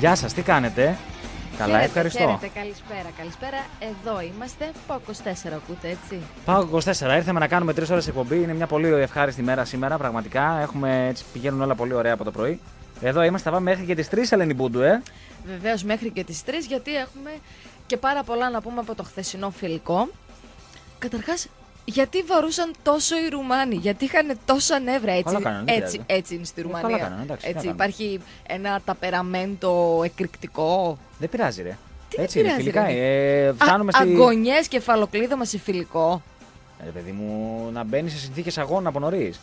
Γεια σας, τι κάνετε? Καλά, Χαίρετε, ευχαριστώ. Χαίρετε, καλησπέρα. Εδώ είμαστε. Πάω 24, ακούτε έτσι. Πάω 24. Ήρθαμε να κάνουμε 3 ώρες εκπομπή. Είναι μια πολύ ευχάριστη μέρα σήμερα, πραγματικά. Έτσι, πηγαίνουν όλα πολύ ωραία από το πρωί. Εδώ είμαστε, θα πάμε μέχρι και τις 3, Ελένη Μπούντου, Βεβαίως μέχρι και τις 3, γιατί έχουμε και πάρα πολλά να πούμε από το χθεσινό φιλικό. Καταρχάς, γιατί βαρούσαν τόσο οι Ρουμάνοι, γιατί είχαν τόσα νεύρα, έτσι είναι στη Ρουμανία. Κάνανε, εντάξει, έτσι, υπάρχει ένα ταπεραμέντο εκρηκτικό. Δεν πειράζει, ρε. Τι Έτσι δεν είναι, πειράζει, φιλικά. Φτάνουμε Αγωνιές, κεφαλοκλείδωμα σε φιλικό. Παιδί μου, να μπαίνει σε συνθήκες αγώνα από νωρίς.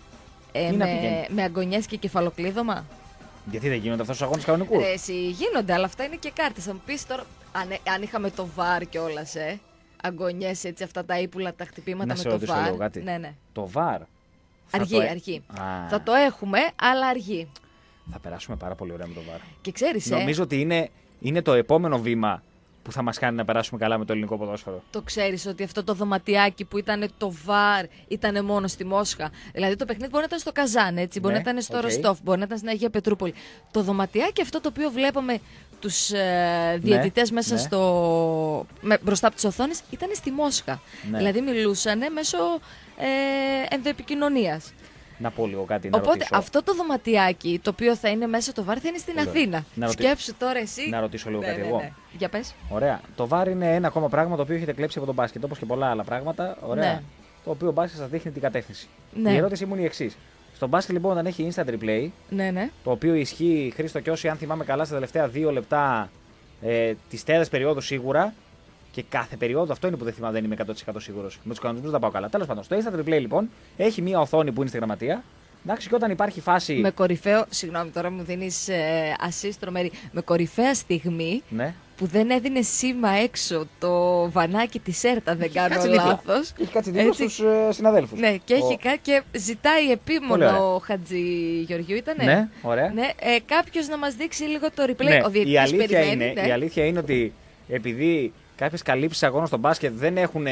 Με αγωνιές και κεφαλοκλείδωμα. Γιατί δεν γίνονται αυτούς τους αγώνες κανονικούς? Εσύ γίνονται, αλλά αυτά είναι και κάρτες. Θα μου πεις τώρα, αν είχαμε το βαρ κιόλας, αγωνιές έτσι, αυτά τα ύπουλα, τα χτυπήματα να με το βαρ. Κάτι. Ναι. Το βαρ. Αργεί. Θα το έχουμε, αλλά αργεί. Θα περάσουμε πάρα πολύ ωραία με το βαρ. Και ξέρεις, νομίζω ότι είναι το επόμενο βήμα που θα μας κάνει να περάσουμε καλά με το ελληνικό ποδόσφαιρο. Το ξέρεις ότι αυτό το δωματιάκι που ήταν το βαρ ήταν μόνο στη Μόσχα. Δηλαδή το παιχνίδι μπορεί να ήταν στο Καζάν, έτσι, μπορεί να ήταν στο Ροστόφ, μπορεί να ήταν στην Αγία Πετρούπολη. Το δωματιάκι αυτό το οποίο βλέπαμε τους διαιτητές μέσα μπροστά από τις οθόνες ήταν στη Μόσχα. Ναι. Δηλαδή μιλούσαν μέσω ενδοεπικοινωνίας. Να πω λίγο κάτι. Οπότε αυτό το δωματιάκι το οποίο θα είναι μέσα το βάρ θα είναι στην Αθήνα. Σκέψου τώρα εσύ. Να ρωτήσω λίγο κάτι εγώ. Ναι. Για πες. Ωραία. Το βάρ είναι ένα ακόμα πράγμα το οποίο έχετε κλέψει από τον μπάσκετ, όπως και πολλά άλλα πράγματα. Ωραία. Ναι. Το οποίο ο μπάσκετ σας δείχνει την κατεύθυνση. Ναι. Η ερώτηση μου είναι η εξής. Στο μπάσκετ λοιπόν όταν έχει instant replay, ναι. Το οποίο ισχύει, Χρήστο και όσοι αν θυμάμαι καλά στα τελευταία 2 λεπτά της τέταρτης περίοδου σίγουρα. Και κάθε περίοδο, αυτό είναι που δεν θυμάμαι, δεν είμαι 100% σίγουρος. Με τους κανονισμούς δεν πάω καλά. Τέλος πάντων, στο instant replay λοιπόν έχει μία οθόνη που είναι στη γραμματεία. Εντάξει, και όταν υπάρχει φάση. Με κορυφαίο. Συγγνώμη, τώρα μου δίνεις ασίστρο μέρη. Με κορυφαία στιγμή που δεν έδινε σήμα έξω το βανάκι της ΕΡΤΑ, δεν κάνω λάθος. Έχει κάτσει δίπλα στους συναδέλφους. Ναι, και έχει και ζητάει επίμονο ο Χατζη Γεωργιού, ήτανε. Ναι, ωραία. Ναι, κάποιος να μας δείξει λίγο το replay. Ναι, ο διαιτητής περιμένει. Η αλήθεια είναι ότι επειδή κάποιες καλύψεις αγώνων στο μπάσκετ δεν έχουν,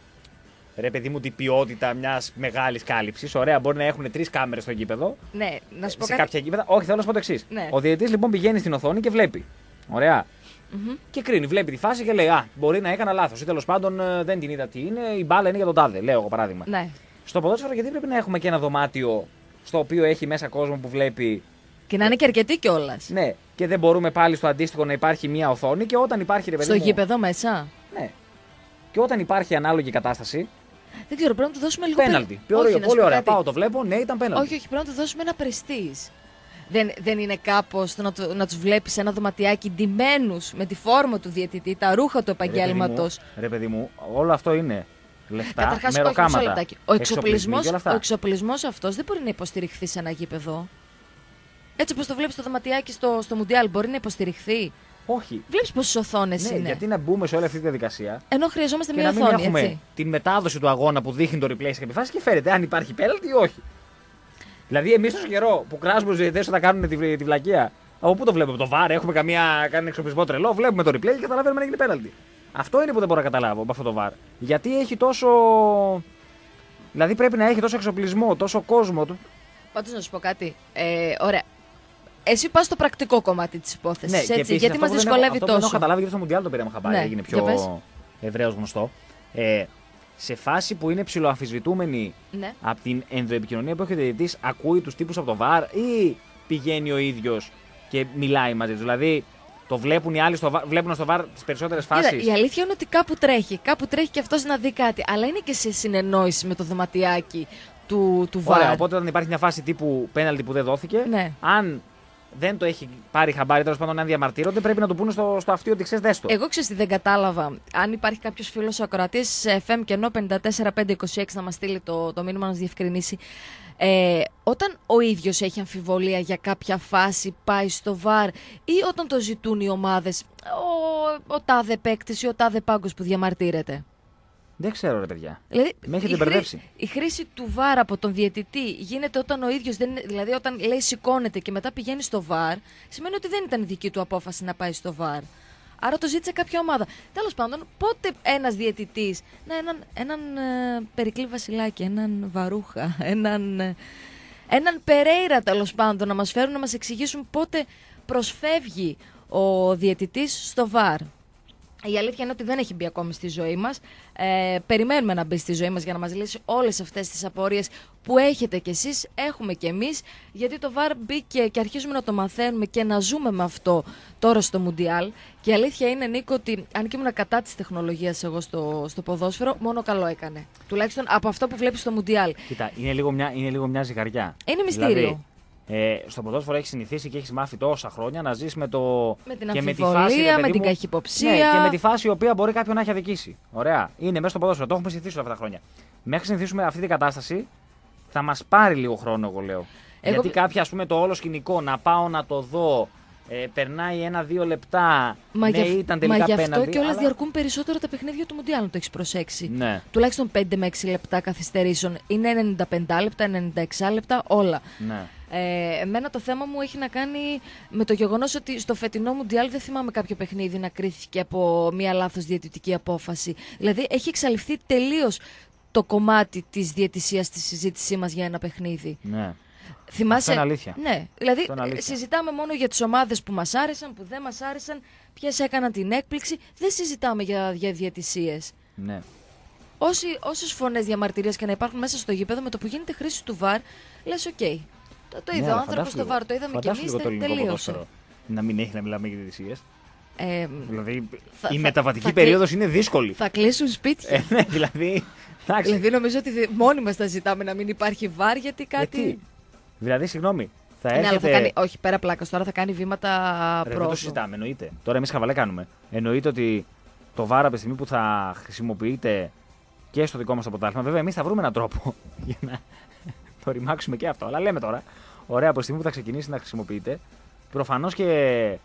ρε παιδί μου, την ποιότητα μιας μεγάλης κάλυψης. Ωραία, μπορεί να έχουν 3 κάμερες στο γήπεδο. Ναι, να σου πω σε κάποια γήπεδα. Όχι, θέλω να σου πω το εξής. Ναι. Ο διαιτητής λοιπόν πηγαίνει στην οθόνη και βλέπει. Ωραία. Και κρίνει, βλέπει τη φάση και λέει: μπορεί να έκανα λάθος. Ή τέλος πάντων δεν την είδα τι είναι, η μπάλα είναι για τον τάδε. Λέω εγώ παράδειγμα. Ναι. Στο ποδόσφαιρο, γιατί πρέπει να έχουμε και ένα δωμάτιο στο οποίο έχει μέσα κόσμο που βλέπει. Και να είναι και αρκετοί κιόλας. Ναι, και δεν μπορούμε πάλι στο αντίστοιχο να υπάρχει μία οθόνη και όταν υπάρχει, ρε παιδί μου. Στο γήπεδο μέσα. Ναι. Και όταν υπάρχει ανάλογη κατάσταση. Δεν ξέρω, πρέπει να του δώσουμε λίγο πέναλτι. Πολύ ωραία. Πάω, το βλέπω, ναι, ήταν πέναλτι. Όχι, πρέπει να του δώσουμε ένα πρεστίζ. Δεν είναι κάπως να τους βλέπεις ένα δωματιάκι ντυμένους με τη φόρμα του διαιτητή, τα ρούχα του επαγγέλματος. Ρε παιδί μου, όλο αυτό είναι λεφτά, καταρχάς, μεροκάματα, ο εξοπλισμός αυτός δεν μπορεί να υποστηριχθεί σε ένα γήπεδο. Έτσι όπως το βλέπεις στο δωματιάκι στο Μουντιάλ, μπορεί να υποστηριχθεί. Όχι. Βλέπεις πόσες οθόνες είναι. Γιατί να μπούμε σε όλη αυτή τη διαδικασία. Ενώ χρειαζόμαστε και μια να οθόνη. Μην έχουμε έτσι. την μετάδοση του αγώνα που δείχνει το replay σε κάποια φάση και φέρεται αν υπάρχει πέναλτι ή όχι. Δηλαδή, εμείς τόσο καιρό που κράζουμε τους διαιτητές όταν κάνουν τη βλακεία, από πού το βλέπουμε? Το VAR, έχουμε κάνει εξοπλισμό τρελό, βλέπουμε το replay και καταλαβαίνουμε αν έγινε πέναλτι. Αυτό είναι που δεν μπορώ να καταλάβω από αυτό το VAR. Γιατί έχει τόσο. Δηλαδή, πρέπει να έχει τόσο εξοπλισμό, τόσο κόσμο. Πάντως να σου πω κάτι. Ωραία. Εσύ πας στο πρακτικό κομμάτι της υπόθεσης. Ναι, έτσι, γιατί μας δυσκολεύει τόσο. Δεν έχω καταλάβει γιατί στο Μουντιάλ το πήραμε χαμπάρι, έγινε πιο ευρέως γνωστό. Σε φάση που είναι ψιλοαμφισβητούμενη από την ενδοεπικοινωνία που έχει ο διαιτητής, ακούει τους τύπους από το VAR ή πηγαίνει ο ίδιος και μιλάει μαζί τους? Δηλαδή, το βλέπουν οι άλλοι βλέπουν στο VAR τις περισσότερες φάσεις. Η αλήθεια είναι ότι κάπου τρέχει και αυτός να δει κάτι. Αλλά είναι και σε συνεννόηση με το δωματιάκι του VAR. Ωραία, οπότε όταν υπάρχει μια φάση τύπου πέναλτι που δεν δόθηκε, αν δεν το έχει πάρει χαμπάρι, τέλος πάντων, αν διαμαρτύρονται, πρέπει να του πούνε στο αυτί ότι ξέρεις, δες το. Εγώ ξέρεις τι δεν κατάλαβα. Αν υπάρχει κάποιος φίλος ακροατής σε FM κενό 54526 να μας στείλει το μήνυμα να μας διευκρινίσει. Όταν ο ίδιος έχει αμφιβολία για κάποια φάση, πάει στο VAR, ή όταν το ζητούν οι ομάδες, ο τάδε παίκτης ή ο τάδε πάγκος που διαμαρτύρεται? Δεν ξέρω, ρε παιδιά. Δηλαδή, με έχετε μπερδέψει. Η χρήση του VAR από τον διαιτητή γίνεται όταν ο ίδιος δηλαδή όταν λέει σηκώνεται και μετά πηγαίνει στο VAR, σημαίνει ότι δεν ήταν η δική του απόφαση να πάει στο VAR. Άρα το ζήτησε κάποια ομάδα. Τέλος πάντων, πότε ένας διαιτητής, έναν Περικλή Βασιλάκη, έναν Βαρούχα, έναν Περέιρα τέλος πάντων, να μας φέρουν να μας εξηγήσουν πότε προσφεύγει ο διαιτητής στο VAR. Η αλήθεια είναι ότι δεν έχει μπει ακόμη στη ζωή μας. Περιμένουμε να μπει στη ζωή μας για να μας λύσει όλες αυτές τις απορίες που έχετε κι εσείς, έχουμε κι εμείς, γιατί το VAR μπήκε και αρχίζουμε να το μαθαίνουμε και να ζούμε με αυτό τώρα στο Μουντιάλ. Και η αλήθεια είναι, Νίκο, ότι αν και ήμουν κατά της τεχνολογίας εγώ στο ποδόσφαιρο, μόνο καλό έκανε. Τουλάχιστον από αυτό που βλέπεις στο Μουντιάλ. Κοίτα, είναι λίγο μια ζυγαριά. Είναι μυστήριο. Δηλαδή, στο ποδόσφαιρο έχεις συνηθίσει και έχεις μάθει τόσα χρόνια να ζεις με την και αμφιβολία, με την καχυποψία. Ναι, και με τη φάση η οποία μπορεί κάποιον να έχει αδικήσει. Ωραία. Είναι μέσα στο ποδόσφαιρο. Το έχουμε συνηθίσει όλα αυτά τα χρόνια. Μέχρι να συνηθίσουμε αυτή την κατάσταση, θα μας πάρει λίγο χρόνο, εγώ λέω. Γιατί κάποια, ας πούμε, το όλο σκηνικό να πάω να το δω. Περνάει 1-2 λεπτά. Ήταν τελικά γι' αυτό πέναλτι, κιόλας αλλά διαρκούν περισσότερο τα παιχνίδια του Μουντιάλ, αν το έχεις προσέξει. Ναι. Τουλάχιστον 5 με 6 λεπτά καθυστερήσεων. Είναι 95 λεπτά, 96 λεπτά, όλα. Ναι. Εμένα το θέμα μου έχει να κάνει με το γεγονός ότι στο φετινό Μουντιάλ δεν θυμάμαι κάποιο παιχνίδι να κρίθηκε από μια λάθος διαιτητική απόφαση. Δηλαδή έχει εξαλειφθεί τελείως το κομμάτι της διαιτησίας στη συζήτησή μας για ένα παιχνίδι. Ναι. Θυμάσαι. Αυτό είναι αλήθεια. Ναι, δηλαδή είναι αλήθεια. συζητάμε μόνο για τις ομάδες που μας άρεσαν, που δεν μας άρεσαν, ποιες έκαναν την έκπληξη. Δεν συζητάμε για διαιτησίες. Ναι. Όσες φωνές διαμαρτυρίας και να υπάρχουν μέσα στο γήπεδο, με το που γίνεται χρήση του VAR, λες οκ. Το είδε ο άνθρωπος στο VAR, το είδαμε κι εμείς, τελείωσε. Να μην έχει να μιλάμε για διαιτησίες. Δηλαδή η θα μεταβατική περίοδος είναι δύσκολη. Θα κλείσουν σπίτια. Ναι, δηλαδή. Δηλαδή νομίζω ότι μόνοι μας θα ζητάμε να μην υπάρχει VAR, γιατί κάτι. Γιατί? Δηλαδή, συγγνώμη. Θα Ναι, αλλά έρχεται. θα κάνει, όχι, πέρα πλάκα, τώρα θα κάνει βήματα Δεν πρόοδου. το συζητάμε, εννοείται. Τώρα εμείς χαβαλέ κάνουμε. Εννοείται ότι το VAR από τη στιγμή που θα χρησιμοποιείται και στο δικό μας το πρωτάθλημα, βέβαια εμείς θα βρούμε έναν τρόπο για να το ρημάξουμε και αυτό. Αλλά λέμε τώρα, ωραία, από τη στιγμή που θα ξεκινήσει να χρησιμοποιείται, προφανώς και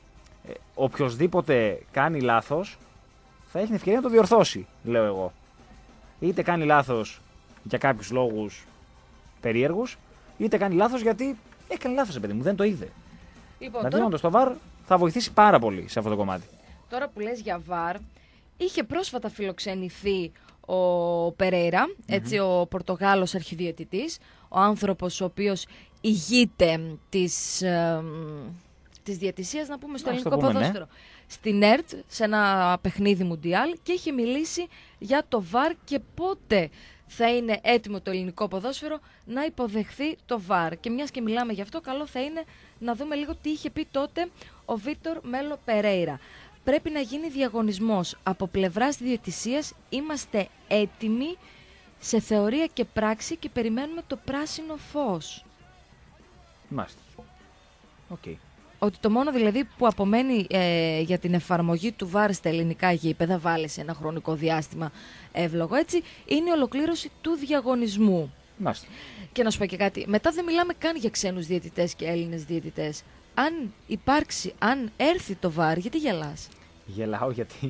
οποιοσδήποτε κάνει λάθος θα έχει την ευκαιρία να το διορθώσει, λέω εγώ. Είτε κάνει λάθος για κάποιους λόγους περίεργους, είτε κάνει λάθος γιατί έκανε λάθος, παιδί μου, δεν το είδε. Λοιπόν, Δηλαδή, όντως το VAR θα βοηθήσει πάρα πολύ σε αυτό το κομμάτι. Τώρα που λες για VAR, είχε πρόσφατα φιλοξενηθεί ο Περέιρα, έτσι, ο Πορτογάλος αρχιδιαιτητής, ο άνθρωπος ο οποίος ηγείται της διαιτησίας, να πούμε, στο ελληνικό ποδόσφαιρο. Ναι. Στην ΕΡΤ, σε ένα παιχνίδι Μουντιάλ, και είχε μιλήσει για το VAR και πότε θα είναι έτοιμο το ελληνικό ποδόσφαιρο να υποδεχθεί το VAR. Και μιας και μιλάμε γι' αυτό, καλό θα είναι να δούμε λίγο τι είχε πει τότε ο Βίτορ Μέλο Περέιρα. Πρέπει να γίνει διαγωνισμός. Από πλευράς διαιτησίας είμαστε έτοιμοι σε θεωρία και πράξη και περιμένουμε το πράσινο φως. Μάλιστα. Okay. Ότι το μόνο δηλαδή που απομένει για την εφαρμογή του VAR στα ελληνικά γήπεδα, βάλει σε ένα χρονικό διάστημα εύλογο έτσι, είναι η ολοκλήρωση του διαγωνισμού. Μάλιστα. Και να σου πω και κάτι, μετά δεν μιλάμε καν για ξένους διαιτητές και Έλληνες διαιτητές. Αν υπάρξει, αν έρθει το VAR, γιατί γελάς? Γελάω γιατί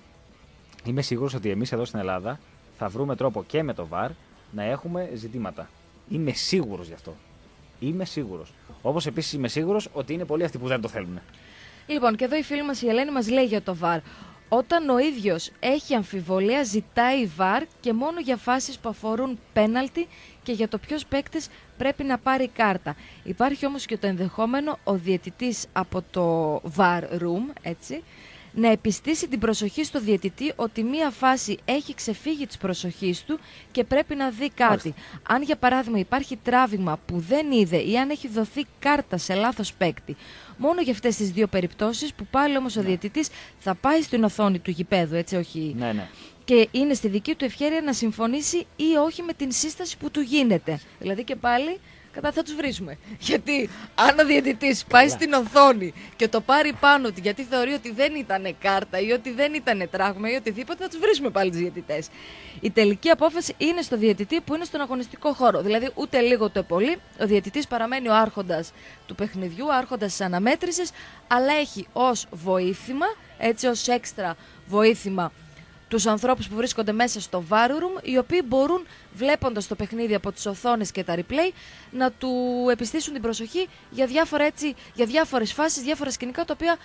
είμαι σίγουρος ότι εμείς εδώ στην Ελλάδα θα βρούμε τρόπο και με το VAR να έχουμε ζητήματα. Είμαι σίγουρος γι' αυτό. Είμαι σίγουρος. Όπως επίσης είμαι σίγουρος ότι είναι πολλοί αυτοί που δεν το θέλουν. Λοιπόν, και εδώ η φίλη μας η Ελένη μας λέει για το VAR. Όταν ο ίδιος έχει αμφιβολία, ζητάει VAR και μόνο για φάσεις που αφορούν πέναλτι και για το ποιος παίκτης πρέπει να πάρει κάρτα. Υπάρχει όμως και το ενδεχόμενο ο διαιτητής από το VAR room, έτσι, να επιστήσει την προσοχή στο διαιτητή ότι μία φάση έχει ξεφύγει της προσοχής του και πρέπει να δει κάτι. Αν για παράδειγμα υπάρχει τράβηγμα που δεν είδε ή αν έχει δοθεί κάρτα σε λάθος παίκτη. Μόνο για αυτές τις δύο περιπτώσεις που πάλι όμως ο διαιτητής θα πάει στην οθόνη του γηπέδου, έτσι, όχι. Ναι. Και είναι στη δική του ευχέρεια να συμφωνήσει ή όχι με την σύσταση που του γίνεται. Δηλαδή και πάλι κατά θα τους βρίσουμε. Γιατί αν ο διαιτητής πάει στην οθόνη και το πάρει πάνω του γιατί θεωρεί ότι δεν ήταν κάρτα ή ότι δεν ήταν τράγμα ή οτιδήποτε, θα τους βρίσουμε πάλι τους διαιτητές. Η τελική απόφαση είναι στο διαιτητή που είναι στον αγωνιστικό χώρο. Δηλαδή ούτε λίγο ούτε πολύ. Ο διαιτητής παραμένει ο άρχοντας του παιχνιδιού, άρχοντας της αναμέτρησης, αλλά έχει ως βοήθημα, έτσι, ως έξτρα βοήθημα, τους ανθρώπους που βρίσκονται μέσα στο VAR room, οι οποίοι μπορούν, βλέποντας το παιχνίδι από τις οθόνες και τα replay, να του επιστήσουν την προσοχή για διάφορα, έτσι, για διάφορες φάσεις, διάφορα σκηνικά τα οποία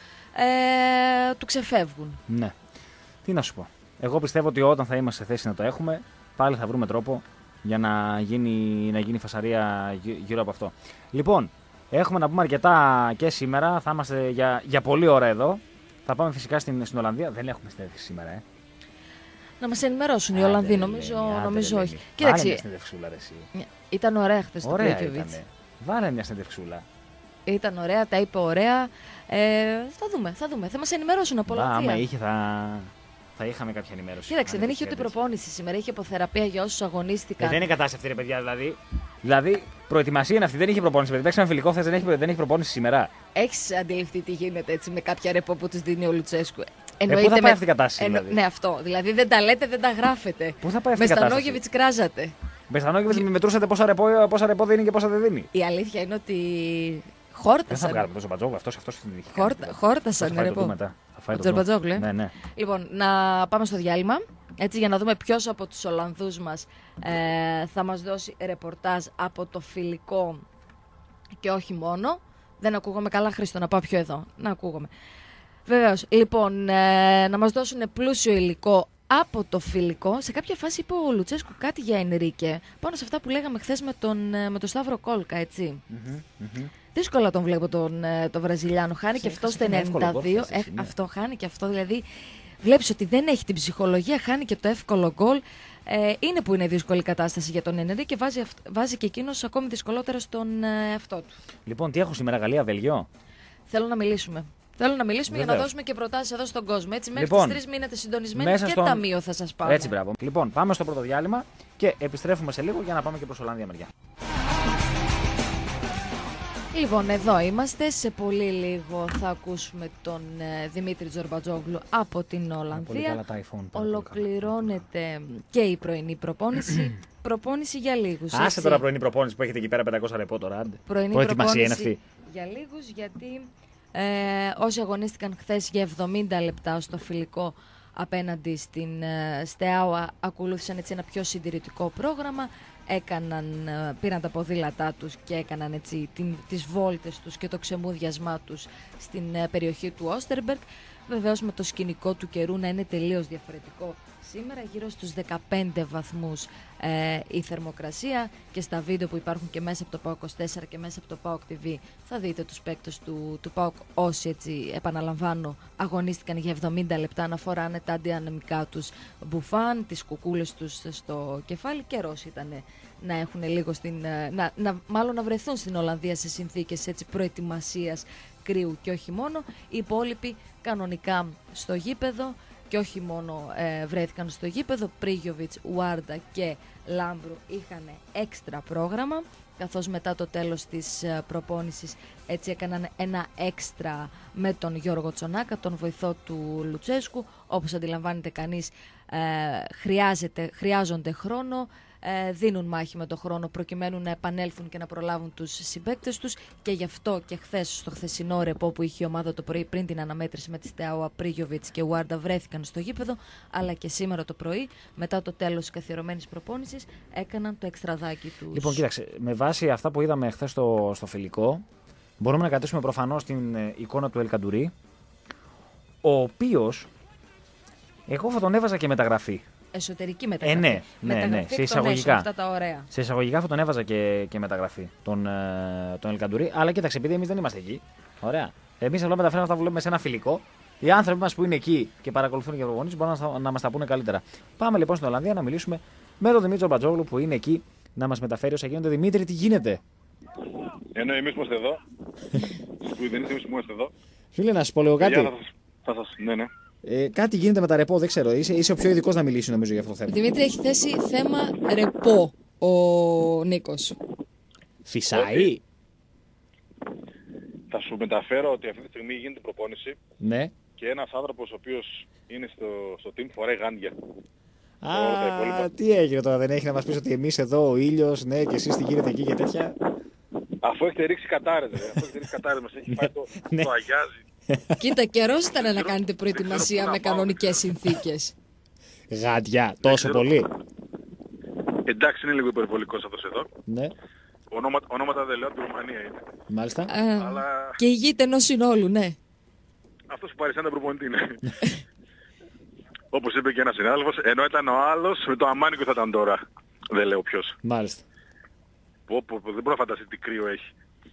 του ξεφεύγουν. Ναι. Τι να σου πω. Εγώ πιστεύω ότι όταν θα είμαστε σε θέση να το έχουμε, πάλι θα βρούμε τρόπο για να γίνει φασαρία γύρω από αυτό. Λοιπόν, Έχουμε να πούμε αρκετά και σήμερα. Θα είμαστε για πολλή ώρα εδώ. Θα πάμε φυσικά στην Ολλανδία. Δεν έχουμε συνέντευξη σήμερα, Να μας ενημερώσουν οι Ολλανδοί, νομίζω όχι. Κοίταξε. Μια συνέντευξούλα, εσύ. Ήταν ωραία χθες το Πλέκεβιτς. Βάλε μια συνέντευξούλα. Ήταν ωραία, τα είπε ωραία. Θα δούμε. Θα μας ενημερώσουν από Ολλανδία. Άμα είχε, θα είχαμε κάποια ενημέρωση. Κοίταξε, δεν είχε ούτε προπόνηση σήμερα. Είχε υποθεραπεία για όσους αγωνίστηκαν. Δεν είναι κατάσταση αυτή, ρε παιδιά. Δηλαδή, προετοιμασία είναι αυτή. Δεν είχε προπόνηση. Παιδιά, παίξαμε φιλικό χθες, δεν έχει προπόνηση σήμερα. Έχεις αντιληφθεί τι γίνεται έτσι με κάποια ρεπό που τους δίνει ο Λουτσέσκου? Πού θα πάει αυτή η κατάσταση, δηλαδή? Ναι, αυτό. Δηλαδή δεν τα λέτε, δεν τα γράφετε. Πού θα πάει αυτή η κατάσταση? Με Στανόγεβιτς κράζατε. Με Στανόγεβιτς μετρούσατε πόσα ρεπό δίνει και πόσα δεν δίνει. Η αλήθεια είναι ότι χόρτασαν. Δεν θα βγάλουμε τόσο Μπατζόγλου, αυτός την είχε. Χόρτασαν ρεπό. Ο Τζορμπατζόγλου. Ναι. Λοιπόν, να πάμε στο διάλειμμα. Έτσι, για να δούμε ποιος από τους Ολλανδούς μας θα μας δώσει ρεπορτάζ από το φιλικό και όχι μόνο. Δεν ακούγομαι καλά, Χρήστο, να πάω πιο εδώ. Να ακούγομαι. Βεβαίως. Λοιπόν, να μας δώσουν πλούσιο υλικό από το φιλικό. Σε κάποια φάση είπε ο Λουτσέσκου κάτι για Ενρίκε, πάνω σε αυτά που λέγαμε χθες με τον Σταύρο Κόλκα, έτσι. Δύσκολα τον βλέπω τον Βραζιλιάνο. Χάνει και αυτό στο 92. Αυτό χάνει και αυτό, δηλαδή. Βλέπεις ότι δεν έχει την ψυχολογία, χάνει και το εύκολο γκολ. Είναι που είναι δύσκολη κατάσταση για τον Ενρίκε και βάζει και εκείνος ακόμη δυσκολότερα στον εαυτό του. Λοιπόν, τι έχω σήμερα, Γαλλία, Βελγίο? Θέλω να μιλήσουμε. Για να δώσουμε και προτάσεις εδώ στον κόσμο. Έτσι, μέχρι τις 3 μήνετε συντονισμένοι και ταμείο θα σας πάμε. Έτσι, μπράβο. Λοιπόν, πάμε στο πρώτο διάλειμμα και επιστρέφουμε σε λίγο για να πάμε και προς Ολλανδία μεριά. Λοιπόν, εδώ είμαστε. Σε πολύ λίγο θα ακούσουμε τον Δημήτρη Τζορμπατζόγλου από την Ολλανδία. Ολοκληρώνεται και η πρωινή προπόνηση. Προπόνηση για λίγους. Άσε τώρα πρωινή προπόνηση που έχετε εκεί πέρα 500 ρεπό τώρα. Πρωινή προπόνηση είναι αυτή. Για λίγους, γιατί όσοι αγωνίστηκαν χθες για 70 λεπτά στο φιλικό απέναντι στην Στεάουα ακολούθησαν έτσι ένα πιο συντηρητικό πρόγραμμα. Πήραν τα ποδήλατά τους και έκαναν έτσι τις βόλτες τους και το ξεμούδιασμά τους στην περιοχή του Όστερμπεργκ. Βεβαίως με το σκηνικό του καιρού να είναι τελείως διαφορετικό. Σήμερα γύρω στους 15 βαθμούς η θερμοκρασία, και στα βίντεο που υπάρχουν και μέσα από το ΠΑΟΚ 24 και μέσα από το ΠΑΟΚ TV θα δείτε τους παίκτες του ΠΑΟΚ, όσοι, έτσι επαναλαμβάνω, αγωνίστηκαν για 70 λεπτά, να φοράνε τα αντιανεμικά τους μπουφάν, τις κουκούλες τους στο κεφάλι. Καιρός ήταν να έχουν λίγο μάλλον να βρεθούν στην Ολλανδία σε συνθήκες έτσι προετοιμασίας κρύου και όχι μόνο. Οι υπόλοιποι κανονικά στο γήπεδο. Και όχι μόνο βρέθηκαν στο γήπεδο, Πρίγιοβιτς, Ουάρντα και Λάμπρου είχαν έξτρα πρόγραμμα, καθώς μετά το τέλος της προπόνησης έτσι έκαναν ένα έξτρα με τον Γιώργο Τσονάκα, τον βοηθό του Λουτσέσκου. Όπως αντιλαμβάνεται κανείς, χρειάζονται χρόνο, δίνουν μάχη με το χρόνο προκειμένου να επανέλθουν και να προλάβουν τους συμπαίκτες τους, και γι' αυτό και χθες στο χθεσινό ρεπό που είχε η ομάδα το πρωί πριν την αναμέτρηση με τη Στεάουα, Πρίγιοβιτς και Ουάρντα βρέθηκαν στο γήπεδο, αλλά και σήμερα το πρωί μετά το τέλος της καθιερωμένης προπόνησης έκαναν το εξτραδάκι τους. Λοιπόν, κοίταξε, με βάση αυτά που είδαμε χθες στο φιλικό, μπορούμε να κρατήσουμε προφανώς την εικόνα του Ελκαντουρί, ο οποίος εγώ θα τον έβαζα και μεταγραφή. Εσωτερική μεταγραφή. Ναι, σε εισαγωγικά. Αυτά τα ωραία. Σε εισαγωγικά θα τον έβαζα και μεταγραφή τον Ελκαντουρί. Αλλά κοίταξε, επειδή εμείς δεν είμαστε εκεί. Ωραία. Εμείς απλά μεταφέρουμε αυτά που βλέπουμε σε ένα φιλικό. Οι άνθρωποι μας που είναι εκεί και παρακολουθούν για προπονήσεις μπορούν να μας τα πούνε καλύτερα. Πάμε λοιπόν στην Ολλανδία να μιλήσουμε με τον Δημήτρη Τζορμπατζόγλου που είναι εκεί να μας μεταφέρει όσα γίνονται. Δημήτρη, τι γίνεται? Ενώ εμείς είμαστε εδώ. Δεν εμείς που είμαστε εδώ. Φίλε, να σου πω λίγο κάτι. Ναι. Κάτι γίνεται με τα ρεπό, δεν ξέρω. Είσαι ο πιο ειδικός να μιλήσει, νομίζω, για αυτό το θέμα. Δημήτρη, έχει θέσει θέμα ρεπό ο Νίκος. Φυσάει. Θα σου μεταφέρω ότι αυτή τη στιγμή γίνεται προπόνηση. Ναι. Και ένας άνθρωπος ο οποίος είναι στο team φοράει γάντια. Τι έγινε τώρα, δεν έχει να μας πεις ότι εμείς εδώ ο ήλιος, ναι, και εσείς τι γίνεται εκεί και τέτοια? Αφού έχετε ρίξει κατάρες, μας έχει πάει το αγιάζει. Κοίτα, καιρός ήταν να κάνετε προετοιμασία με κανονικές συνθήκες. Γάντια, τόσο πολύ? Εντάξει, είναι λίγο υπερβολικός αυτός εδώ. Ναι. Ονόματα δεν λέω, από τη Ρουμανία είναι. Μάλιστα. Αλλά... Και ηγείται ενός συνόλου, ναι. Αυτός που παρισάνεται προπονητή είναι. Όπως είπε και ένας συνάδελφος, ενώ ήταν ο άλλος, με το αμάνικο θα ήταν τώρα. Δεν λέω ποιος. Μάλιστα. Δεν μπορώ να φανταστεί τι κρύο έχει.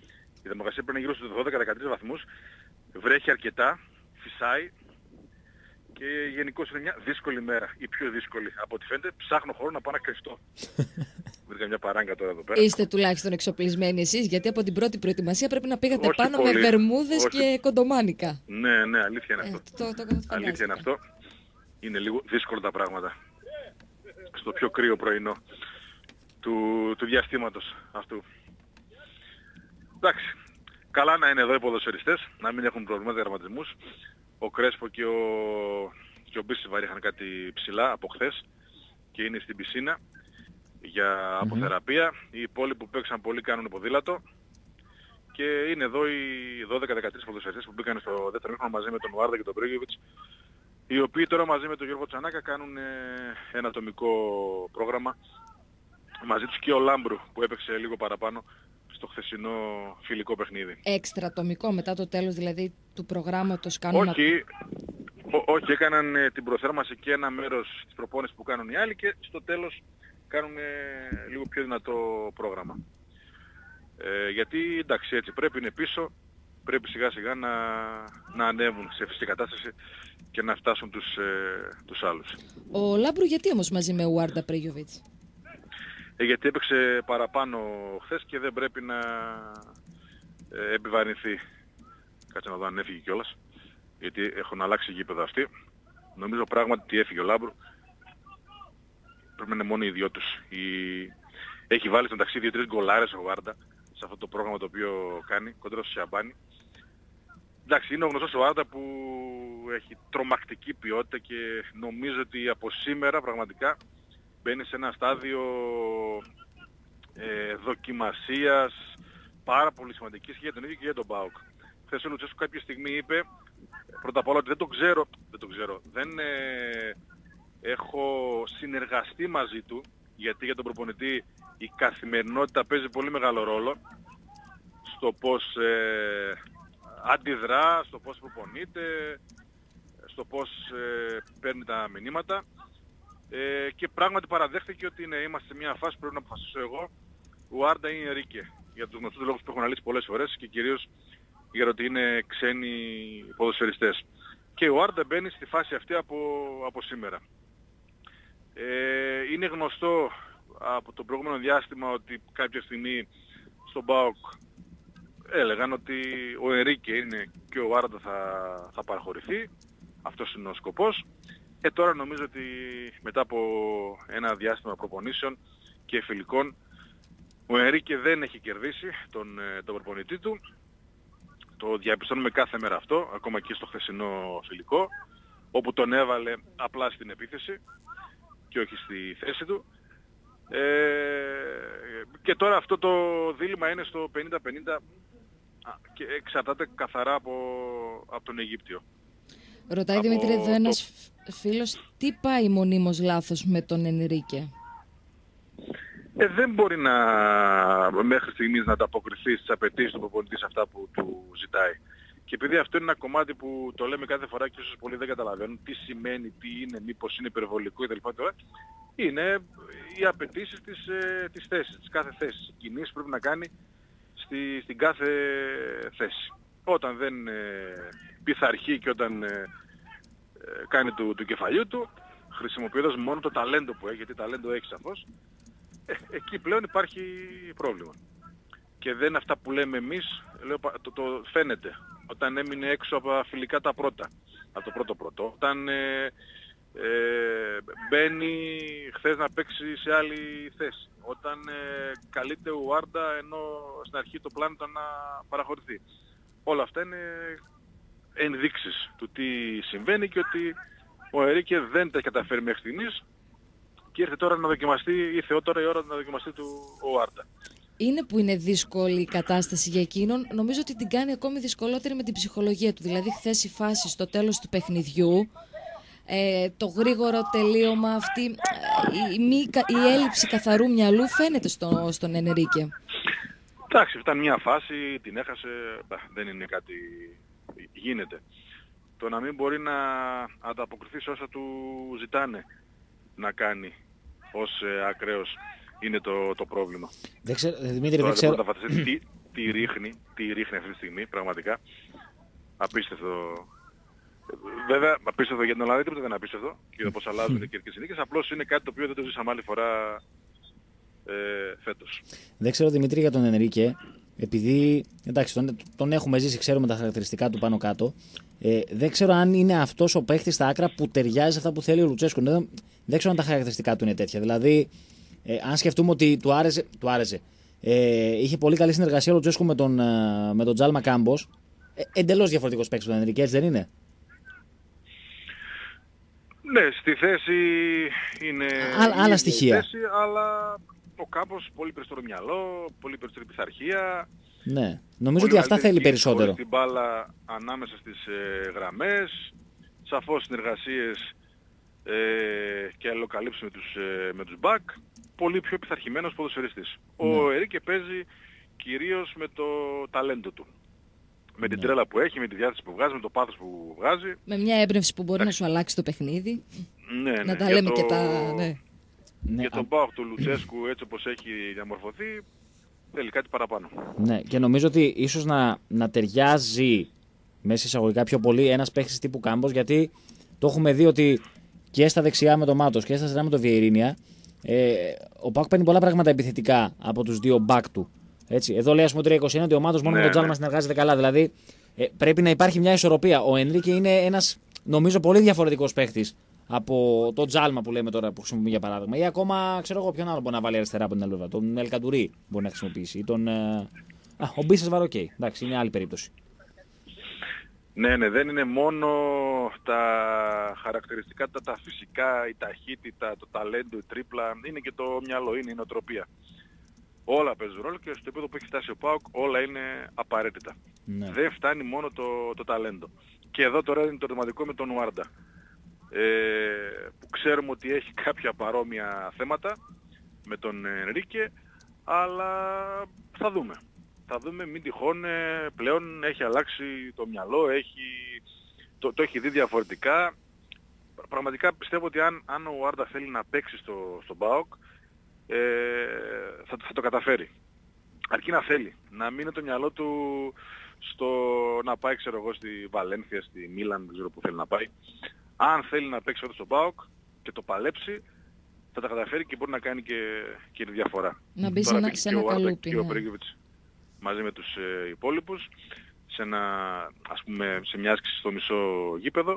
Η θερμοκρασία πρέπει να είναι γύρω στους 12-13 βαθμούς. Βρέχει αρκετά, φυσάει και γενικώς είναι μια δύσκολη μέρα. Η πιο δύσκολη από ό,τι φαίνεται. Ψάχνω χώρο να πάω να κρυφτώ. Βρήκα μια παράγκα τώρα εδώ πέρα. Είστε τουλάχιστον εξοπλισμένοι εσείς, γιατί από την πρώτη προετοιμασία πρέπει να πήγατε πάνω με βερμούδες και κοντομάνικα. Ναι, αλήθεια είναι αυτό. Αλήθεια είναι αυτό. Είναι λίγο δύσκολα τα πράγματα. Στο πιο κρύο πρωινό του διαστήματος αυτού. Εντάξει. Καλά να είναι εδώ οι ποδοσφαιριστές, να μην έχουν προβλήματα τερματισμούς. Ο Κρέσπο και ο Μπίσιβαρ είχαν κάτι ψηλά από χθες και είναι στην πισίνα για αποθεραπεία. Οι υπόλοιποι που παίξαν πολύ κάνουν ποδήλατο. Και είναι εδώ οι 12-13 ποδοσφαιριστές που μπήκαν στο δεύτερο μήχρονο μαζί με τον Ουάρντα και τον Μπρίγιοβιτς, οι οποίοι τώρα μαζί με τον Γιώργο Τσανάκα κάνουν ένα ατομικό πρόγραμμα. Μαζί τους και ο Λάμπρου που έπαιξε λίγο παραπάνω στο χθεσινό φιλικό παιχνίδι. Έξτρα ατομικό μετά το τέλος δηλαδή του προγράμματος κάνουν... Όχι, έκαναν την προθέρμανση και ένα μέρος της προπόνησης που κάνουν οι άλλοι και στο τέλος κάνουν λίγο πιο δυνατό πρόγραμμα. Γιατί εντάξει έτσι πρέπει, είναι πίσω, πρέπει σιγά σιγά να ανέβουν σε φυσική κατάσταση και να φτάσουν τους άλλους. Ο Λάμπρου γιατί όμως μαζί με Ουάρντα Πρίγιοβιτς? Γιατί έπαιξε παραπάνω χθες και δεν πρέπει να επιβαρυνθεί. Κάτσε να δω αν έφυγε κιόλας, γιατί έχουν αλλάξει γήπεδο αυτοί. Νομίζω πράγματι ότι έφυγε ο Λάμπρου. Πρέπει να είναι μόνο οι δυο τους. Έχει βάλει στον ταξίδι 2-3 γκολάρες ο Ουάρντα σε αυτό το πρόγραμμα το οποίο κάνει κοντά στο Σιαμπάνι. Εντάξει, είναι ο γνωστός ο Ουάρντα που έχει τρομακτική ποιότητα και νομίζω ότι από σήμερα πραγματικά μπαίνει σε ένα στάδιο δοκιμασίας πάρα πολύ σημαντικής και για τον ίδιο και για τον ΠΑΟΚ. Χθες ο Λουτσέσκου κάποια στιγμή είπε πρώτα απ' όλα ότι δεν το ξέρω. Δεν έχω συνεργαστεί μαζί του, γιατί για τον προπονητή η καθημερινότητα παίζει πολύ μεγάλο ρόλο στο πώς αντιδρά, στο πώς προπονείται, στο πώς παίρνει τα μηνύματα. Και πράγματι παραδέχθηκε ότι είμαστε σε μια φάση που πρέπει να αποφασίσω εγώ, Ουάρντα ή Ενρίκε, για τους γνωστούς λόγους που έχουν αναλύσει πολλές φορές και κυρίως για ότι είναι ξένοι ποδοσφαιριστές. Και ο Ουάρντα μπαίνει στη φάση αυτή από σήμερα. Είναι γνωστό από το προηγούμενο διάστημα ότι κάποια στιγμή στον ΠΑΟΚ έλεγαν ότι ο Ενρίκε είναι και ο Ουάρντα θα παραχωρηθεί. Αυτός είναι ο σκοπός. Τώρα νομίζω ότι μετά από ένα διάστημα προπονήσεων και φιλικών, ο Ενρίκε δεν έχει κερδίσει τον προπονητή του. Το διαπιστώνουμε κάθε μέρα αυτό, ακόμα και στο χθεσινό φιλικό, όπου τον έβαλε απλά στην επίθεση και όχι στη θέση του. Και τώρα αυτό το δίλημμα είναι στο 50-50 και εξαρτάται καθαρά από τον Αιγύπτιο. Ρωτάει Δημήτρη εδώ ένας φίλος, τι πάει μονίμως λάθος με τον Ενρίκε? Δεν μπορεί μέχρι στιγμής να ανταποκριθεί στις απαιτήσεις του προπονητή σε αυτά που του ζητάει. Και επειδή αυτό είναι ένα κομμάτι που το λέμε κάθε φορά και ίσως πολλοί δεν καταλαβαίνουν τι σημαίνει, τι είναι, μήπως είναι υπερβολικό κτλ. Είναι οι απαιτήσεις της θέσης, της κάθε θέσης. Οι κινήσεις πρέπει να κάνει στην κάθε θέση. Όταν δεν πειθαρχεί και όταν κάνει του κεφαλιού του, χρησιμοποιώντας μόνο το ταλέντο που έχει, γιατί ταλέντο έχει σαφώς, εκεί πλέον υπάρχει πρόβλημα. Και δεν είναι αυτά που λέμε εμείς, το φαίνεται. Όταν έμεινε έξω από τα φιλικά τα πρώτα, από το πρώτο. Όταν μπαίνει χθες να παίξει σε άλλη θέση. Όταν καλείται ο Ουάρντα ενώ στην αρχή το πλάνο ήταν να παραχωρηθεί. Όλα αυτά είναι ενδείξεις του τι συμβαίνει και ότι ο Ενρίκε δεν τα έχει καταφέρει μέχρι στιγμής και ήρθε τώρα να δοκιμαστεί, ήρθε τώρα η ώρα να δοκιμαστεί του Ουάρντα. Είναι που είναι δύσκολη η κατάσταση για εκείνον. Νομίζω ότι την κάνει ακόμη δυσκολότερη με την ψυχολογία του. Δηλαδή χθες η φάση στο τέλος του παιχνιδιού, το γρήγορο τελείωμα, αυτή η έλλειψη καθαρού μυαλού φαίνεται στον Ενρίκε. Εντάξει, ήταν μια φάση, την έχασε, δεν είναι κάτι, γίνεται. Το να μην μπορεί να ανταποκριθεί σε όσα του ζητάνε να κάνει ως ακραίος είναι το πρόβλημα. Δημήτρη, δεν ξέρω. τι ρίχνει αυτή τη στιγμή, πραγματικά. Απίστευτο. Βέβαια, απίστευτο για την Ελλάδα, τίποτα δεν είναι απίστευτο. Και για το πώς αλλάζουν οι καιρικές συνθήκες. Απλώς είναι κάτι το οποίο δεν το ζήσαμε άλλη φορά φέτος. Δεν ξέρω, Δημήτρη, για τον Ενρίκε. Επειδή εντάξει, τον έχουμε ζήσει, ξέρουμε τα χαρακτηριστικά του πάνω κάτω. Δεν ξέρω αν είναι αυτός ο παίχτης στα άκρα που ταιριάζει σε αυτά που θέλει ο Λουτσέσκου. Δεν ξέρω αν τα χαρακτηριστικά του είναι τέτοια. Δηλαδή, αν σκεφτούμε ότι του άρεσε. Είχε πολύ καλή συνεργασία ο Λουτσέσκου με τον Τζάλμα Κάμπος. Εντελώς διαφορετικός παίκτης του Ενρίκε, έτσι δεν είναι? Ναι, στη θέση είναι άλλα στοιχεία. Θέση, αλλά ο Κάμπος πολύ περισσότερο μυαλό, πολύ περισσότερη πειθαρχία. Ναι, νομίζω ότι αυτά θέλει περισσότερο. Την μπάλα ανάμεσα στις γραμμές, σαφώς συνεργασίες και αλληλοκαλύψεις με τους μπακ. Πολύ πιο πειθαρχημένος ποδοσφαιριστής. Ναι. Ο Ενρίκε παίζει κυρίως με το ταλέντο του. Με την τρέλα που έχει, με τη διάθεση που βγάζει, με το πάθος που βγάζει. Με μια έμπνευση που μπορεί να σου αλλάξει το παιχνίδι. Ναι, να τα λέμε και τα... Ναι. Για τον ΠΑΟΚ του Λουτσέσκου, έτσι όπως έχει διαμορφωθεί, θέλει κάτι παραπάνω. Ναι, και νομίζω ότι ίσως να ταιριάζει μέσα εισαγωγικά πιο πολύ ένας παίχτης τύπου Κάμπος, γιατί το έχουμε δει ότι και στα δεξιά με τον Μάτος και στα αριστερά με τον Βιερίνια, ο ΠΑΟΚ παίρνει πολλά πράγματα επιθετικά από τους δύο μπακ του. Έτσι. Εδώ λέει, ας πούμε, 3-21 ότι ο Μάτος μόνο με τον Τζάλμα συνεργάζεται καλά. Δηλαδή πρέπει να υπάρχει μια ισορροπία. Ο Ενρίκε είναι ένας, νομίζω, πολύ διαφορετικός παίχτης από τον Τζάλμα που λέμε τώρα, που χρησιμοποιούμε για παράδειγμα. Ή ακόμα, ξέρω εγώ, ποιον άλλο μπορεί να βάλει αριστερά από την Ελλάδα. Τον Ελκαντουρί μπορεί να χρησιμοποιήσει. Ή ο Μπίσας Βαροκέι. Εντάξει, είναι άλλη περίπτωση. Ναι, δεν είναι μόνο τα χαρακτηριστικά, τα φυσικά, η ταχύτητα, το ταλέντο, η τρίπλα. Είναι και το μυαλό, είναι η νοοτροπία. Όλα παίζουν ρόλο και στο επίπεδο που έχει φτάσει ο ΠΑΟΚ όλα είναι απαραίτητα. Ναι. Δεν φτάνει μόνο το ταλέντο. Και εδώ τώρα είναι το ερωτηματικό με τον Ουάρντα. Που ξέρουμε ότι έχει κάποια παρόμοια θέματα με τον Ενρίκε, αλλά θα δούμε. Θα δούμε, μην τυχόν πλέον έχει αλλάξει το μυαλό, το έχει δει διαφορετικά. Πραγματικά πιστεύω ότι αν ο Ουάρντα θέλει να παίξει στον ΠΑΟΚ, θα το καταφέρει. Αρκεί να θέλει. Να μείνει το μυαλό του να πάει, ξέρω εγώ, στη Βαλένθια, στη Μίλαν, δεν ξέρω που θέλει να πάει. Αν θέλει να παίξει εδώ στον ΠΑΟΚ και το παλέψει, θα τα καταφέρει και μπορεί να κάνει και τη διαφορά. Να μπει σε ένα καλούπι. Και ο Πρέγκοβιτς μαζί με τους υπόλοιπους σε μια άσκηση στο μισό γήπεδο.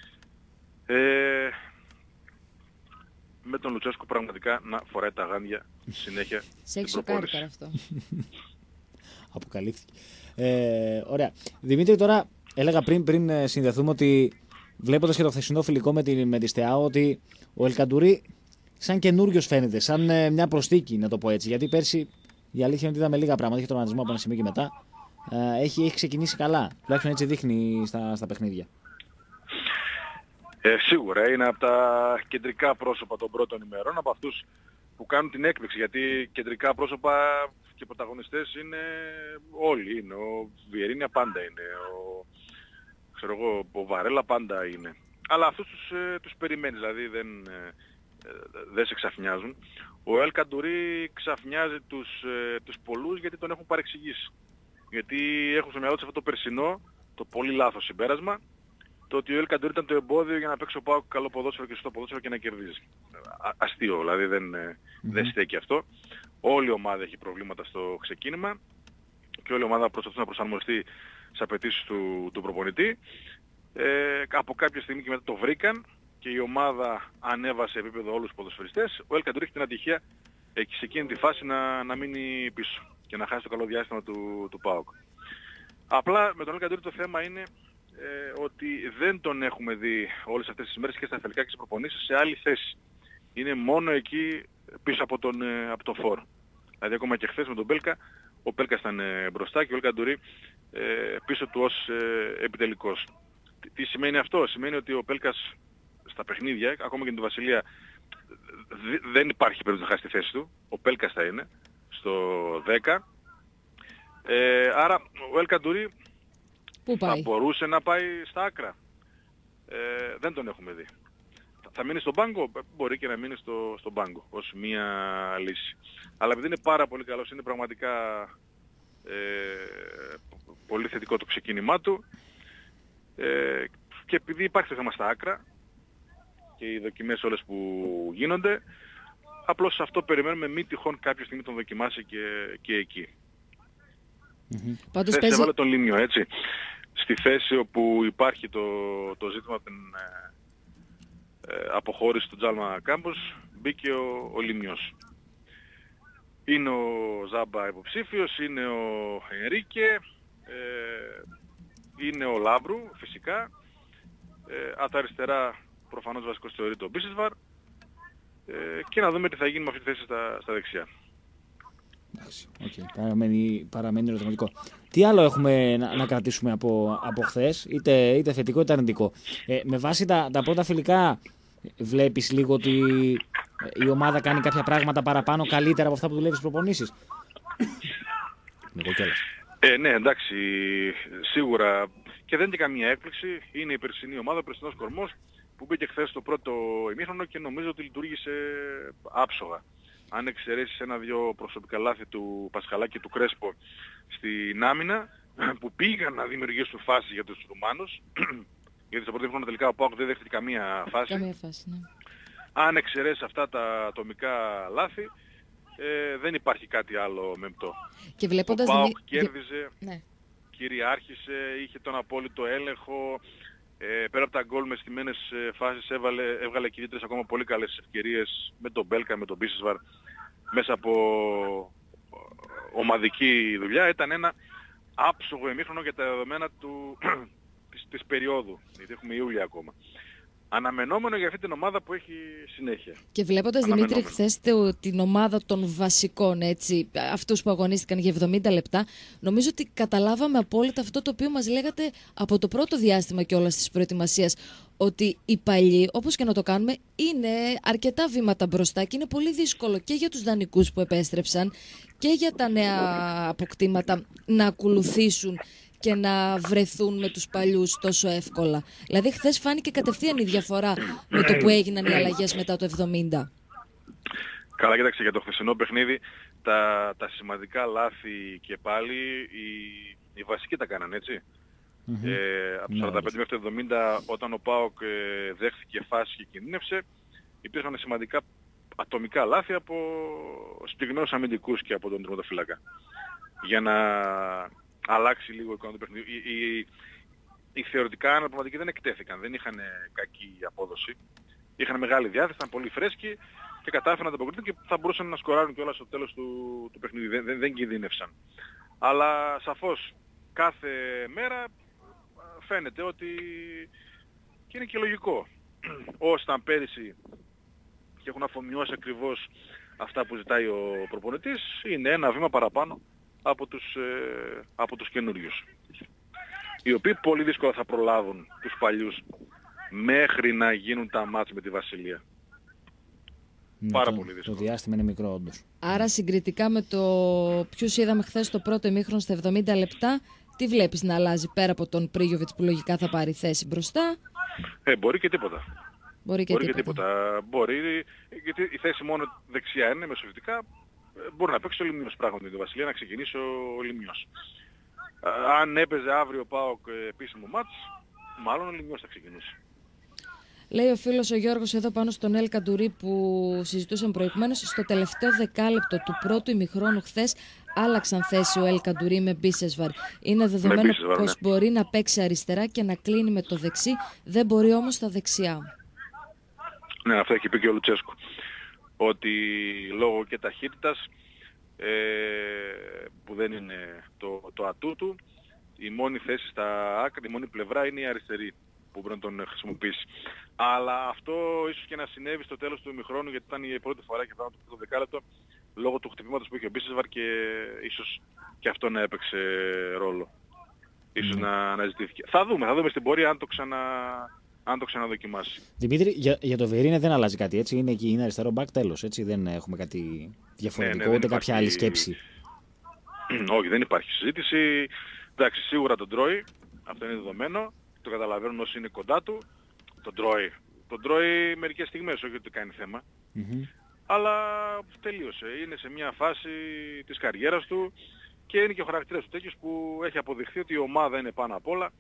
Με τον Λουτσέσκου πραγματικά να φοράει τα γάντια συνέχεια. Σε έχει σοκάρει τώρα αυτό. Αποκαλύφθηκε. Ωραία. Δημήτρη, τώρα έλεγα πριν συνδεθούμε ότι βλέποντας και το χθεσινό φιλικό με τη ΣΤΕΑΟ, ότι ο Ελκαντουρί σαν καινούριος φαίνεται, σαν μια προσθήκη, να το πω έτσι. Γιατί πέρσι η αλήθεια είναι ότι είδαμε λίγα πράγματα, είχε τραυματισμό από ένα σημείο και μετά. Έχει ξεκινήσει καλά. Τουλάχιστον έτσι δείχνει στα παιχνίδια. Σίγουρα είναι από τα κεντρικά πρόσωπα των πρώτων ημερών, από αυτούς που κάνουν την έκπληξη, γιατί κεντρικά πρόσωπα και πρωταγωνιστές είναι όλοι. Είναι ο Βιερίνια πάντα είναι, ο Βαρέλα πάντα είναι. Αλλά αυτούς τους περιμένεις, δηλαδή δεν σε ξαφνιάζουν. Ο Ελκαντουρί ξαφνιάζει τους πολλούς γιατί τον έχουν παρεξηγήσει. Γιατί έχουν στο μυαλό τους αυτό το περσινό, το πολύ λάθος συμπέρασμα, το ότι ο Ελκαντουρί ήταν το εμπόδιο για να παίξει ο ΠΑΟΚ καλό ποδόσφαιρο και στο ποδόσφαιρο και να κερδίζει. Αστείο, δηλαδή δεν στέκει αυτό. Όλη η ομάδα έχει προβλήματα στο ξεκίνημα και όλη η ομάδα προσπαθεί να προσαρμοστεί στις απαιτήσεις του προπονητή. Από κάποια στιγμή και μετά το βρήκαν και η ομάδα ανέβασε επίπεδο όλους τους ποδοσφαιριστές. Ο Ελκαντουρί έχει την ατυχία σε εκείνη τη φάση να μείνει πίσω και να χάσει το καλό διάστημα του ΠΑΟΚ. Απλά με τον Ελκαντουρί το θέμα είναι ότι δεν τον έχουμε δει όλες αυτές τις μέρες και στα φιλικά και στις προπονήσεις σε άλλη θέση. Είναι μόνο εκεί πίσω από τον φόρ. Δηλαδή ακόμα και χθες με τον Πέλκα, ο Πέλκας ήταν μπροστά και ο Ελκαντουρί πίσω του ως επιτελικός. Τι σημαίνει αυτό? Σημαίνει ότι ο Πέλκας στα παιχνίδια, ακόμα και με την Βασιλεία, δεν υπάρχει περίπτωση να χάσει τη θέση του. Ο Πέλκας θα είναι στο 10. Άρα ο Ελκαντουρί θα μπορούσε να πάει στα άκρα. Δεν τον έχουμε δει. Θα μείνει στον πάγκο, μπορεί και να μείνει στον πάγκο ως μία λύση. Αλλά επειδή είναι πάρα πολύ καλός, είναι πραγματικά Πολύ θετικό το ξεκίνημά του. Και επειδή υπάρχει το θέμα στα άκρα και οι δοκιμές όλες που γίνονται, απλώς σε αυτό περιμένουμε μη τυχόν κάποια στιγμή τον δοκιμάσει και εκεί. Πάντως Θες έβαλε τον Λίμνιο, έτσι. Στη θέση όπου υπάρχει το ζήτημα από την αποχώρηση του Τζάλμα Κάμπος, μπήκε ο Λίμνιος. Είναι ο Ζάμπα υποψήφιος, είναι ο Ενρίκε, είναι ο Λάμπρου φυσικά. Από τα αριστερά προφανώς βασικός θεωρείται ο Μπίσεσβαρ. Και να δούμε τι θα γίνει με αυτή τη θέση στα δεξιά. Εντάξει, παραμένει ερωτηματικό. Τι άλλο έχουμε να κρατήσουμε από χθες, είτε θετικό είτε αρνητικό? Με βάση τα πρώτα φιλικά, βλέπεις λίγο ότι η ομάδα κάνει κάποια πράγματα παραπάνω καλύτερα από αυτά που δουλεύει στις προπονήσεις? Ναι, εντάξει, σίγουρα. Και δεν είναι και καμία έκπληξη. Είναι η περσινή ομάδα, ο περσινός κορμός, που μπήκε χθες στο πρώτο ημίχρονο και νομίζω ότι λειτουργήσε άψογα. Αν εξαιρέσεις ένα-δυο προσωπικά λάθη του Πασχαλάκη και του Κρέσπο στην άμυνα, που πήγαν να δημιουργήσουν φάσεις για τους Ρουμάνους, γιατί στο πρώτο ημίχρονο τελικά ο ΠΑΟΚ δεν δέχτηκε καμία φάση. Ναι. Αν εξαιρέσεις αυτά τα ατομικά λάθη, δεν υπάρχει κάτι άλλο μεμπτό. Και βλέποντας ο ΠΑΟΚ κέρδιζε, ναι, κυριάρχησε, είχε τον απόλυτο έλεγχο. Πέρα από τα γκολ με στιμένες φάσεις έβγαλε και δύο-τρεις ακόμα πολύ καλές ευκαιρίες με τον Μπέλκα, με τον Μπίσεσβαρ, μέσα από ομαδική δουλειά. Ήταν ένα άψογο ημίχρονο για τα δεδομένα της περίοδου, γιατί έχουμε Ιούλιο ακόμα. Αναμενόμενο για αυτή την ομάδα που έχει συνέχεια. Και βλέποντας, Δημήτρη, χθες την ομάδα των βασικών, έτσι, αυτούς που αγωνίστηκαν για 70 λεπτά, νομίζω ότι καταλάβαμε απόλυτα αυτό το οποίο μας λέγατε από το πρώτο διάστημα κιόλας της προετοιμασίας, ότι οι παλιοί, όπως και να το κάνουμε, είναι αρκετά βήματα μπροστά και είναι πολύ δύσκολο και για τους δανεικούς που επέστρεψαν και για τα νέα αποκτήματα να ακολουθήσουν και να βρεθούν με τους παλιούς τόσο εύκολα. Δηλαδή χθες φάνηκε κατευθείαν η διαφορά με το που έγιναν οι αλλαγές μετά το 70. Καλά, κοίταξε, για το χθεσινό παιχνίδι τα σημαντικά λάθη και πάλι οι βασικοί τα κάνανε, έτσι. Από το 45 μέχρι το 70, όταν ο ΠΑΟΚ δέχθηκε φάση και κινδύνευσε, υπήρχαν σημαντικά ατομικά λάθη από συγκεκριμένους αμυντικούς και από τον τερματοφύλακα. Για να αλλάξει λίγο η εικόνα του παιχνιδιού. Οι θεωρητικά αναπληρωματικοί δεν εκτέθηκαν, δεν είχαν κακή απόδοση. Είχαν μεγάλη διάθεση, ήταν πολύ φρέσκοι και κατάφεραν να ανταποκριθούν και θα μπορούσαν να σκοράρουν κιόλας στο τέλος του παιχνιδιού. Δεν κινδύνευσαν. Αλλά σαφώς κάθε μέρα φαίνεται ότι, και είναι και λογικό, όσοι ήταν πέρυσι και έχουν αφομοιώσει ακριβώς αυτά που ζητάει ο προπονητής, είναι ένα βήμα παραπάνω από τους καινούριους, οι οποίοι πολύ δύσκολα θα προλάβουν τους παλιούς μέχρι να γίνουν τα μάτς με τη Βασιλεία. Πάρα πολύ δύσκολο. Το διάστημα είναι μικρό όντως. Άρα συγκριτικά με το ποιους είδαμε χθες το πρώτο ημίχρονο στα 70 λεπτά, τι βλέπεις να αλλάζει πέρα από τον Πρίγιοβιτς που λογικά θα πάρει θέση μπροστά? Μπορεί και τίποτα. Μπορεί και τίποτα. Μπορεί, γιατί η θέση μόνο δεξιά είναι μεσοβητικά. Μπορεί να παίξει ο Λιμνιός πράγματι με τη Βασιλεία, να ξεκινήσει ο Λιμνιός. Αν έπαιζε αύριο ΠΑΟΚ επίσημο μάτς, μάλλον ο Λιμνιός θα ξεκινήσει. Λέει ο φίλος ο Γιώργος εδώ πάνω στον Ελ Καντουρί που συζητούσαν προηγουμένως, στο τελευταίο δεκάλεπτο του πρώτου ημιχρόνου χθες άλλαξαν θέση ο Ελ Καντουρί με Μπίσεσβαρ. Είναι δεδομένο πως μπορεί να παίξει αριστερά και να κλείνει με το δεξί, δεν μπορεί όμως στα δεξιά. Ναι, αυτό έχει πει και ο Λουτσέσκου. Ότι λόγω και ταχύτητας, που δεν είναι το ατού του, η μόνη θέση στα άκρα, η μόνη πλευρά είναι η αριστερή που μπορεί να τον χρησιμοποιήσει. Αλλά αυτό ίσως και να συνέβη στο τέλος του ημιχρόνου, γιατί ήταν η πρώτη φορά και πάνω το δεκάλεπτο, λόγω του χτυπήματος που είχε ο Μπίσεσβαρ και ίσως και αυτό να έπαιξε ρόλο. Ίσως να αναζητήθηκε. Θα δούμε στην πορεία αν το ξαναδοκιμάσει. Δημήτρη, για το Βιερίνια δεν αλλάζει κάτι, έτσι. Είναι εκεί, είναι αριστερό μπακ, τέλος, έτσι. Δεν έχουμε κάτι διαφορετικό, ούτε κάποια άλλη σκέψη. Όχι, δεν υπάρχει συζήτηση. Εντάξει, σίγουρα τον τρώει. Αυτό είναι δεδομένο. Το καταλαβαίνουν όσοι είναι κοντά του. Τον τρώει μερικές στιγμές, όχι ότι κάνει θέμα. Αλλά τελείωσε. Είναι σε μια φάση της καριέρας του. Και είναι και ο χαρακτήρας του τέτοιος που έχει αποδειχθεί ότι η ομάδα είναι πάνω απ' όλα,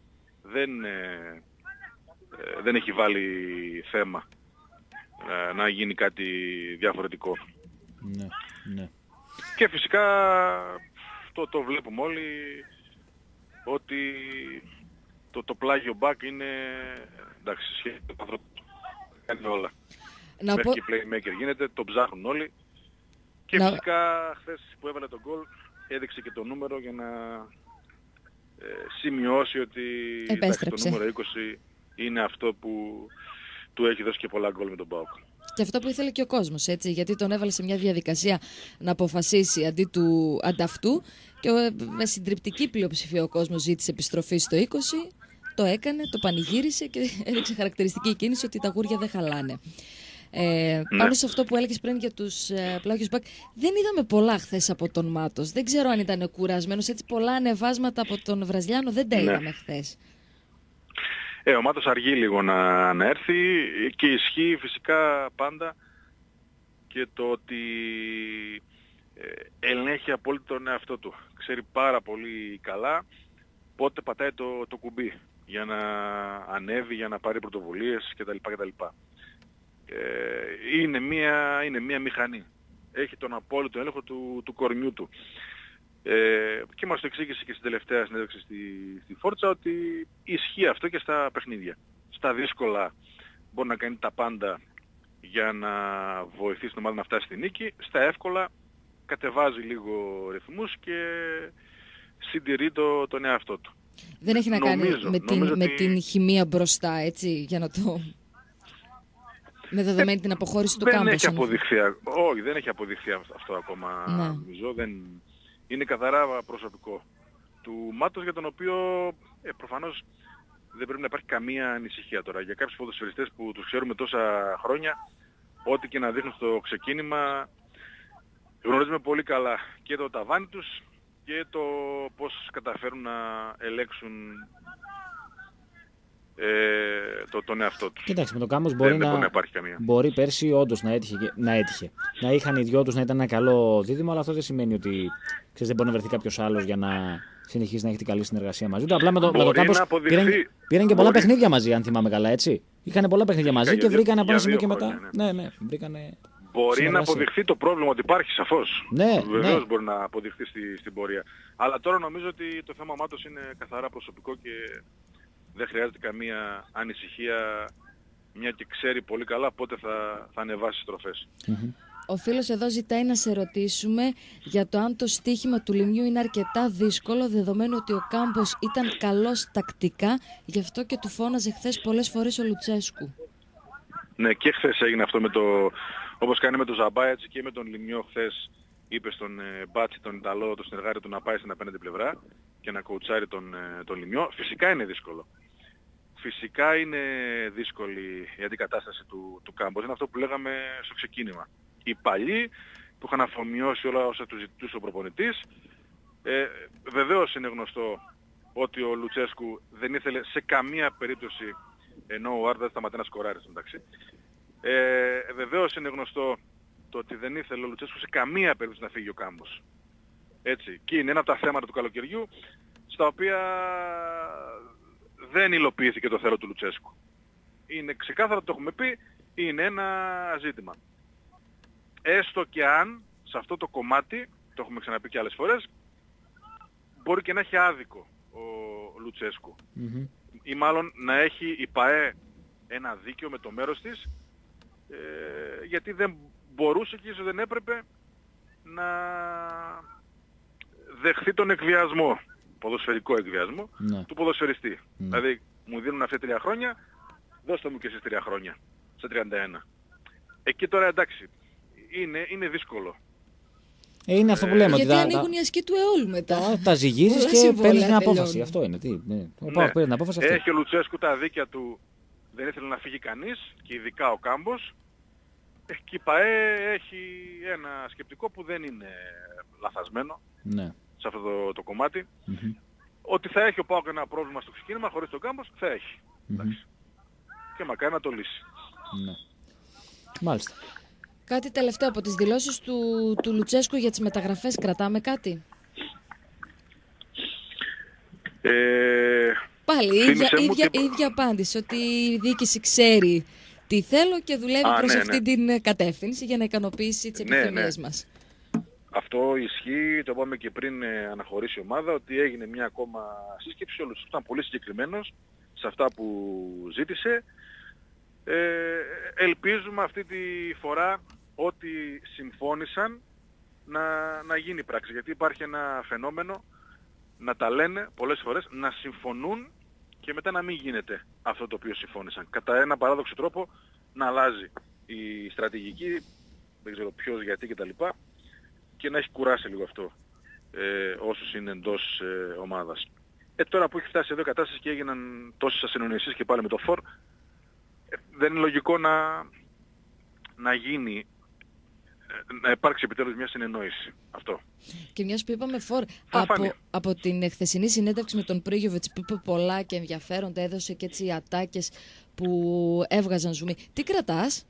δεν έχει βάλει θέμα να γίνει κάτι διαφορετικό. Ναι, ναι. Και φυσικά το βλέπουμε όλοι ότι το πλάγιο μπακ είναι, εντάξει, σχέση με το άνθρωπο, κάνει όλα. Μέχρι και playmaker γίνεται, το ψάχνουν όλοι. Και φυσικά χθες που έβαλε τον γκολ έδειξε και το νούμερο για να σημειώσει ότι εντάξει, το νούμερο 20 είναι αυτό που του έχει δώσει και πολλά γκολ με τον ΠΑΟΚ. Και αυτό που ήθελε και ο κόσμος, έτσι, γιατί τον έβαλε σε μια διαδικασία να αποφασίσει ανταυτού και με συντριπτική πλειοψηφία ο κόσμος ζήτησε επιστροφή στο 20, το έκανε, το πανηγύρισε και έδειξε χαρακτηριστική κίνηση ότι τα γούρια δεν χαλάνε. Πάνω σε αυτό που έλεγες πριν για τους πλάγιους μπακ, δεν είδαμε πολλά χθες από τον Μάτος. Δεν ξέρω αν ήταν κουρασμένος, έτσι πολλά ανεβάσματα από τον Βραζιλιάνο δεν τα είδαμε χθες. Ο Μάτος αργεί λίγο να έρθει και ισχύει φυσικά πάντα και το ότι ελέγχει απόλυτα τον εαυτό του. Ξέρει πάρα πολύ καλά πότε πατάει το κουμπί για να ανέβει, για να πάρει πρωτοβουλίες κτλ. Είναι μια μηχανή. Έχει τον απόλυτο έλεγχο του κορμιού του. Και μας το εξήγησε και στην τελευταία συνέντευξη στη Φόρτσα ότι ισχύει αυτό και στα παιχνίδια. Στα δύσκολα μπορεί να κάνει τα πάντα για να βοηθήσει την ομάδα να φτάσει στη νίκη. Στα εύκολα κατεβάζει λίγο ρυθμούς και συντηρεί τον εαυτό του. Δεν έχει να κάνει με την χημεία μπροστά, έτσι, για να το... με δεδομένη την αποχώρηση του Κάμπος. Όχι, δεν έχει αποδειχθεί αυτό ακόμα, νομίζω. Είναι καθαρά προσωπικό του Μάτος, για τον οποίο προφανώς δεν πρέπει να υπάρχει καμία ανησυχία τώρα. Για κάποιους ποδοσφαιριστές που τους ξέρουμε τόσα χρόνια, ό,τι και να δείχνουν στο ξεκίνημα, γνωρίζουμε πολύ καλά και το ταβάνι τους και το πώς καταφέρουν να ελέγξουν τον εαυτό τους. Κοιτάξτε, με τον Κάμπος μπορεί πέρσι όντως να έτυχε. Να είχαν οι δυο τους να ήταν ένα καλό δίδυμο, αλλά αυτό δεν σημαίνει ότι δεν μπορεί να βρεθεί κάποιος άλλος για να συνεχίσει να έχει την καλή συνεργασία μαζί του. Απλά με τον Κάμπος πήραν και πολλά παιχνίδια μαζί, αν θυμάμαι καλά, έτσι. Είχαν πολλά παιχνίδια μαζί και βρήκαν από ένα σημείο και μετά. Ναι, βρήκανε. Μπορεί να αποδειχθεί το πρόβλημα ότι υπάρχει, σαφώς. Ναι, βεβαίως μπορεί να αποδειχθεί στην πορεία. Αλλά τώρα νομίζω ότι το θέμα Μάτος είναι καθαρά προσωπικό και δεν χρειάζεται καμία ανησυχία, μια και ξέρει πολύ καλά πότε θα ανεβάσει στροφές. Ο φίλος εδώ ζητάει να σε ρωτήσουμε για το αν το στοίχημα του Λιμιού είναι αρκετά δύσκολο, δεδομένου ότι ο Κάμπος ήταν καλός τακτικά, γι' αυτό και του φώναζε χθες πολλές φορές ο Λουτσέσκου. Ναι, και χθες έγινε αυτό όπως κάνει με τον Ζαμπά, έτσι και με τον Λιμιό χθες είπε στον Μπάτσι, τον Ιταλό, τον συνεργάτη του, να πάει στην απέναντι πλευρά και να κοουτσάρει τον Λιμιό. Φυσικά είναι δύσκολο. Φυσικά είναι δύσκολη η αντικατάσταση του Κάμπος. Είναι αυτό που λέγαμε στο ξεκίνημα. Οι παλιοί που είχαν αφομοιώσει όλα όσα του ζητούσε ο προπονητής. Βεβαίως είναι γνωστό ότι ο Λουτσέσκου δεν ήθελε σε καμία περίπτωση, ενώ ο Άρτα δεν σταματεί να σκοράρει, εντάξει. Βεβαίως είναι γνωστό το ότι δεν ήθελε ο Λουτσέσκου σε καμία περίπτωση να φύγει ο Κάμπος. Έτσι. Και είναι ένα από τα θέματα του καλοκαιριού στα οποία δεν υλοποιήθηκε το θέλω του Λουτσέσκου. Είναι ξεκάθαρα, το έχουμε πει, είναι ένα ζήτημα. Έστω και αν σε αυτό το κομμάτι, το έχουμε ξαναπεί και άλλες φορές, μπορεί και να έχει άδικο ο Λουτσέσκου. Ή μάλλον να έχει η ΠΑΕ ένα δίκιο με το μέρος της, γιατί δεν μπορούσε και ίσως δεν έπρεπε να δεχθεί τον εκβιασμό, ποδοσφαιρικό εκβιασμό, του ποδοσφαιριστή. Δηλαδή μου δίνουν αυτά 3 χρόνια, δώστε μου και εσείς 3 χρόνια, σε 31. Εκεί τώρα εντάξει, είναι δύσκολο. Είναι αυτό που λέμε. Γιατί ανοίγουν οι ασκοί του αιώλου μετά. Τα ζυγίζεις και παίρνεις μια απόφαση. Αυτό είναι. Έχει ο Λουτσέσκου τα δίκια του, δεν ήθελε να φύγει κανείς, και ειδικά ο Κάμπος. Και η ΠΑΕ έχει ένα σκεπτικό που δεν είναι λαθασμένο σε αυτό το κομμάτι. Ότι θα έχει ο ΠΑΟΚ ένα πρόβλημα στο ξεκίνημα χωρίς τον Κάμπος, θα έχει. Και μακάρι να το λύσει. Μάλιστα. Κάτι τελευταίο από τις δηλώσεις του Λουτσέσκου για τις μεταγραφές, κρατάμε κάτι? Πάλι η ίδια απάντηση, ότι η διοίκηση ξέρει τι θέλω και δουλεύει προς αυτή την κατεύθυνση για να ικανοποιήσει τις επιθυμίες μας. Αυτό ισχύει, το είπαμε και πριν αναχωρήσει η ομάδα, ότι έγινε μια ακόμα σύσκεψη, όλος ήταν πολύ συγκεκριμένος σε αυτά που ζήτησε. Ελπίζουμε αυτή τη φορά ότι συμφώνησαν να γίνει πράξη, γιατί υπάρχει ένα φαινόμενο να τα λένε πολλές φορές, να συμφωνούν και μετά να μην γίνεται αυτό το οποίο συμφώνησαν. Κατά ένα παράδοξο τρόπο να αλλάζει η στρατηγική, δεν ξέρω ποιος, γιατί κτλ. Και να έχει κουράσει λίγο αυτό όσους είναι εντός ομάδας. Τώρα που έχει φτάσει εδώ η κατάσταση και έγιναν τόσες ασυνονοησίες και πάλι με το φορ, δεν είναι λογικό να γίνει, να υπάρξει επιτέλους μια συνεννόηση. Αυτό. Και μιας που είπαμε φορ, από την χθεσινή συνέντευξη με τον Πρίγιοβιτς που είπε πολλά και ενδιαφέροντα, έδωσε και έτσι ατάκες που έβγαζαν ζουμί. Τι κρατάς?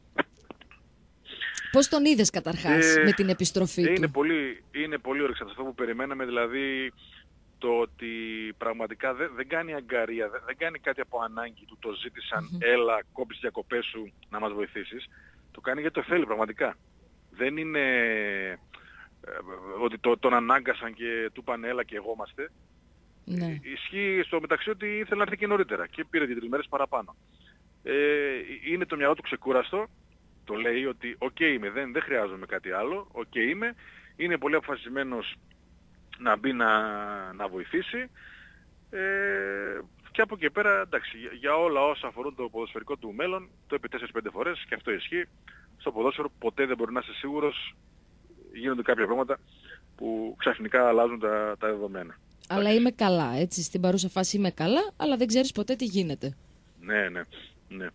Πώς τον είδες καταρχάς με την επιστροφή του? Είναι πολύ όρεξη αυτό που περιμέναμε, δηλαδή το ότι πραγματικά δεν κάνει αγκαρία, δεν κάνει κάτι από ανάγκη του, το ζήτησαν, έλα κόψεις διακοπές σου να μας βοηθήσεις. Το κάνει γιατί το θέλει πραγματικά. Δεν είναι ότι τον ανάγκασαν και του είπαν έλα και εγώ είμαστε. Ναι. Ισχύει στο μεταξύ ότι ήθελε να έρθει και νωρίτερα και πήρε 2-3 μέρες παραπάνω. Είναι το μυαλό του ξεκούραστο. Το λέει ότι είμαι, δεν χρειάζομαι κάτι άλλο, είμαι. Είναι πολύ αποφασισμένος να μπει να βοηθήσει. Και από εκεί πέρα, εντάξει, για όλα όσα αφορούν το ποδοσφαιρικό του μέλλον, το είπε 4-5 φορές και αυτό ισχύει. Στο ποδόσφαιρο ποτέ δεν μπορεί να είσαι σίγουρος, γίνονται κάποια πράγματα που ξαφνικά αλλάζουν τα δεδομένα. Αλλά είμαι καλά, έτσι, στην παρούσα φάση είμαι καλά, αλλά δεν ξέρεις ποτέ τι γίνεται. Ναι.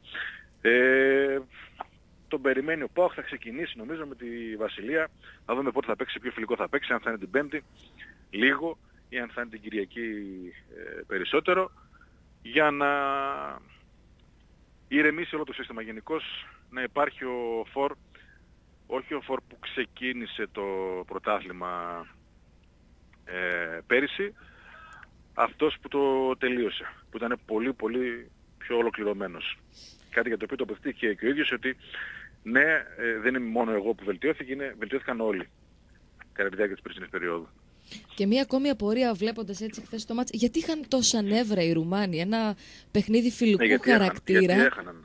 Τον περιμένει ο ΠΑΟΚ, θα ξεκινήσει νομίζω με τη Βασιλεία, θα δούμε πότε θα παίξει, ποιο φιλικό θα παίξει, αν θα είναι την Πέμπτη λίγο ή αν θα είναι την Κυριακή περισσότερο, για να ηρεμήσει όλο το σύστημα γενικώς, να υπάρχει ο φορ, όχι ο φορ που ξεκίνησε το πρωτάθλημα πέρυσι, αυτός που το τελείωσε, που ήταν πολύ πολύ πιο ολοκληρωμένος. Κάτι για το οποίο τοποθετήθηκε και ο ίδιος, ότι ναι, δεν είμαι μόνο εγώ που βελτιώθηκαν όλοι κατά τη διάρκεια της περσινής περίοδου. Και μία ακόμη απορία βλέποντας έτσι χθες το μάτς, γιατί είχαν τόσα νεύρα οι Ρουμάνοι, ένα παιχνίδι φιλικού χαρακτήρα. Γιατί έχαναν.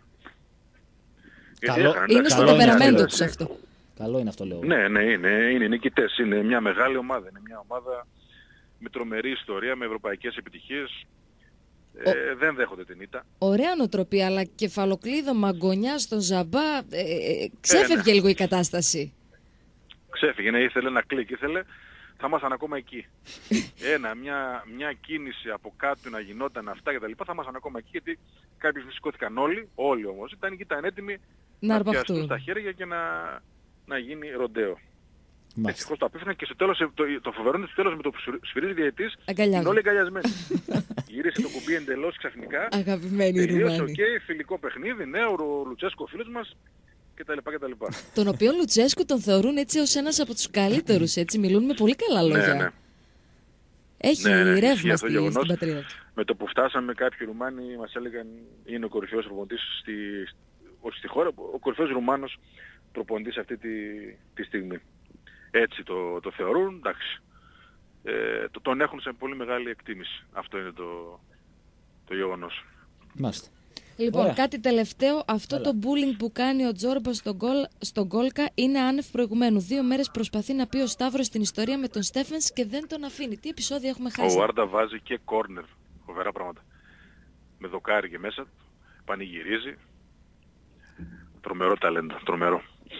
Είναι στο τεπεραμέντο τους αυτό. Καλό είναι αυτό, λέω. Ναι, είναι νικητές. Είναι μια μεγάλη ομάδα. Είναι μια ομάδα με τρομερή ιστορία, με ευρωπαϊκές επιτυχίες. Δεν δέχονται την ήττα. Ωραία νοοτροπία, αλλά κεφαλοκλείδωμα, γκονιά στον Ζαμπά, ξέφευγε λίγο η κατάσταση. Ξέφυγε, ήθελε ένα κλικ, θα ήμασταν ακόμα εκεί. Μια κίνηση από κάτω να γινόταν αυτά και τα λοιπά, θα ήμασταν ακόμα εκεί, γιατί κάποιοι σηκώθηκαν όλοι όμως, ήταν έτοιμοι να πιαστούν στα χέρια και να γίνει ροντέο. Ευτυχώς το απέφυγαν και στο τέλος, το φοβερό είναι στο τέλος με το που σφυρίζει διαιτητής, είναι όλοι αγκαλιασμένοι. Γύρισε το κουμπί εντελώς ξαφνικά. Αγαπημένοι Ρουμάνοι. Φιλικό παιχνίδι, ναι, ο Λουτσέσκο φίλος μας κτλ. Τον οποίο Λουτσέσκο τον θεωρούν έτσι ως ένας από τους καλύτερους, έτσι, μιλούν με πολύ καλά λόγια. Ναι. Έχει ρεύμα στην πατρίδα του. Με το που φτάσαμε, κάποιοι Ρουμάνοι μας έλεγαν είναι ο κορυφαίος προπονητής στη χώρα, ο κορυφαίος Ρουμάνος προπονητής αυτή τη στιγμή. Έτσι το θεωρούν, εντάξει. Τον έχουν σε πολύ μεγάλη εκτίμηση. Αυτό είναι το γεγονός. Μάλιστα. Λοιπόν, ωραία. Κάτι τελευταίο. Αυτό το bullying που κάνει ο Τζόρμπα στον Γκόλκα είναι άνευ προηγουμένου. 2 μέρες προσπαθεί να πει ο Σταύρος την ιστορία με τον Στέφενς και δεν τον αφήνει. Τι επεισόδια έχουμε χάσει. Ο Άρντα βάζει και κόρνερ. Φοβερά πράγματα. Με δοκάρι και μέσα. Πανηγυρίζει. Τρομερό ταλέντο. Τρομερό.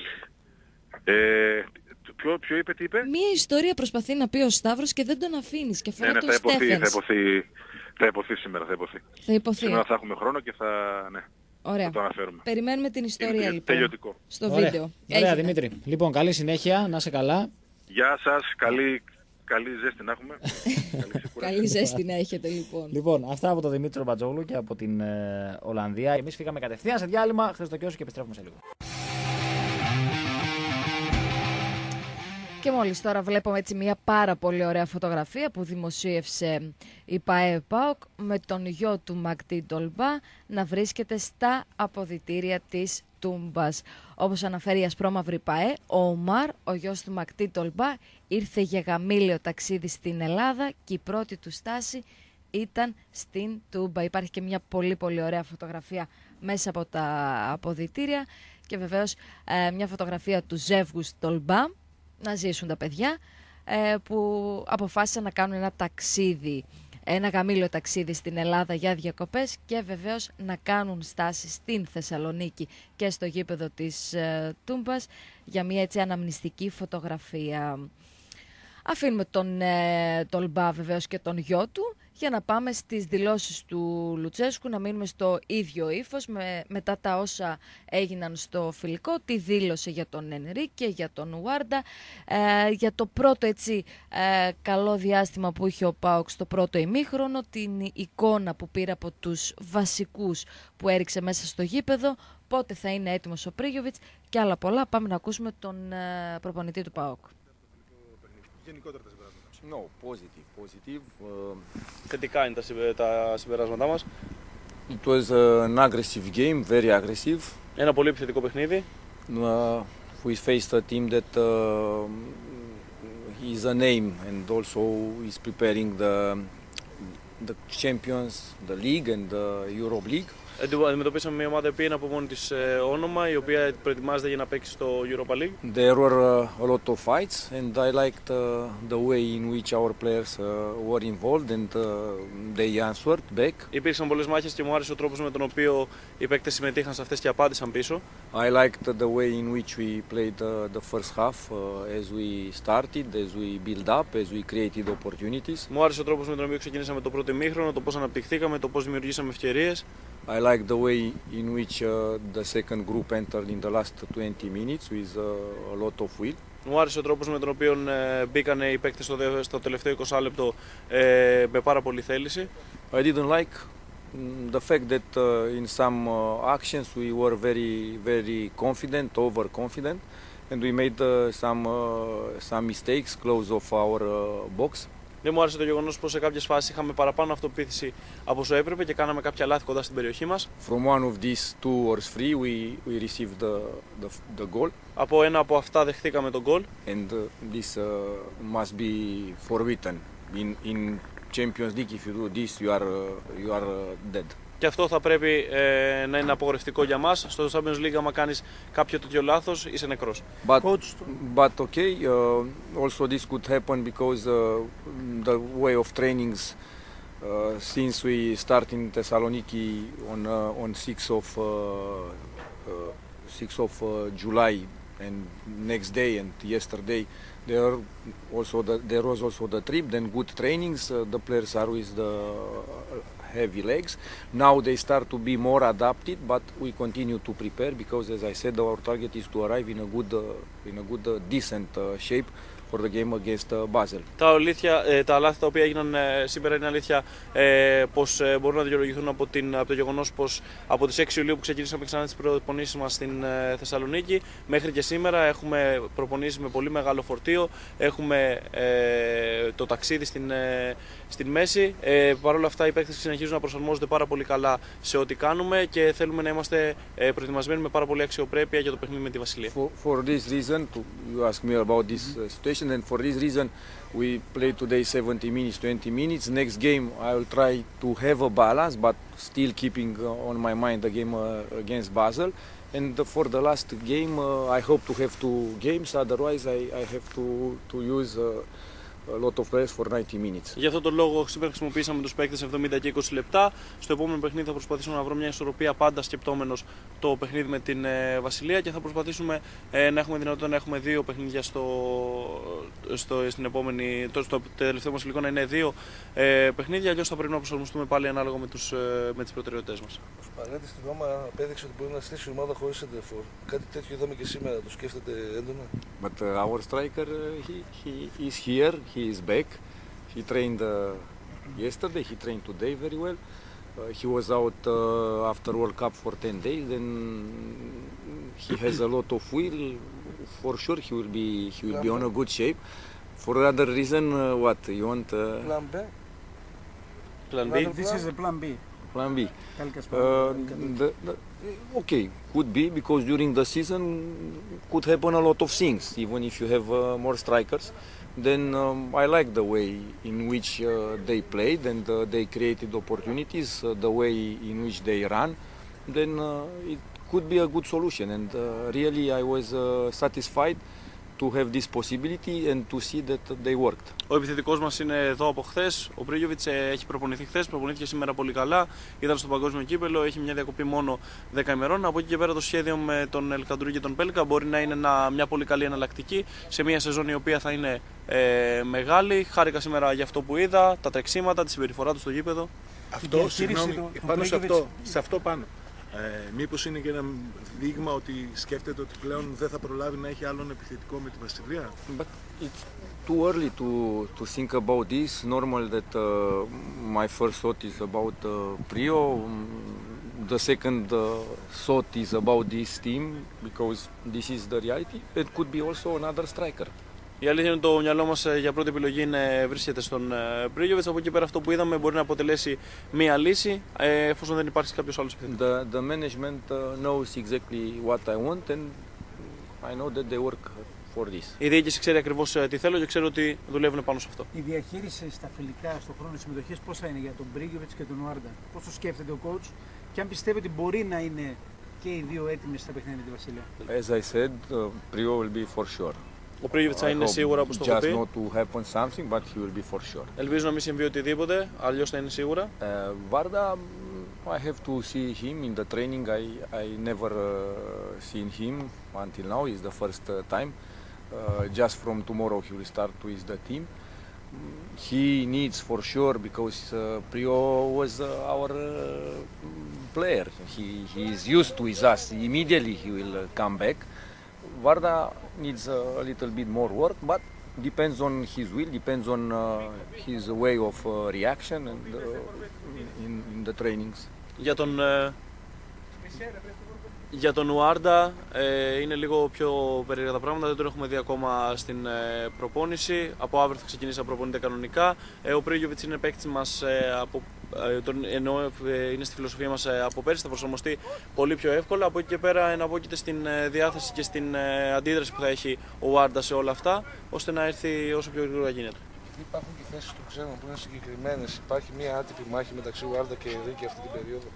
Ποιο είπε, τι είπε? Μία ιστορία προσπαθεί να πει ο Σταύρος και δεν τον αφήνεις. Και αφορά τον Στέφενς. Θα υποθεί σήμερα, θα υποθεί. Σήμερα θα έχουμε χρόνο και θα το αναφέρουμε. Περιμένουμε την ιστορία λοιπόν. Τελειωτικό. Στο βίντεο. Ωραία, Δημήτρη. Λοιπόν, καλή συνέχεια, να είσαι καλά. Γεια σας, καλή ζέστη να έχουμε. Καλή ζέστη να έχετε λοιπόν. Λοιπόν, αυτά από τον Δημήτρη Μπατζόγλου και από την Ολλανδία. Εμείς φύγαμε κατευθείαν σε διάλειμμα, χθες το Κιώσο και επιστρέφουμε σε λίγο. Και μόλις τώρα βλέπουμε έτσι μια πάρα πολύ ωραία φωτογραφία που δημοσίευσε η ΠΑΕ-ΠΑΟΚ με τον γιο του Μακτή Ντολμπά να βρίσκεται στα αποδυτήρια της Τούμπας. Όπως αναφέρει η ασπρόμαυρη ΠΑΕ, ο Ομάρ, ο γιος του Μακτή Ντολμπά, ήρθε για γαμήλιο ταξίδι στην Ελλάδα και η πρώτη του στάση ήταν στην Τούμπα. Υπάρχει και μια πολύ πολύ ωραία φωτογραφία μέσα από τα αποδυτήρια και βεβαίως μια φωτογραφία του ζεύγους Ντολμπά, να ζήσουν τα παιδιά, που αποφάσισαν να κάνουν ένα ταξίδι, ένα γαμήλιο ταξίδι στην Ελλάδα για διακοπές και βεβαίως να κάνουν στάση στην Θεσσαλονίκη και στο γήπεδο της Τούμπας για μια έτσι αναμνηστική φωτογραφία. Αφήνουμε τον Ντολμπά βεβαίως και τον γιο του για να πάμε στις δηλώσεις του Λουτσέσκου, να μείνουμε στο ίδιο ύφος μετά τα όσα έγιναν στο φιλικό, τι δήλωσε για τον Ενρίκε, για τον Ουάρντα, για το πρώτο έτσι καλό διάστημα που είχε ο ΠΑΟΚ στο πρώτο ημίχρονο, την εικόνα που πήρε από τους βασικούς που έριξε μέσα στο γήπεδο, πότε θα είναι έτοιμος ο Πρίγιοβιτς και άλλα πολλά. Πάμε να ακούσουμε τον προπονητή του ΠΑΟΚ. Γενικότερα τα συμπεράσματα. No, positive. Θετικά είναι τα συμπεράσματά μας. It was an aggressive game, very aggressive. Ένα πολύ επιθετικό παιχνίδι. We faced a team that is a name and also is preparing the Champions, the League and the Europe League. Αντιμετωπίσαμε μια ομάδα που είναι από μόνη της όνομα, η οποία προετοιμάζεται για να παίξει στο Europa League. There were a lot of fights and I liked the way in which our players were involved and they answered back. Υπήρξαν πολλές μάχες και μου άρεσε ο τρόπος με τον οποίο οι παίκτες συμμετείχαν σε αυτές και απάντησαν πίσω. I liked the way in which we played the first half as we started, as we build up, as we created opportunities. Μου άρεσε ο τρόπος με τον οποίο ξεκινήσαμε το πρώτο ημίχρονο, το πώς αναπτυχθήκαμε, το πώς δημιουργήσαμε ευκαιρίες. I like the way in which the second group entered in the last 20 minutes with a lot of will. Μου άρεσε ο τρόπος με τον οποίο μπήκαν οι παίκτες στο τελευταίο 20 λεπτό με πάρα πολύ θέληση. I didn't like the fact that in some actions we were very confident, overconfident, and we made some mistakes close of our box. Δεν μου άρεσε το γεγονός πως σε κάποιες φάσεις είχαμε παραπάνω αυτοπεποίθηση από όσο έπρεπε και κάναμε κάποια λάθη κοντά στην περιοχή μας. From one of these two or three we received the goal. Από ένα από αυτά δεχτήκαμε τον goal. And this must be forbidden. In Champions League if you do this you are dead. Και αυτό θα πρέπει να είναι απογορευτικό για μας. Στο Champions League, άμα κάνεις κάποιο τέτοιο λάθος, είσαι νεκρός. But okay, also this could happen because the way of trainings since we start in Thessaloniki on 6 of July and next day and yesterday there was also the trip, then good trainings, the players are with the heavy legs. Now they start to be more adapted, but we continue to prepare because, as I said, our target is to arrive in a good decent shape for the game against Basel. Τα λάθη τα οποία έγιναν σήμερα είναι αλήθεια πως μπορούν να δικαιολογηθούν από το γεγονός πως από τις 6 Ιουλίου που ξεκινήσαμε ξανά τις προπονήσεις μας στην Θεσσαλονίκη μέχρι και σήμερα έχουμε προπονήσεις με πολύ μεγάλο φορτίο, έχουμε το ταξίδι στην μέση. Παρ' όλα αυτά οι παίκτες συνεχίζουν να προσαρμόζονται πάρα πολύ καλά σε ό,τι κάνουμε και θέλουμε να είμαστε προετοιμασμένοι με πάρα πολύ αξιοπρέπεια για το παιχνίδι με τη Βασιλεία. For this reason, you ask me about this situation, and for this reason we play today 70 minutes, 20 minutes. Next game I will try to have a balance, but still keeping on my mind the game against Basel. And for the last game I hope to have 2 games, otherwise I have to use a lot of players for 90 minutes. Για αυτόν τον λόγο σήμερα χρησιμοποίησαμε τους παίκτες 70 και 20 λεπτά. Στο επόμενο παιχνίδι θα προσπαθήσουμε να βρούμε μια ισορροπία πάντα σκεπτόμενος το παιχνίδι με την Βασιλεία και θα προσπαθήσουμε να έχουμε δυνατότητα να έχουμε 2 παιχνίδια στην επόμενη, στο τελευταίο μας υλικό να είναι 2 παιχνίδια, αλλιώς θα πρέπει να προσαρμοστούμε πάλι ανάλογα με τις προτεραιότητες μας. Ο Σπανέτης στη Ρώμα απέδειξε ότι μπορεί να στήσει ομάδα χωρίς σεντερφόρ. Κάτι τέτοιο είδαμε και σήμερα, το σκέφτεται έντονα. But our striker he is here. He is back. He trained yesterday. He trained today very well. He was out after World Cup for 10 days. Then he has a lot of will. for sure he will be on a good shape. For other reason, what you want? Plan B. Plan B. This is a plan B. Plan B. Calcas Okay, could be because during the season could happen a lot of things. Even if you have more strikers, then I like the way in which they played and they created opportunities, the way in which they run. Then it could be a good solution. And really, I was satisfied to have this possibility and to see that they worked. Ο επιθετικός μας είναι εδώ από χθες. Ο Πρίγιοβιτς έχει προπονηθεί χθες, προπονήθηκε σήμερα πολύ καλά. Ήταν στο παγκόσμιο κύπελλο, έχει μια διακοπή μόνο 10 ημερών. Από εκεί και πέρα το σχέδιο με τον Ελκαντουρί και τον Πέλκα μπορεί να είναι μια πολύ καλή εναλλακτική σε μια σεζόν η οποία θα είναι μεγάλη. Χάρηκα σήμερα για αυτό που είδα, τα τρεξίματα, τη συμπεριφορά του στο γήπεδο. Αυτό, συγγνώμη, πάνω σε αυτό πάνω. Μήπως είναι και ένα δείγμα ότι σκέφτεται ότι πλέον δεν θα προλάβει να έχει άλλον επιθετικό με τη Βασιλεία. But it's too early to think about this. Normal that my first thought is about Prio. The second thought is about this team because this is the reality. It could be also another striker. Η αλήθεια είναι το μυαλό μας για πρώτη επιλογή βρίσκεται στον Πρίγιοβιτς. Από εκεί πέρα αυτό που είδαμε μπορεί να αποτελέσει μία λύση εφόσον δεν υπάρχει κάποιος άλλος επιθετικός. The management knows exactly what I want and I know that they work for this. Η διοίκηση ξέρει ακριβώς τι θέλω και ξέρω ότι δουλεύουν πάνω σε αυτό. Η διαχείριση στα φιλικά, στον χρόνο συμμετοχής, πώς θα είναι για τον Πρίγιοβιτς και τον Ουάρντα? Πώς το σκέφτεται ο coach και αν πιστεύει ότι μπορεί να είναι και οι δύο έτοιμοι στα παιχνίδια με τη Βασιλεία? As I said, Prio will be for sure. Ο Πρίγιοβιτς θα είναι σίγουρα, όπως το έχω πει. Just not to happen something, but he will be for sure. Ελπίζω να μην συμβεί οτιδήποτε, αλλιώς θα είναι σίγουρα. Varda, I have to see him in the training. I never seen him until now. It's the first time. Just from tomorrow he will start with the team. He needs for sure because Prio was our player. He is used to with us. Immediately he will come back. Varda needs a little bit more work, but depends on his will, depends on his way of reaction and in the trainings. Για τον Ουάρντα είναι λίγο πιο περίεργα τα πράγματα, δεν τον έχουμε δει ακόμα στην προπόνηση. Από αύριο θα ξεκινήσει να προπονείται κανονικά. Ο Πρίγιοβιτς είναι παίκτης μας, ενώ είναι στη φιλοσοφία μας από πέρσι, θα προσαρμοστεί πολύ πιο εύκολα. Από εκεί και πέρα εναπόκειται στην διάθεση και στην αντίδραση που θα έχει ο Ουάρντα σε όλα αυτά, ώστε να έρθει όσο πιο γρήγορα γίνεται. Υπάρχουν και θέσεις των ξένων που είναι συγκεκριμένες. Υπάρχει μια άτυπη μάχη μεταξύ Ουάρντα και Ενρίκε αυτή την περίοδο?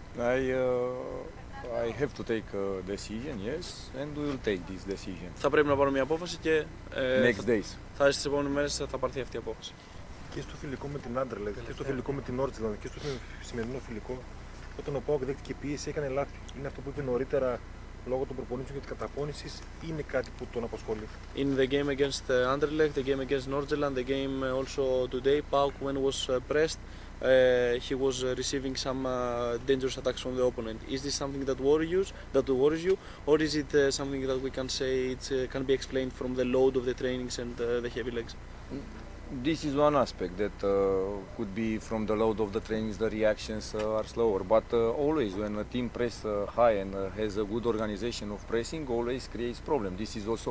I have to take a decision, yes, and we will take this decision. Θα πρέπει να πάρω μια απόφαση και στις επόμενες μέρες θα πάρθει αυτή η απόφαση. Και στο φιλικό με την Άντερλεχτ και στο φιλικό με την Νόρτζιλαντ και στο σημερινό φιλικό, όταν ο ΠΑΟΚ δέχτηκε πίεση, έκανε λάθη. Είναι αυτό που είπε νωρίτερα λόγω των προπονήσεων και της καταπώνησης, είναι κάτι που τον απασχολεί? In the game against Anderlecht, the game against Nordjylland, the game also today, PAOK when was pressed, he was receiving some dangerous attacks from the opponent. Is this something that worries you, or is it something that we can say it can be explained from the load of the trainings and the heavy legs? This is one aspect that could be from the load of the trainings, the reactions are slower. But always when a team press high and has a good organization of pressing, always creates problem. This is also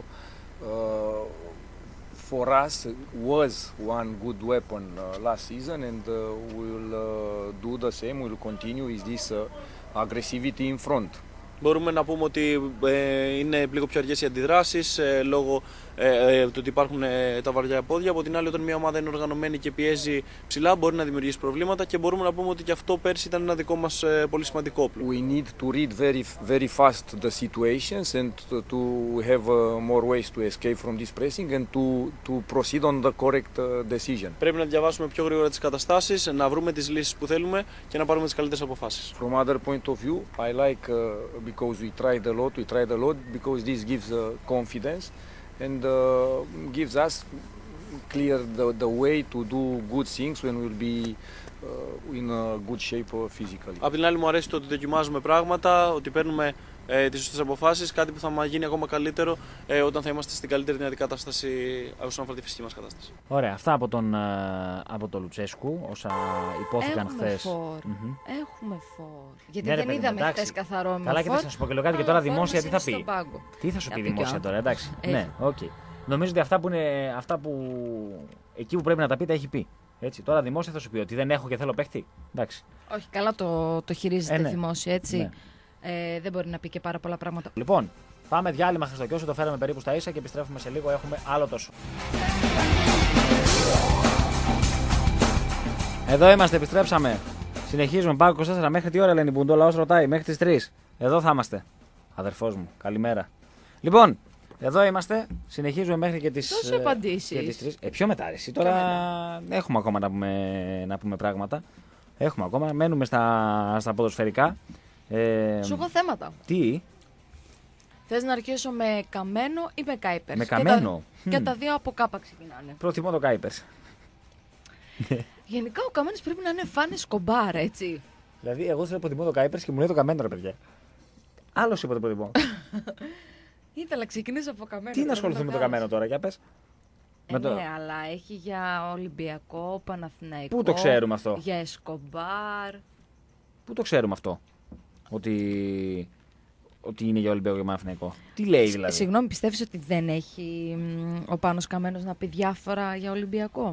for us was one good weapon last season, and we will do the same. We will continue with this aggressivity in front. Μπορούμε να πούμε ότι είναι λίγο πιο αργές οι αντιδράσεις λόγω του ότι υπάρχουν τα βαριά πόδια. Από την άλλη, όταν μια ομάδα είναι οργανωμένη και πιέζει ψηλά, μπορεί να δημιουργήσει προβλήματα και μπορούμε να πούμε ότι και αυτό πέρσι ήταν ένα δικό μας πολύ σημαντικό όπλο. We need to read very fast the situations and to have more ways to escape from this pressing and to proceed on the correct decision. Πρέπει να διαβάσουμε πιο γρήγορα τις καταστάσεις, να βρούμε τις λύσεις που θέλουμε και να πάρουμε τις καλύτερες αποφάσεις. From other point of view, I like because we tried a lot because this gives confidence and gives us clear the way to do good things when we'll be in a good shape physically. Απ' την άλλη μου αρέσει το ότι δοκιμάζουμε πράγματα, ότι παίρνουμε τις σωστές αποφάσεις, κάτι που θα μας γίνει ακόμα καλύτερο όταν θα είμαστε στην καλύτερη δυνατή κατάσταση όσον αφορά τη φυσική μας κατάσταση. Ωραία, αυτά από τον Λουτσέσκου, όσα υπόθηκαν χθες. Έχουμε φόρ. Γιατί Ναι, ρε δεν παιδί μου, είδαμε εντάξει. χθες καθαρό με Καλά, και φόρ. θα σου πω και λίγο κάτι και τώρα δημόσια τι θα πει. Τι θα σου πει δημόσια τώρα, εντάξει. Ναι, οκ. Νομίζω ότι αυτά που εκεί που πρέπει να τα πει τα έχει πει. Έτσι. Τώρα δημόσια θα σου πει ότι δεν έχω και θέλω παίχτη. Εντάξει. Όχι, καλά το χειρίζεται ναι. δημόσια, έτσι. Ναι. Δεν μπορεί να πει και πάρα πολλά πράγματα. Λοιπόν, πάμε διάλειμμα Χριστοκιώσου, το φέραμε περίπου στα ίσα και επιστρέφουμε σε λίγο. Έχουμε άλλο τόσο. Εδώ είμαστε, επιστρέψαμε. Συνεχίζουμε. Πάω 24 μέχρι τι ώρα λένε η Μπουντόλα, όσο ρωτάει, μέχρι τις 3. Εδώ θα είμαστε. Αδερφός μου, καλημέρα. Λοιπόν, εδώ είμαστε. Συνεχίζουμε μέχρι και τις. Δώσε απαντήσεις. Πιο μετά, εσύ. Τώρα έχουμε ακόμα να πούμε πράγματα. Έχουμε ακόμα. Μένουμε στα ποδοσφαιρικά. Σου έχω θέματα. Τι. Θες να αρχίσω με Καμένο ή με Κάιπερς? Με Καμένο. Και τα δύο από Κάπα ξεκινάνε. Προτιμώ το Κάιπερς. Γενικά ο Καμένος πρέπει να είναι φαν Εσκομπάρ, έτσι. Δηλαδή, εγώ θέλω προτιμώ το Κάιπερς και μου λέει το Καμένο, ρε παιδιά. Άλλος είπε το προτιμώ. Ήθελα να ξεκινήσω από Καμένο. Τι να ασχοληθούμε με το Καμένο τώρα, για πες. Ναι, αλλά έχει για Ολυμπιακό, Παναθηναϊκό. Πού το ξέρουμε αυτό? Για Εσκομπάρ. Πού το ξέρουμε αυτό? Ότι είναι για Ολυμπιακό και Παναθηναϊκό. Τι λέει δηλαδή? Συγγνώμη, πιστεύεις ότι δεν έχει ο Πάνος Καμένος να πει διάφορα για Ολυμπιακό?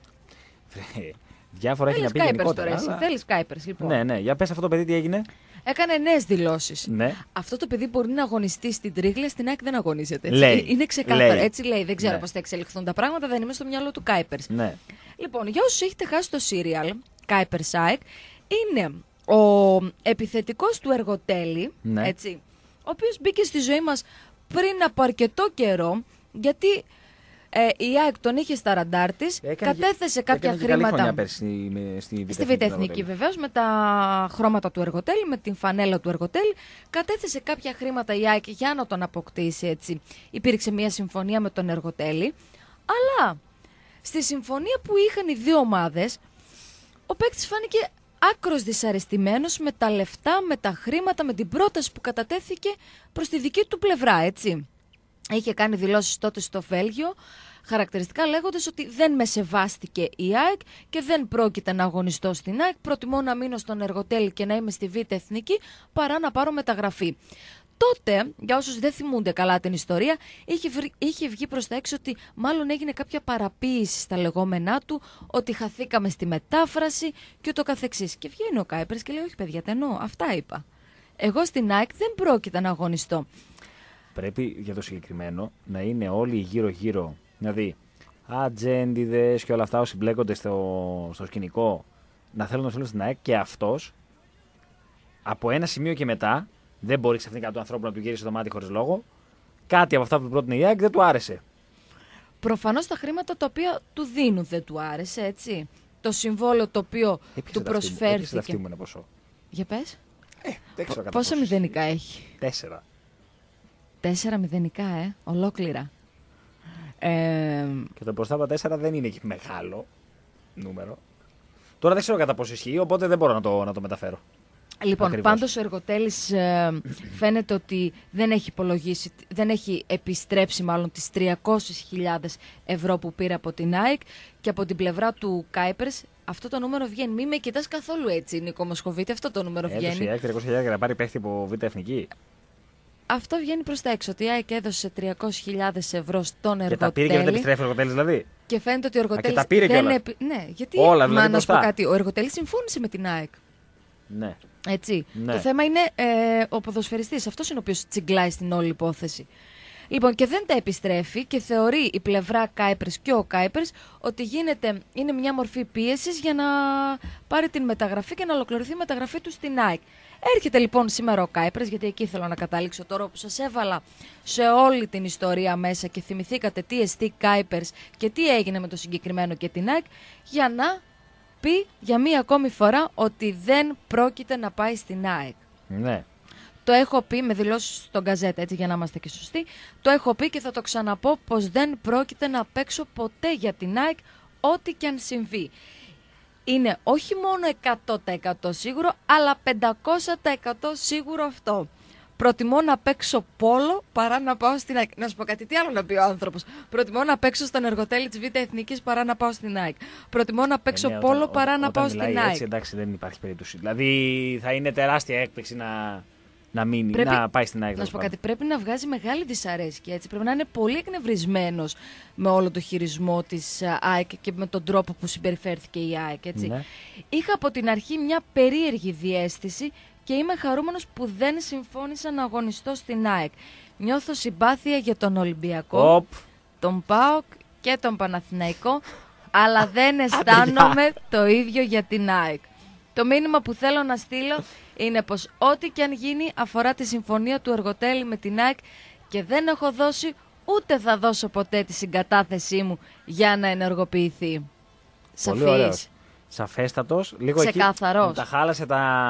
Διάφορα έχει να πει γενικότερα. Αλλά... Θέλεις Κάιπερς, λοιπόν. Ναι. Για πες αυτό το παιδί τι έγινε. Έκανε νέες δηλώσεις. Ναι. Αυτό το παιδί μπορεί να αγωνιστεί στην Τρίγλια, στην ΑΕΚ δεν αγωνίζεται. Έτσι. Λέει. Είναι ξεκάθαρο. Λέει. Έτσι λέει. Δεν ξέρω Ναι. πώς θα εξελιχθούν τα πράγματα, δεν είμαι στο μυαλό του Κάιπερς. Ναι. Λοιπόν, για όσους έχετε χάσει το serial, Κάιπερς ΑΕΚ, είναι ο επιθετικός του Εργοτέλη, Ναι. έτσι, ο οποίος μπήκε στη ζωή μας πριν από αρκετό καιρό, γιατί η ΑΕΚ τον είχε στα ραντάρ της, κατέθεσε κάποια χρήματα. Στη Β' Εθνική βεβαίως, με τα χρώματα του Εργοτέλη, με την φανέλα του Εργοτέλη, κατέθεσε κάποια χρήματα η ΑΕΚ για να τον αποκτήσει, έτσι. Υπήρξε μια συμφωνία με τον Εργοτέλη, αλλά στη συμφωνία που είχαν οι δύο ομάδες, ο παίκτης φάνηκε άκρος δυσαρεστημένος με τα λεφτά, με τα χρήματα, με την πρόταση που κατατέθηκε προς τη δική του πλευρά, έτσι. Είχε κάνει δηλώσεις τότε στο Βέλγιο, χαρακτηριστικά λέγοντας ότι δεν με σεβάστηκε η ΑΕΚ και δεν πρόκειται να αγωνιστώ στην ΑΕΚ, προτιμώ να μείνω στον Εργοτέλη και να είμαι στη Β' Εθνική παρά να πάρω μεταγραφή. Τότε, για όσους δεν θυμούνται καλά την ιστορία, είχε βγει προς τα έξω ότι μάλλον έγινε κάποια παραποίηση στα λεγόμενά του, ότι χαθήκαμε στη μετάφραση και ούτω καθεξής. Και βγαίνει ο Κάιπερς και λέει: όχι, παιδιά, τενώ, αυτά είπα. Εγώ στην ΑΕΚ δεν πρόκειται να αγωνιστώ. Πρέπει για το συγκεκριμένο να είναι όλοι γύρω-γύρω, δηλαδή ατζέντιδες και όλα αυτά όσοι μπλέκονται στο σκηνικό, να θέλουν να στείλουν στην ΑΕΚ και αυτός από ένα σημείο και μετά. Δεν μπορεί ξαφνικά του ανθρώπου να του γύρισε το μάτι χωρίς λόγο. Κάτι από αυτά που του πρότεινε η ΑΕΚ δεν του άρεσε. Προφανώς τα χρήματα τα οποία του δίνουν δεν του άρεσε, έτσι. Το συμβόλαιο το οποίο του προσφέρθηκε. Έπιασε αυτή μου ένα ποσό. Για πες. Δεν ξέρω κατά πόσα μηδενικά έχει? 4. 4 μηδενικά, ολόκληρα. Και το μπροστά από 4 δεν είναι και μεγάλο νούμερο. Τώρα δεν ξέρω κατά πόσο ισχύει, οπότε δεν μπορώ να το μεταφέρω. Λοιπόν, Ακριβώς. πάντως ο Εργοτέλης φαίνεται ότι δεν έχει επιστρέψει μάλλον τις 300.000 ευρώ που πήρε από την ΑΕΚ και από την πλευρά του Κάιπερς αυτό το νούμερο βγαίνει. Μη με κοιτάς καθόλου έτσι, Νίκο Μοσχοβίτη, αυτό το νούμερο βγαίνει. Η ΑΕΚ 300.000 για να πάρει παίχτη από Β' Εθνική. Αυτό βγαίνει προς τα έξω, ότι η ΑΕΚ έδωσε 300.000 ευρώ στον Εργοτέλη. Και τα πήρε και δεν τα επιστρέφει ο Εργοτέλης δηλαδή. Και φαίνεται ότι ο Εργοτέλης τα πήρε δεν κιόλας. Ναι, γιατί όλα, δηλαδή, να σου πω κάτι, ο Εργοτέλης συμφώνησε με την ΑΕΚ. Ναι. Έτσι. Ναι. Το θέμα είναι ο ποδοσφαιριστής. Αυτός είναι ο οποίος τσιγκλάει στην όλη υπόθεση. Λοιπόν, και δεν τα επιστρέφει και θεωρεί η πλευρά Κάιπερς και ο Κάιπερς ότι είναι μια μορφή πίεσης για να πάρει την μεταγραφή και να ολοκληρωθεί η μεταγραφή του στην ΑΕΚ. Έρχεται λοιπόν σήμερα ο Κάιπερς, γιατί εκεί θέλω να καταλήξω τώρα που σας έβαλα σε όλη την ιστορία μέσα και θυμηθήκατε τι εστί Κάιπερς και τι έγινε με το συγκεκριμένο και την ΑΕΚ, για να πει για μία ακόμη φορά ότι δεν πρόκειται να πάει στην ΑΕΚ. Ναι. Το έχω πει με δηλώσεις στον Γκαζέτα, έτσι για να είμαστε και σωστοί. Το έχω πει και θα το ξαναπώ πως δεν πρόκειται να παίξω ποτέ για την ΑΕΚ, ό,τι και αν συμβεί. Είναι όχι μόνο 100% σίγουρο, αλλά 500% σίγουρο αυτό. Προτιμώ να παίξω πόλο παρά να πάω στην ΑΕΚ. Να σου πω κάτι, τι άλλο να πει ο άνθρωπος. Προτιμώ να παίξω στον εργοτέλη της Β' Εθνικής παρά να πάω στην ΑΕΚ. Προτιμώ να παίξω πόλο παρά να πάω στην ΑΕΚ. Έτσι, εντάξει, δεν υπάρχει περίπτωση. Δηλαδή θα είναι τεράστια έκπληξη να μείνει, να πάει στην ΑΕΚ. Να σου πω κάτι, πρέπει να βγάζει μεγάλη δυσαρέσκεια. Έτσι. Πρέπει να είναι πολύ εκνευρισμένος με όλο το χειρισμό της ΑΕΚ και με τον τρόπο που συμπεριφέρθηκε η ΑΕΚ. Έτσι. Ναι. Είχα από την αρχή μια περίεργη διαίσθηση και είμαι χαρούμενος που δεν συμφώνησα να αγωνιστώ στην ΑΕΚ. Νιώθω συμπάθεια για τον Ολυμπιακό, τον ΠΑΟΚ και τον Παναθηναϊκό, αλλά δεν αισθάνομαι το ίδιο για την ΑΕΚ. Το μήνυμα που θέλω να στείλω είναι πως ό,τι και αν γίνει αφορά τη συμφωνία του εργοτέλη με την ΑΕΚ και δεν έχω δώσει ούτε θα δώσω ποτέ τη συγκατάθεσή μου για να ενεργοποιηθεί. Σαφής. Σαφέστατος. Λίγο ξεκάθαρος. Εκεί τα χάλασε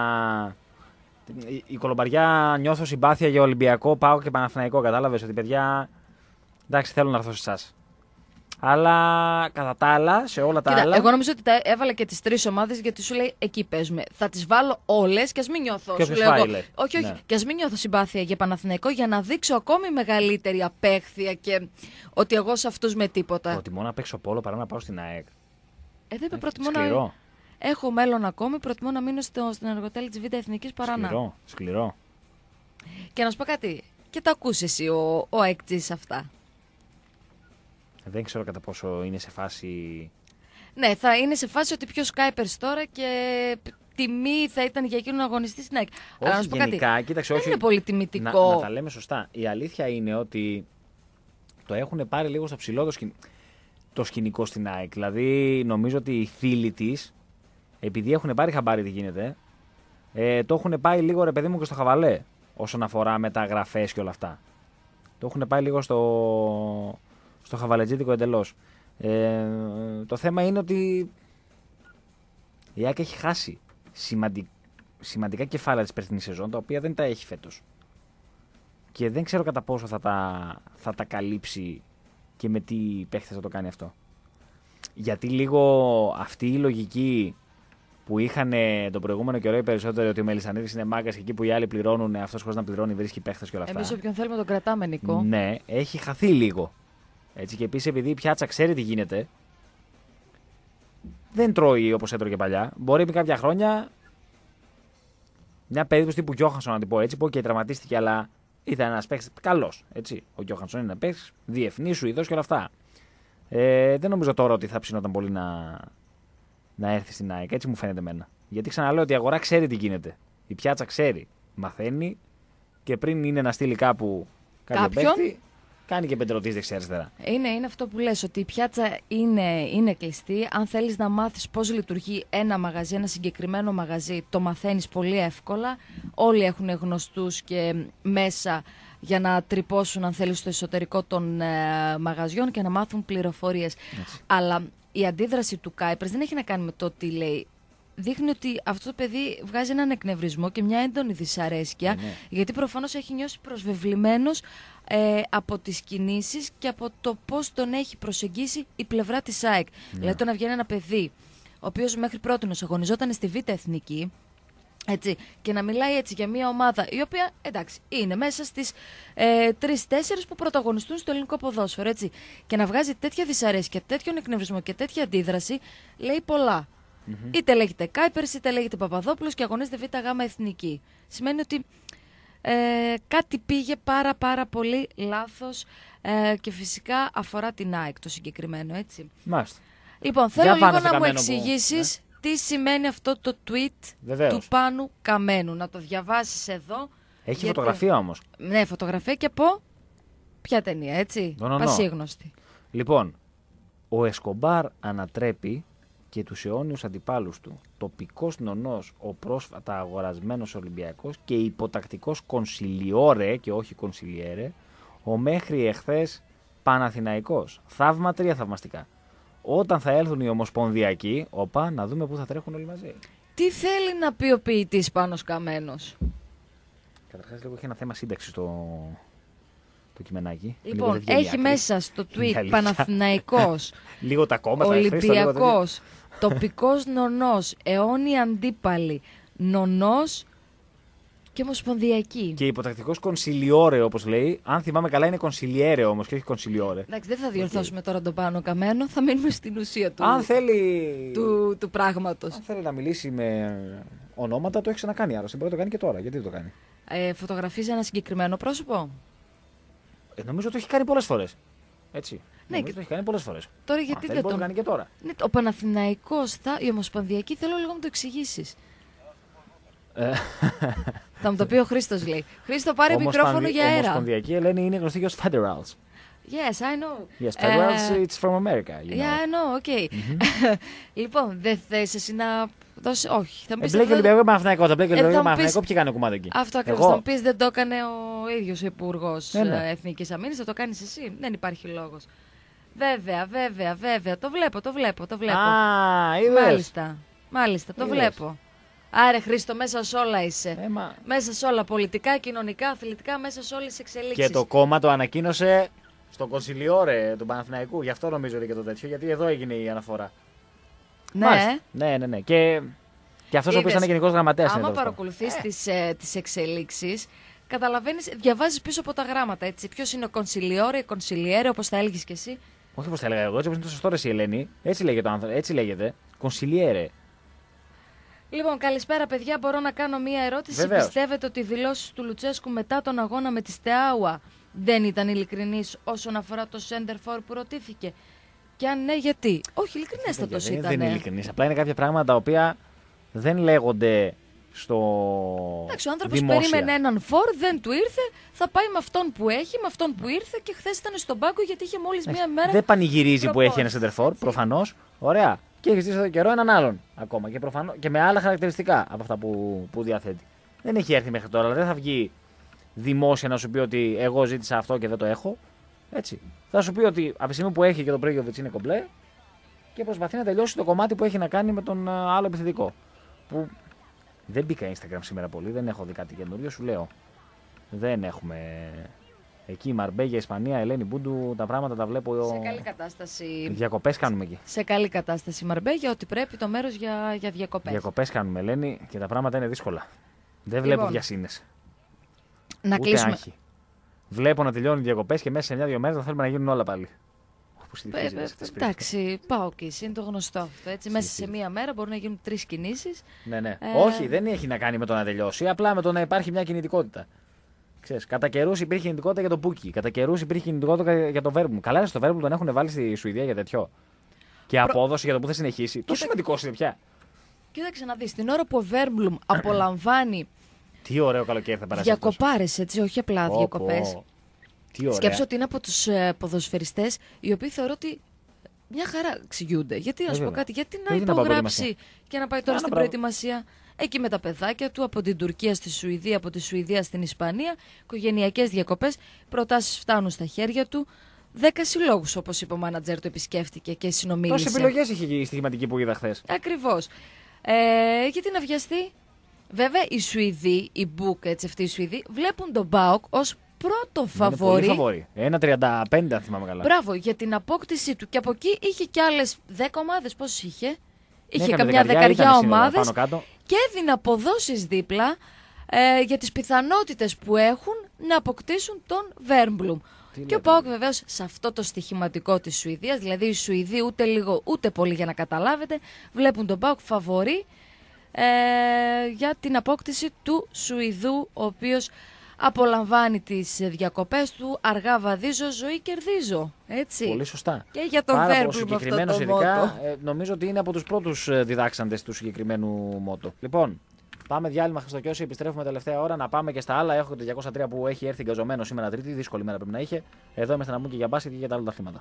η κολομπαριά. Νιώθω συμπάθεια για Ολυμπιακό, ΠΑΟΚ και Παναθηναϊκό. Κατάλαβες ότι παιδιά, εντάξει, θέλω να έρθω σε εσάς. Αλλά κατά τα άλλα, σε όλα τα άλλα. Εγώ νομίζω ότι τα έβαλα και τις τρεις ομάδες γιατί σου λέει εκεί παίζουμε. Θα τις βάλω όλες και ας μην νιώθω. Και σου λέω εγώ. Όχι, ναι. Και ας μην νιώθω συμπάθεια για Παναθηναϊκό για να δείξω ακόμη μεγαλύτερη απέχθεια και ότι εγώ σε αυτούς με τίποτα. Προτιμώ να παίξω πόλο παρά να πάω στην ΑΕΚ. Δεν είπε προτιμώ να. Έχω μέλλον ακόμη. Προτιμώ να μείνω στην εργοτέλη της Β' Εθνικής παρά να. Σκληρό. Και να σου πω κάτι. Και το ακούς εσύ ο εκτζής αυτά. Δεν ξέρω κατά πόσο είναι σε φάση. Ναι, θα είναι σε φάση ότι πιο Skypers τώρα και τιμή θα ήταν για εκείνον να αγωνιστεί στην ΑΕΚ. Όχι, αλλά να σου πω γενικά, κάτι, κοίταξε, δεν όχι, είναι πολύ τιμητικό. Να τα λέμε σωστά. Η αλήθεια είναι ότι το έχουν πάρει λίγο στο ψηλό το σκηνικό στην ΑΕΚ. Δηλαδή, νομίζω ότι οι φίλοι της, επειδή έχουν πάρει χαμπάρι τι γίνεται, το έχουν πάει λίγο ρε παιδί μου και στο χαβαλέ όσον αφορά μεταγραφές και όλα αυτά. Το έχουν πάει λίγο στο χαβαλετζίτικο εντελώς. Το θέμα είναι ότι η ΑΕΚ έχει χάσει σημαντικά κεφάλαια της περσινής σεζόν, τα οποία δεν τα έχει φέτος. Και δεν ξέρω κατά πόσο θα τα καλύψει και με τι παίχτες θα το κάνει αυτό. Γιατί λίγο αυτή η λογική που είχαν τον προηγούμενο καιρό οι περισσότεροι ότι ο Μελισσανίδης είναι μάγκας και εκεί που οι άλλοι πληρώνουν, αυτός χωρίς να πληρώνει βρίσκει παίχτες και όλα αυτά. Εμείς όποιον θέλουμε τον κρατάμε, Νικό. Ναι, έχει χαθεί λίγο. Έτσι, και επίσης επειδή η πιάτσα ξέρει τι γίνεται, δεν τρώει όπως έτρωγε παλιά. Μπορεί με κάποια χρόνια, μια περίπτωση τύπου Γιώχανσον να την πω έτσι, που και τραυματίστηκε, αλλά ήταν ένας παίκτης καλός. Ο Γιώχανσον είναι ένα παίκτης, διεθνής, Σουηδός και όλα αυτά. Δεν νομίζω τώρα ότι θα ψινόταν πολύ να έρθει στην ΑΕΚ. Έτσι μου φαίνεται εμένα. Γιατί ξαναλέω ότι η αγορά ξέρει τι γίνεται. Η πιάτσα ξέρει. Μαθαίνει και πριν είναι να στείλει κάπου κάποιον παίκτη, κάνει και πεντρωτής δεξιά-αριστερά. Είναι αυτό που λες, ότι η πιάτσα είναι κλειστή. Αν θέλεις να μάθεις πώς λειτουργεί ένα μαγαζί, ένα συγκεκριμένο μαγαζί, το μαθαίνεις πολύ εύκολα. Όλοι έχουν γνωστούς και μέσα για να τρυπώσουν, αν θέλεις, στο εσωτερικό των μαγαζιών και να μάθουν πληροφορίες. Έτσι. Αλλά η αντίδραση του Κάιπερς δεν έχει να κάνει με το τι λέει. Δείχνει ότι αυτό το παιδί βγάζει έναν εκνευρισμό και μια έντονη δυσαρέσκεια, γιατί προφανώς έχει νιώσει προσβεβλημένος από τις κινήσεις και από το πώς τον έχει προσεγγίσει η πλευρά της ΑΕΚ. Δηλαδή το να βγαίνει ένα παιδί, ο οποίος μέχρι πρότινος αγωνιζόταν στη Β' Εθνική, έτσι, και να μιλάει έτσι για μια ομάδα η οποία, εντάξει, είναι μέσα στις 3-4 που πρωταγωνιστούν στο ελληνικό ποδόσφαιρο, έτσι, και να βγάζει τέτοια δυσαρέσκεια, τέτοιον εκνευρισμό και τέτοια αντίδραση, λέει πολλά. Είτε λέγεται Κάιπερς, είτε λέγεται Παπαδόπουλος και αγωνίζεται Β' Εθνική. Σημαίνει ότι κάτι πήγε πάρα πολύ λάθος και φυσικά αφορά την ΑΕΚ το συγκεκριμένο, έτσι. Μάλιστα. Λοιπόν, θέλω λίγο να μου εξηγήσεις τι σημαίνει αυτό το tweet του Πάνου Καμένου. Να το διαβάσεις εδώ. Έχει φωτογραφία όμως. Ναι, φωτογραφία και από ποια ταινία, έτσι. Πασίγνωστη. Λοιπόν, ο Εσκομπάρ ανατρέπει και τους αιώνιους αντιπάλους του, τοπικός νονός, ο πρόσφατα αγορασμένος Ολυμπιακός και υποτακτικός κονσιλιόρε και όχι κονσιλιέρε, ο μέχρι εχθές Παναθηναϊκός. Θαύμα 3 θαυμαστικά. Όταν θα έλθουν οι ομοσπονδιακοί, να δούμε πού θα τρέχουν όλοι μαζί. Τι θέλει να πει ο ποιητής Πάνος Καμένος? Καταρχάς λίγο έχει ένα θέμα σύνταξη το κειμενάκι. Λοιπόν, έχει μέσα στο tweet Παναθηναϊκός, λίγο τα κόμματα, Και ομοσπονδιακή. Και υποτακτικό κονσιλιόρε, όπως λέει. Αν θυμάμαι καλά, είναι κονσιλιέρε όμως και όχι κονσιλιόρε. Εντάξει, δεν θα διορθώσουμε τώρα τον Πάνο Καμένο, θα μείνουμε στην ουσία του, αν θέλει... του πράγματος. Αν θέλει να μιλήσει με ονόματα, το έχει ξανακάνει άρρωστα. Μπορεί να το κάνει και τώρα. Γιατί δεν το κάνει. Φωτογραφίζει ένα συγκεκριμένο πρόσωπο. Νομίζω το έχει κάνει πολλές φορές. Έτσι. Ναι, νομίζω το έχει κάνει πολλές φορές. Τώρα γιατί δεν το κάνει και τώρα. Ναι, ο Παναθηναϊκός, η Ομοσπονδιακή, θέλω λίγο να μου το εξηγήσεις. Θα μου το πει ο Χρήστος, λέει. Χρήστο, πάρε μικρόφωνο για αέρα. Η Ομοσπονδιακή, Ελένη, είναι γνωστή και ως Federals. Yes, I know. Yes, Federals, it's from America. You know. Yeah, I know, okay. Λοιπόν, δεν θες εσύ να δώσεις... Όχι. Μπλέκει Ολυμπιακό Παναθηναϊκό. Θα μπλέκει Ολυμπιακό Παναθηναϊκό. Ποιοι κάνει ο κομμάτι εκεί. Αυτό ακριβώς. Θα μου πεις, δεν το έκανε ο ίδιος ο Υπουργός Εθνικής Αμήνης, θα το κάνεις εσύ. Δεν υπάρχει λόγος. Βέβαια. Το βλέπω. Α, είδες. Μάλιστα, το βλέπω. Άρε Χρήστο, μέσα σε όλα είσαι. Μέσα σε όλα, πολιτικά, κοινωνικά, αθλητικά, μέσα σε όλες τις εξελίξεις. Και το κόμμα το ανακοίνωσε στο κονσιλιόρε του Παναθηναϊκού. Γι' αυτό νομίζω και το τέτοιο, γιατί εδώ έγινε η αναφορά. Ναι. Ναι. Και αυτός ο οποίος ήταν γενικός γραμματέας. Άμα παρακολουθείς τις εξελίξεις, καταλαβαίνεις, διαβάζεις πίσω από τα γράμματα. Έτσι. Ποιος είναι ο κονσιλιόρε, κονσιλιέρε, όπως τα έλεγες κι εσύ. Όχι όπως τα έλεγα εγώ, έτσι όπως είναι το σωστό ρε η Ελένη. Έτσι λέγεται. Κονσιλιέρε. Λοιπόν, καλησπέρα παιδιά. Μπορώ να κάνω μία ερώτηση. Βεβαίως. Πιστεύετε ότι οι δηλώσεις του Λουτσέσκου μετά τον αγώνα με τη Στεάουα δεν ήταν ειλικρινής όσον αφορά το center for που ρωτήθηκε? Και αν ναι, γιατί? Όχι, ειλικρινέστατος ήταν. Δεν είναι ειλικρινής. Απλά είναι κάποια πράγματα τα οποία δεν λέγονται στο. Εντάξει, ο άνθρωπος περίμενε έναν φορ, δεν του ήρθε. Θα πάει με αυτόν που έχει, με αυτόν που ήρθε και χθες ήταν στον πάγκο γιατί είχε μόλις μία μέρα. Δεν πανηγυρίζει που έχει ένα center for, προφανώς. Ωραία. Και έχει ζήσει εδώ καιρό έναν άλλον ακόμα και με άλλα χαρακτηριστικά από αυτά που διαθέτει. Δεν έχει έρθει μέχρι τώρα, αλλά δεν θα βγει δημόσια να σου πει ότι εγώ ζήτησα αυτό και δεν το έχω. Έτσι. Θα σου πει ότι από τη στιγμή που έχει και το Πρέγιοβιτς είναι κομπλέ και προσπαθεί να τελειώσει το κομμάτι που έχει να κάνει με τον άλλο επιθετικό. Που δεν μπήκα Instagram σήμερα πολύ, δεν έχω δει κάτι καινούριο, σου λέω. Δεν έχουμε. Εκεί η Μαρμπέγια, Ισπανία, Ελένη Μπούντου, τα πράγματα τα βλέπω. Σε καλή κατάσταση. Διακοπές κάνουμε εκεί. Σε καλή κατάσταση η Μαρμπέγια, ότι πρέπει το μέρος για διακοπές. Διακοπές κάνουμε, Ελένη, και τα πράγματα είναι δύσκολα. Δεν βλέπω βιασύνες. Να κλείσουμε. Άγχη. Βλέπω να τελειώνουν οι διακοπές και μέσα σε 1-2 μέρες θα θέλουμε να γίνουν όλα πάλι. Εντάξει, πάω και είναι το γνωστό αυτό. Έτσι. Μέσα σε μία μέρα μπορούν να γίνουν 3 κινήσεις. Ναι. Όχι, δεν έχει να κάνει με το να τελειώσει, απλά με το να υπάρχει μια κινητικότητα. Ξέρεις, κατά καιρούς υπήρχε κινητικότητα για τον Πούκι, κατά καιρούς υπήρχε κινητικότητα για τον Βέρμπλουμ. Καλά, στο Βέρμπλουμ τον έχουν βάλει στη Σουηδία για τέτοιο. Και απόδοση για το που θα συνεχίσει. Τόσο σημαντικό είναι πια. Κοίταξε να δεις, την ώρα που ο Βέρμπλουμ απολαμβάνει. Τι ωραίο καλοκαίρι θα περάσει. Διακοπάρες, έτσι, όχι απλά διακοπές. Σκέψω ότι είναι από τους ποδοσφαιριστές οι οποίοι θεωρώ ότι μια χαρά εξηγούνται. Γιατί να σου πω κάτι, γιατί να υπογράψει και να πάει τώρα στην προετοιμασία. Εκεί με τα παιδάκια του, από την Τουρκία στη Σουηδία, από τη Σουηδία στην Ισπανία, οικογενειακές διακοπές, προτάσεις φτάνουν στα χέρια του. 10 συλλόγους, όπως είπε ο μάνατζερ, το επισκέφτηκε και συνομίλησε. Πόσες επιλογές είχε η στοιχηματική που είδα χθες. Ακριβώς. Γιατί να βιαστεί. Βέβαια, οι Σουηδοί, οι Μπουκ, έτσι αυτοί οι Σουηδοί, βλέπουν τον ΠΑΟΚ ως πρώτο φαβόρι. Πολύ φαβόρι. 1,35 αν θυμάμαι καλά. Μπράβο, για την απόκτησή του. Και από εκεί είχε κι άλλες 10 ομάδες. Πόσες είχε? Είχε καμιά δεκαριά ομάδες και έδινε αποδόσεις δίπλα για τις πιθανότητες που έχουν να αποκτήσουν τον Βέρμπλουμ. Και ο ΠΑΟΚ βεβαίως σε αυτό το στοιχηματικό της Σουηδίας, δηλαδή οι Σουηδοί ούτε λίγο ούτε πολύ για να καταλάβετε, βλέπουν τον ΠΑΟΚ φαβορί για την απόκτηση του Σουηδού, ο οποίος απολαμβάνει τις διακοπές του, αργά βαδίζω, ζωή κερδίζω. Έτσι. Πολύ σωστά. Και για τον Βέρμπλουμ συγκεκριμένο ειδικά, νομίζω ότι είναι από τους πρώτους διδάξαντες του συγκεκριμένου μότο. Λοιπόν, πάμε διάλειμμα Χριστοκιώση, επιστρέφουμε τελευταία ώρα να πάμε και στα άλλα. Έχω το 203 που έχει έρθει γκαζωμένο σήμερα Τρίτη, δύσκολη μέρα πρέπει να είχε. Εδώ είμαστε να πούμε και για μπάσκετ και για τα άλλα τα αθλήματα.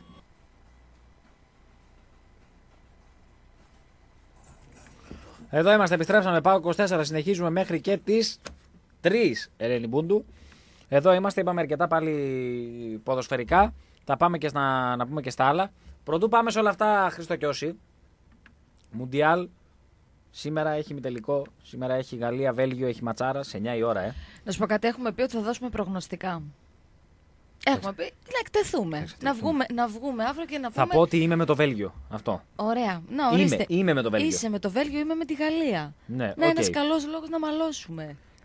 Εδώ είμαστε, επιστρέψαμε, πάω 24, συνεχίζουμε μέχρι και τις 3, Ελένη Μπούντου. Εδώ είμαστε, είπαμε αρκετά πάλι ποδοσφαιρικά. Θα πάμε και να πούμε και στα άλλα. Πρωτού πάμε σε όλα αυτά, Χρήστο Κιώση. Μουντιάλ. Σήμερα έχει ημιτελικό. Σήμερα έχει Γαλλία, Βέλγιο, έχει ματσάρα σε 9 η ώρα. Να σου πω κάτι, έχουμε πει ότι θα δώσουμε προγνωστικά. Έχουμε πει να εκτεθούμε. Να βγούμε αύριο και να πούμε. Θα πω ότι είμαι με το Βέλγιο. Αυτό. Ωραία. Είμαι με το Βέλγιο. Είσαι με το Βέλγιο, είμαι με τη Γαλλία. Ναι, ένας καλός λόγος να μαλώσουμε.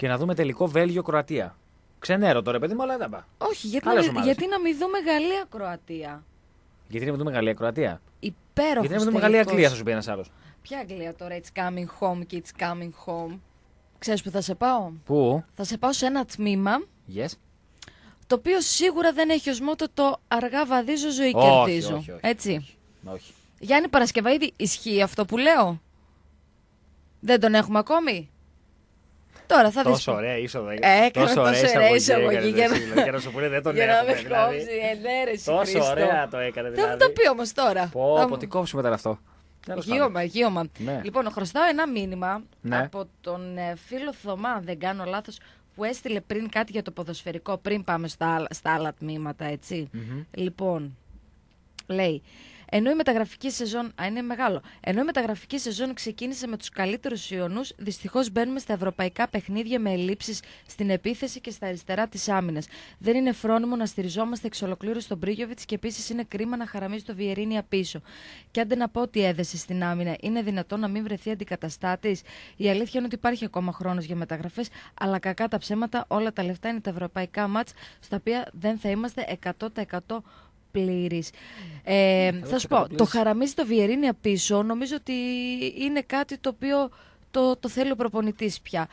Και να δούμε τελικό Βέλγιο-Κροατία. Ξενέρω τώρα, παιδί μου, αλλά δεν πάει. Όχι, γιατί να μην δούμε Γαλλία-Κροατία. Γιατί να μην δούμε Γαλλία-Κροατία. Υπέροχο. Γιατί να μην δούμε Γαλλία-Αγγλία, θα σου πει ένας άλλος. Ποια Αγγλία τώρα, it's coming home και it's coming home. Ξέρεις που θα σε πάω? Πού? Θα σε πάω σε ένα τμήμα. Yes. Το οποίο σίγουρα δεν έχει ως μότο το αργά βαδίζω, ζωή κερδίζω. Όχι, έτσι. Όχι. Γιάννη Παρασκευαίδη, ισχύει αυτό που λέω? Δεν τον έχουμε ακόμη? Τώρα θα δεις. Τόσο ωραία είσοδο. Τόσο ωραία εισαγωγή για να σου πούνε δεν τον έχουμε. Για να με κόψει, ενέρεση. Τόσο ωραία το έκανε δηλαδή. Δεν μου το πει όμως τώρα. Πω, τι κόψουμε τώρα αυτό. Γείωμα. Ναι. Λοιπόν, χρωστάω ένα μήνυμα ναι. από τον φίλο Θωμά, αν δεν κάνω λάθος, που έστειλε πριν κάτι για το ποδοσφαιρικό, πριν πάμε στα άλλα τμήματα, έτσι. Λοιπόν, λέει, ενώ η μεταγραφική σεζόν, είναι μεγάλο, ενώ η μεταγραφική σεζόν ξεκίνησε με τους καλύτερους Ιωνούς, δυστυχώς μπαίνουμε στα ευρωπαϊκά παιχνίδια με ελλείψεις στην επίθεση και στα αριστερά της άμυνας. Δεν είναι φρόνιμο να στηριζόμαστε εξ ολοκλήρου στον Μπρίγιοβιτς και επίσης είναι κρίμα να χαραμίζει το Βιερίνια πίσω. Και άντε να πω ότι έδεσε στην άμυνα, είναι δυνατόν να μην βρεθεί αντικαταστάτης? Η αλήθεια είναι ότι υπάρχει ακόμα χρόνος για μεταγραφές, αλλά κακά τα ψέματα, όλα τα λεφτά είναι τα ευρωπαϊκά μάτς, στα οποία δεν θα είμαστε 100% πλήρης. Θα σου πω, το χαραμίζει το Βιερίνια πίσω, νομίζω ότι είναι κάτι το οποίο το θέλει ο προπονητής πια.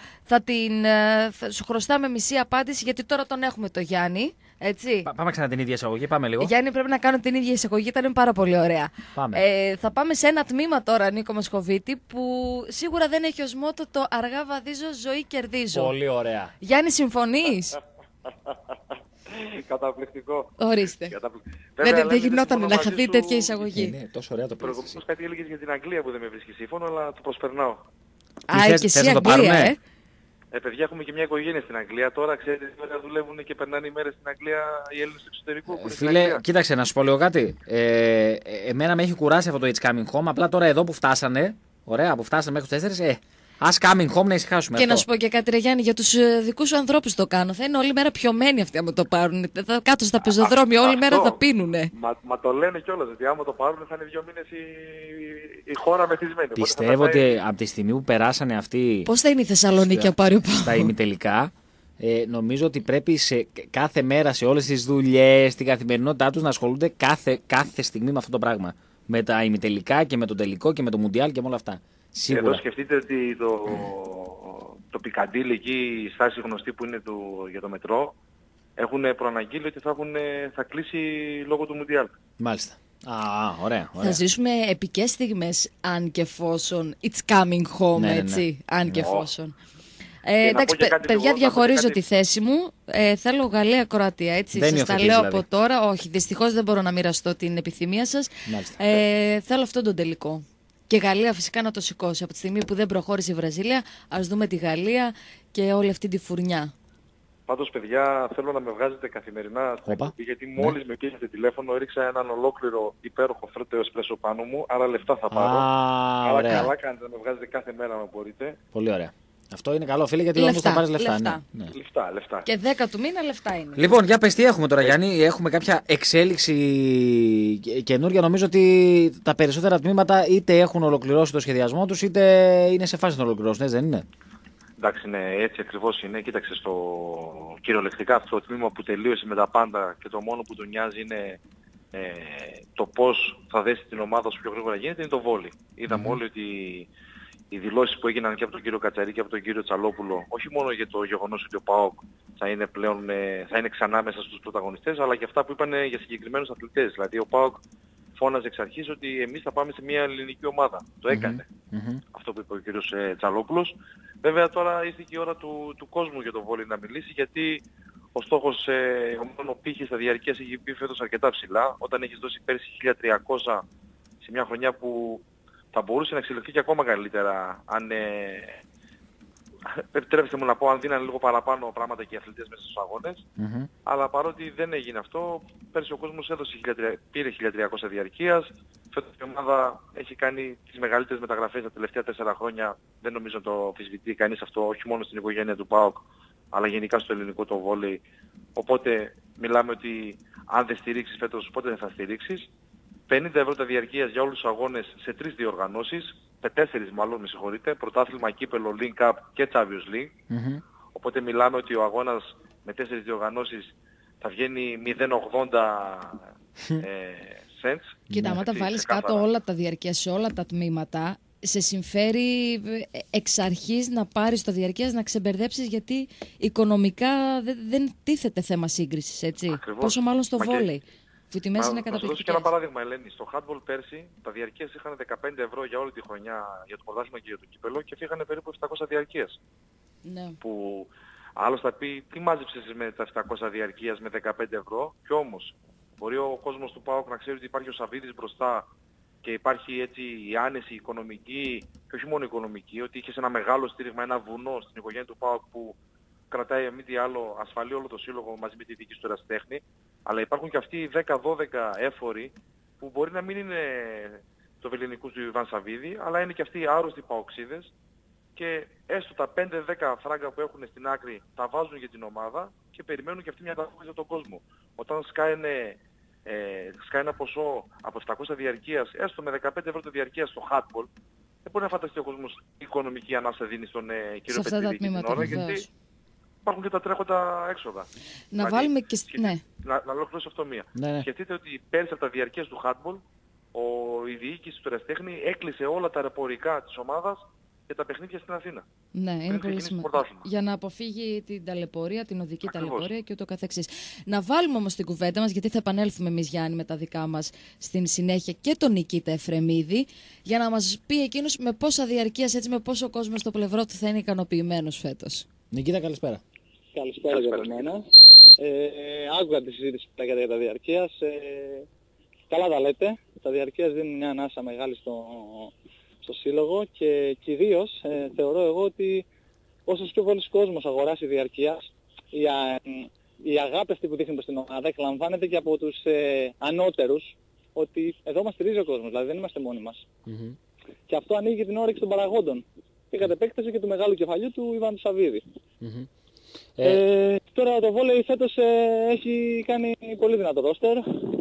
Θα σου χρωστάμε μισή απάντηση, γιατί τώρα τον έχουμε το Γιάννη. Έτσι. Πάμε ξανά την ίδια εισαγωγή, πάμε λίγο. Γιάννη, πρέπει να κάνω την ίδια εισαγωγή, ήταν πάρα πολύ ωραία. Πάμε. Θα πάμε σε ένα τμήμα τώρα, Νίκο Μοσχοβίτη, που σίγουρα δεν έχει ως μότο το αργά βαδίζω, ζωή κερδίζω. Πολύ ωραία. Γιάννη, συμφωνείς? Καταπληκτικό. Ορίστε. Δεν γινόταν να χαθεί τέτοια εισαγωγή. Ναι, τόσο ωραία το προηγουμένως κάτι έλεγες για την Αγγλία που δεν με βρίσκει σύμφωνο, αλλά το προσπερνάω. Και εσύ Αγγλία, παιδιά, έχουμε και μια οικογένεια στην Αγγλία. Τώρα, ξέρετε, τώρα δουλεύουν και περνάνε ημέρες στην Αγγλία οι Έλληνες του εξωτερικού. Φίλε, κοίταξε να σου πω λίγο κάτι. Εμένα με έχει κουράσει αυτό το It's Coming Home. Απλά τώρα εδώ που φτάσανε, ωραία, που φτάσανε μέχρι τους 4, ας coming home να ησυχάσουμε. Και αυτό. Να σου πω και κάτι, ρε Γιάννη, για τους δικούς σου ανθρώπους το κάνω. Θα είναι όλη μέρα πιωμένοι αυτοί άμα το πάρουν. Θα κάτω στα πεζοδρόμια, όλη μέρα θα πίνουνε. Μα το λένε κιόλας, ότι άμα το πάρουν θα είναι 2 μήνες η χώρα μεθυσμένη. Πιστεύω ότι από τη στιγμή που περάσανε αυτοί. Πώς θα είναι η Θεσσαλονίκη να πάρει ο Πάο? Στα ημιτελικά. Νομίζω ότι πρέπει κάθε μέρα σε όλες τις δουλειές, στην καθημερινότητά τους να ασχολούνται κάθε στιγμή με αυτό το πράγμα. Με τα ημιτελικά και με το τελικό και με το Μουντιάλ και με όλα αυτά. Σίγουρα. Εδώ σκεφτείτε ότι το Πικαντήλ εκεί, η στάση γνωστή που είναι για το μετρό, έχουν προαναγγείλει ότι θα κλείσει λόγω του Μουντιάλ. Μάλιστα. Ωραία. Θα ζήσουμε επικές στιγμές αν και εφόσον it's coming home, ναι, έτσι, αν και εφόσον. Εντάξει, παιδιά, διαχωρίζω τη θέση μου. Θέλω Γαλλία-Κροατία, έτσι. Σας τα λέω από τώρα. Όχι, δυστυχώς δεν μπορώ να μοιραστώ την επιθυμία σας. Θέλω αυτόν τον τελικό. Και Γαλλία φυσικά να το σηκώσει. Από τη στιγμή που δεν προχώρησε η Βραζίλια, ας δούμε τη Γαλλία και όλη αυτή τη φουρνιά. Πάντως, παιδιά, θέλω να με βγάζετε καθημερινά στην εκπομπή, γιατί μόλις με πήρατε τηλέφωνο έριξα έναν ολόκληρο υπέροχο φρέτο εσπρέσο πάνω μου, άρα λεφτά θα πάρω. Άρα καλά κάνετε να με βγάζετε κάθε μέρα αν μπορείτε. Πολύ ωραία. Αυτό είναι καλό, φίλε, γιατί όμως θα πάρεις λεφτά. Λεφτά. Και 10 του μήνα λεφτά είναι. Λοιπόν, για πες τι έχουμε τώρα, Γιάννη. Έχουμε κάποια εξέλιξη καινούργια. Νομίζω ότι τα περισσότερα τμήματα είτε έχουν ολοκληρώσει το σχεδιασμό τους, είτε είναι σε φάση να ολοκληρώσουν, δεν είναι? Εντάξει, ναι, έτσι ακριβώς είναι. Κοίταξε, κυριολεκτικά αυτό το τμήμα που τελείωσε με τα πάντα και το μόνο που του νοιάζει είναι το πώς θα δέσει την ομάδα όσο πιο γρήγορα γίνεται, είναι το βόλι. Είδαμε όλοι ότι οι δηλώσεις που έγιναν και από τον κύριο Κατσαρή και από τον κύριο Τσαλόπουλο, όχι μόνο για το γεγονός ότι ο ΠΑΟΚ θα είναι ξανά μέσα στους πρωταγωνιστές, αλλά και αυτά που είπαν για συγκεκριμένους αθλητές. Δηλαδή ο ΠΑΟΚ φώναζε εξ αρχής ότι εμείς θα πάμε σε μια ελληνική ομάδα. Το έκανε αυτό που είπε ο κύριος Τσαλόπουλος. Βέβαια τώρα ήρθε και η ώρα του κόσμου για το βόλι να μιλήσει, γιατί ο στόχος, ο μόνο πύχης στα διαρκείας έχει μπει φέτος αρκετά ψηλά. Όταν έχεις δώσει πέρσι 1.300 σε μια χρονιά που θα μπορούσε να εξελιχθεί και ακόμα καλύτερα αν, επιτρέψτε μου να πω, αν δίνανε λίγο παραπάνω πράγματα και οι αθλητές μέσα στους αγώνες. Αλλά παρότι δεν έγινε αυτό, πέρσι ο κόσμος πήρε 1.300 διαρκείας. Φέτος η ομάδα έχει κάνει τις μεγαλύτερες μεταγραφές τα τελευταία 4 χρόνια. Δεν νομίζω να το αμφισβητεί κανείς αυτό, όχι μόνο στην οικογένεια του ΠΑΟΚ, αλλά γενικά στο ελληνικό το βόλεϊ. Οπότε μιλάμε ότι αν δεν στηρίξεις φέτος, πότε δεν θα στηρίξεις. 50 ευρώ τα διαρκείας για όλους τους αγώνες σε 3 διοργανώσεις, 4 μάλλον, με συγχωρείτε, πρωτάθλημα, κύπελο, Link Cup και Champions League. Οπότε μιλάμε ότι ο αγώνας με 4 διοργανώσεις θα βγαίνει 0,80 cents. Κοίτα, άμα τα βάλεις κάτω όλα τα διαρκείας σε όλα τα τμήματα, σε συμφέρει εξ αρχής να πάρεις το διαρκείας, να ξεμπερδέψεις, γιατί οικονομικά δεν τίθεται θέμα σύγκρισης, έτσι. Ακριβώς. Πόσο μάλλον στο βόλεϊ, που οι τιμές είναι καταπληκτικές. Θα δώσω και ένα παράδειγμα, Ελένη. Στο handball πέρσι τα διαρκείας είχαν 15 ευρώ για όλη τη χρονιά για το πρωτάθλημα και για το κύπελο και φύγανε περίπου 700 διαρκείας. Ναι. Που άλλος θα πει τι μάζεψες με τα 700 διαρκείας με 15 ευρώ, κι όμως μπορεί ο κόσμος του ΠΑΟΚ να ξέρει ότι υπάρχει ο Σαββίδης μπροστά και υπάρχει έτσι η άνεση οικονομική και όχι μόνο οικονομική, ότι είχε ένα μεγάλο στήριγμα, ένα βουνό στην οικογένεια του ΠΑΟΚ που κρατάει μη τι άλλο ασφαλή όλο το σύλλογο μαζί με τη διοίκηση του Ερασιτέχνη, αλλά υπάρχουν και αυτοί οι 10-12 έφοροι που μπορεί να μην είναι το βεληνικού του Ιβάν Σαββίδη, αλλά είναι και αυτοί οι άρρωστοι παοξίδες και έστω τα 5-10 φράγκα που έχουν στην άκρη τα βάζουν για την ομάδα και περιμένουν και αυτοί μια ανταπόκριση από τον κόσμο. Όταν σκάει ένα ποσό από 700 διαρκείας, έστω με 15 ευρώ το διαρκείας στο hardball, δεν μπορεί να φανταστεί ο κόσμος οικονομική ανάσα δίνει στον κύριο Πετρίδη την ώρα, γιατί υπάρχουν και τα τρέχοντα έξοδα. Να δηλαδή, βάλουμε και... Ναι. Να ολοκληρώσω αυτό μία. Ναι. Σκεφτείτε ότι πέρυσι από τα διαρκείας του hardball, η διοίκηση του Ερασιτέχνη έκλεισε όλα τα ρεπορικά της ομάδας για τα παιχνίδια στην Αθήνα. Ναι, είναι πολύ σημαντικό. Για να αποφύγει την ταλαιπωρία, την οδική ταλαιπωρία και ούτω καθεξής. Να βάλουμε όμως την κουβέντα μας, γιατί θα επανέλθουμε εμείς, Γιάννη, με τα δικά μας στην συνέχεια, και τον Νικήτα Εφρεμίδη, για να μας πει εκείνος με πόσα διαρκείας, έτσι, με πόσο κόσμο στο πλευρό του θα είναι ικανοποιημένος φέτος. Νικήτα, καλησπέρα. Καλησπέρα για μένα. Άκουγα τη συζήτηση που λέγατε για τα διαρκείας. Καλά τα λέτε. Τα διαρκείας δίνουν μια ανάσα μεγάλη στο σύλλογο και κυρίως θεωρώ εγώ ότι όσο πιο πολλής κόσμος αγοράσει διαρκείας, η αγάπη αυτή που δείχνει προς την ομάδα εκλαμβάνεται και από τους ανώτερους, ότι εδώ μας στηρίζει ο κόσμος, δηλαδή δεν είμαστε μόνοι μας. Mm-hmm. Και αυτό ανοίγει την όρεξη των παραγόντων και κατ' επέκταση και του μεγάλου κεφαλιού του Ιβάν του Σαββίδη. Mm-hmm. Τώρα το βόλεϊ φέτος έχει κάνει πολύ δυνατό ρόστερ.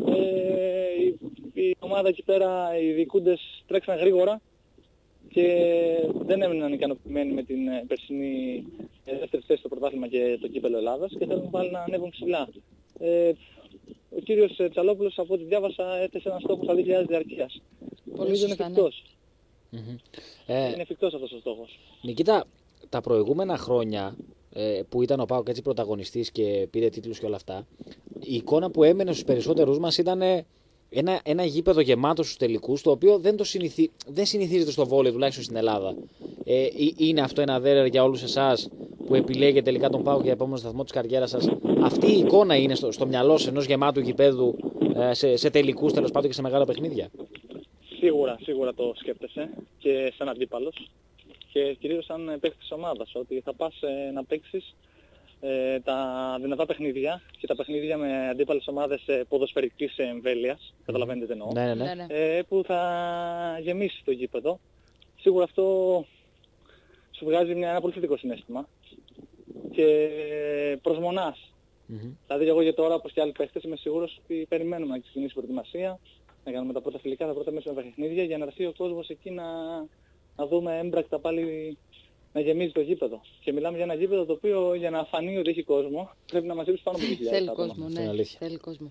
Η ομάδα εκεί πέρα, οι διοικούντες τρέξαν γρήγορα και δεν έμειναν ικανοποιημένοι με την περσινή δεύτερη θέση στο πρωτάθλημα και το κύπελλο Ελλάδας και θέλουν πάλι να ανέβουν ψηλά. Ο κύριος Τσαλόπουλος, από ό,τι διάβασα, έθεσε ένα στόχο στα 2.000 διαρκείας. Νομίζω είναι εφικτός. Είναι εφικτός αυτός ο στόχος. Νικήτα, τα προηγούμενα χρόνια που ήταν ο ΠΑΟΚ έτσι πρωταγωνιστής και πήρε τίτλους και όλα αυτά, η εικόνα που έμενε στους περισσότερους μας ήταν ένα γήπεδο γεμάτο στους τελικούς, το οποίο δεν συνηθίζεται στο βόλεϊ, τουλάχιστον στην Ελλάδα. Είναι αυτό ένα δέρερ για όλους εσάς που επιλέγετε τελικά τον ΠΑΟΚ για επόμενο σταθμό της καριέρας σας? Αυτή η εικόνα είναι στο μυαλό σας ενός γεμάτου γηπέδου σε τελικούς, τέλος πάντων, και σε μεγάλα παιχνίδια? Σίγουρα το σκέφτεσαι και σαν αντίπαλος και κυρίως σαν παίκτης της ομάδας, ότι θα πας να παίξεις τα δυνατά παιχνίδια και τα παιχνίδια με αντίπαλες ομάδες ποδοσφαιρικής εμβέλειας, καταλαβαίνετε τι εννοώ, που θα γεμίσει το γήπεδο. Σίγουρα αυτό σου βγάζει ένα πολύ θετικό συναίσθημα και προσμονάς. Δηλαδή εγώ για τώρα, όπως και άλλοι παίχτες, είμαι σίγουρος ότι περιμένουμε να ξεκινήσει η προετοιμασία, να κάνουμε τα πρώτα φιλικά, τα πρώτα μέσα με παιχνίδια, για να έρθει ο κόσμος εκεί να δούμε έμπρακτα πάλι να γεμίζει το γήπεδο. Και μιλάμε για ένα γήπεδο το οποίο, για να φανεί ότι έχει κόσμο, πρέπει να μαζέψει πάνω από 2.000 άτομα. Θέλει κόσμο, ναι. Θέλει κόσμο.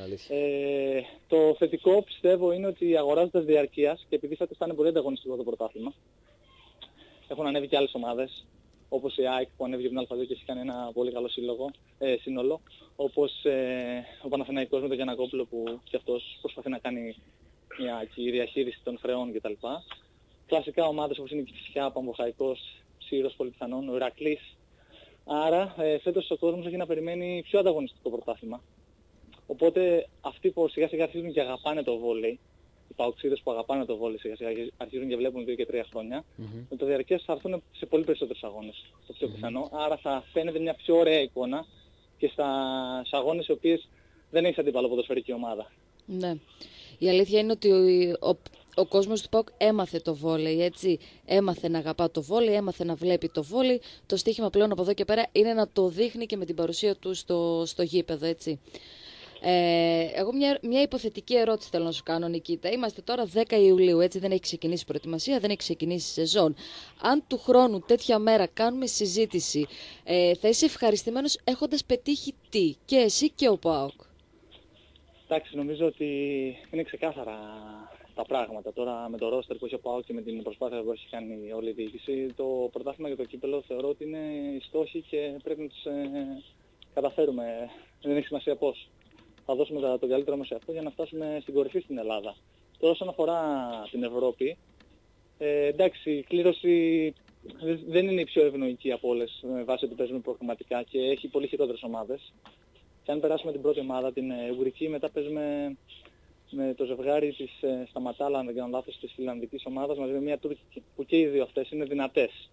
Το θετικό πιστεύω είναι ότι αγοράζοντας διαρκείας, και επειδή φέτος ήταν πολύ ανταγωνιστικό το πρωτάθλημα, έχουν ανέβει και άλλες ομάδες, όπως η ΑΕΚ που ανέβηκε την Α2 και έχει κάνει ένα πολύ καλό σύνολο, όπως ο Παναθηναϊκός με τον Γιαννακόπουλο που και αυτός προσπαθεί να κάνει μια διαχείριση των χρεών κτλ. Κλασικά ομάδες όπως είναι η Κηφισιά, Παμβοχαϊκός, Σύρος, πολύ πιθανόν, ο Ηρακλής. Άρα φέτος ο κόσμος έχει να περιμένει πιο ανταγωνιστικό πρωτάθλημα. Οπότε αυτοί που σιγά σιγά αρχίζουν και αγαπάνε το βόλεϊ, οι παοξίδες που αγαπάνε το βόλεϊ σιγά σιγά αρχίζουν και βλέπουν 2 και 3 χρόνια, με το διαρκές θα έρθουν σε πολύ περισσότερους αγώνες, το πιο πιθανό. Άρα θα φαίνεται μια πιο ωραία εικόνα και στους αγώνες οι οποίες δεν έχει αντίπαλο ποδοσφαιρική ομάδα. Ναι. Η αλήθεια είναι ότι ο κόσμος του ΠΑΟΚ έμαθε το βόλεϊ, έτσι. Έμαθε να αγαπά το βόλεϊ, έμαθε να βλέπει το βόλεϊ. Το στοίχημα πλέον από εδώ και πέρα είναι να το δείχνει και με την παρουσία του στο γήπεδο, έτσι. Εγώ μια υποθετική ερώτηση θέλω να σου κάνω, Νικήτα. Είμαστε τώρα 10 Ιουλίου, έτσι, δεν έχει ξεκινήσει η προετοιμασία, δεν έχει ξεκινήσει η σεζόν. Αν του χρόνου τέτοια μέρα κάνουμε συζήτηση, θα είσαι ευχαριστημένος έχοντας πετύχει τι, και εσύ και ο ΠΑΟΚ? Εντάξει, νομίζω ότι είναι ξεκάθαρα τα πράγματα. Τώρα με το ρόστερ που έχει ο ΠΑΟΚ και με την προσπάθεια που έχει κάνει όλη η διοίκηση, το πρωτάθλημα και το κύπελλο θεωρώ ότι είναι οι στόχοι και πρέπει να τους καταφέρουμε. Δεν έχει σημασία πώς. Θα δώσουμε το καλύτερο μας σε αυτό για να φτάσουμε στην κορυφή στην Ελλάδα. Τώρα όσον αφορά την Ευρώπη, εντάξει, η κλήρωση δεν είναι η πιο ευνοϊκή από όλες με βάση ότι παίζουμε προγραμματικά και έχει πολύ χειρότερες ομάδες. Και αν περάσουμε την πρώτη ομάδα, την Ουγγρική, μετά παίζουμε με το ζευγάρι της Σταματάλα, αν δεν κάνω λάθος, της φιλανδικής ομάδας, μαζί με μια Τούρκη, που και οι δύο αυτές είναι δυνατές.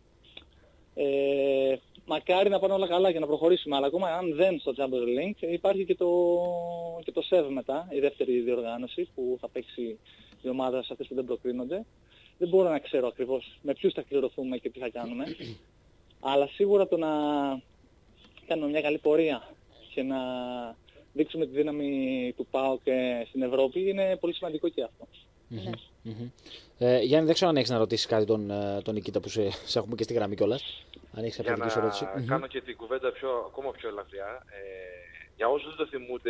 Μακάρι να πάνε όλα καλά και να προχωρήσουμε, αλλά ακόμα αν δεν στο Champions League υπάρχει και το ΣΕΒ μετά, η δεύτερη διοργάνωση που θα παίξει η ομάδα σε αυτές που δεν προκρίνονται. Δεν μπορώ να ξέρω ακριβώς με ποιους θα κληρωθούμε και τι θα κάνουμε, αλλά σίγουρα το να κάνουμε μια καλή πορεία και να δείξουμε τη δύναμη του ΠΑΟΚ στην Ευρώπη είναι πολύ σημαντικό και αυτό. Γιάννη, δεν ξέρω αν έχεις να ρωτήσεις κάτι τον Νικήτα που σε έχουμε και στη γραμμή κιόλας. Αν έχεις κάποια δική ερώτηση. Για να κάνω και την κουβέντα ακόμα πιο ελαφριά. Για όσους δεν το θυμούνται,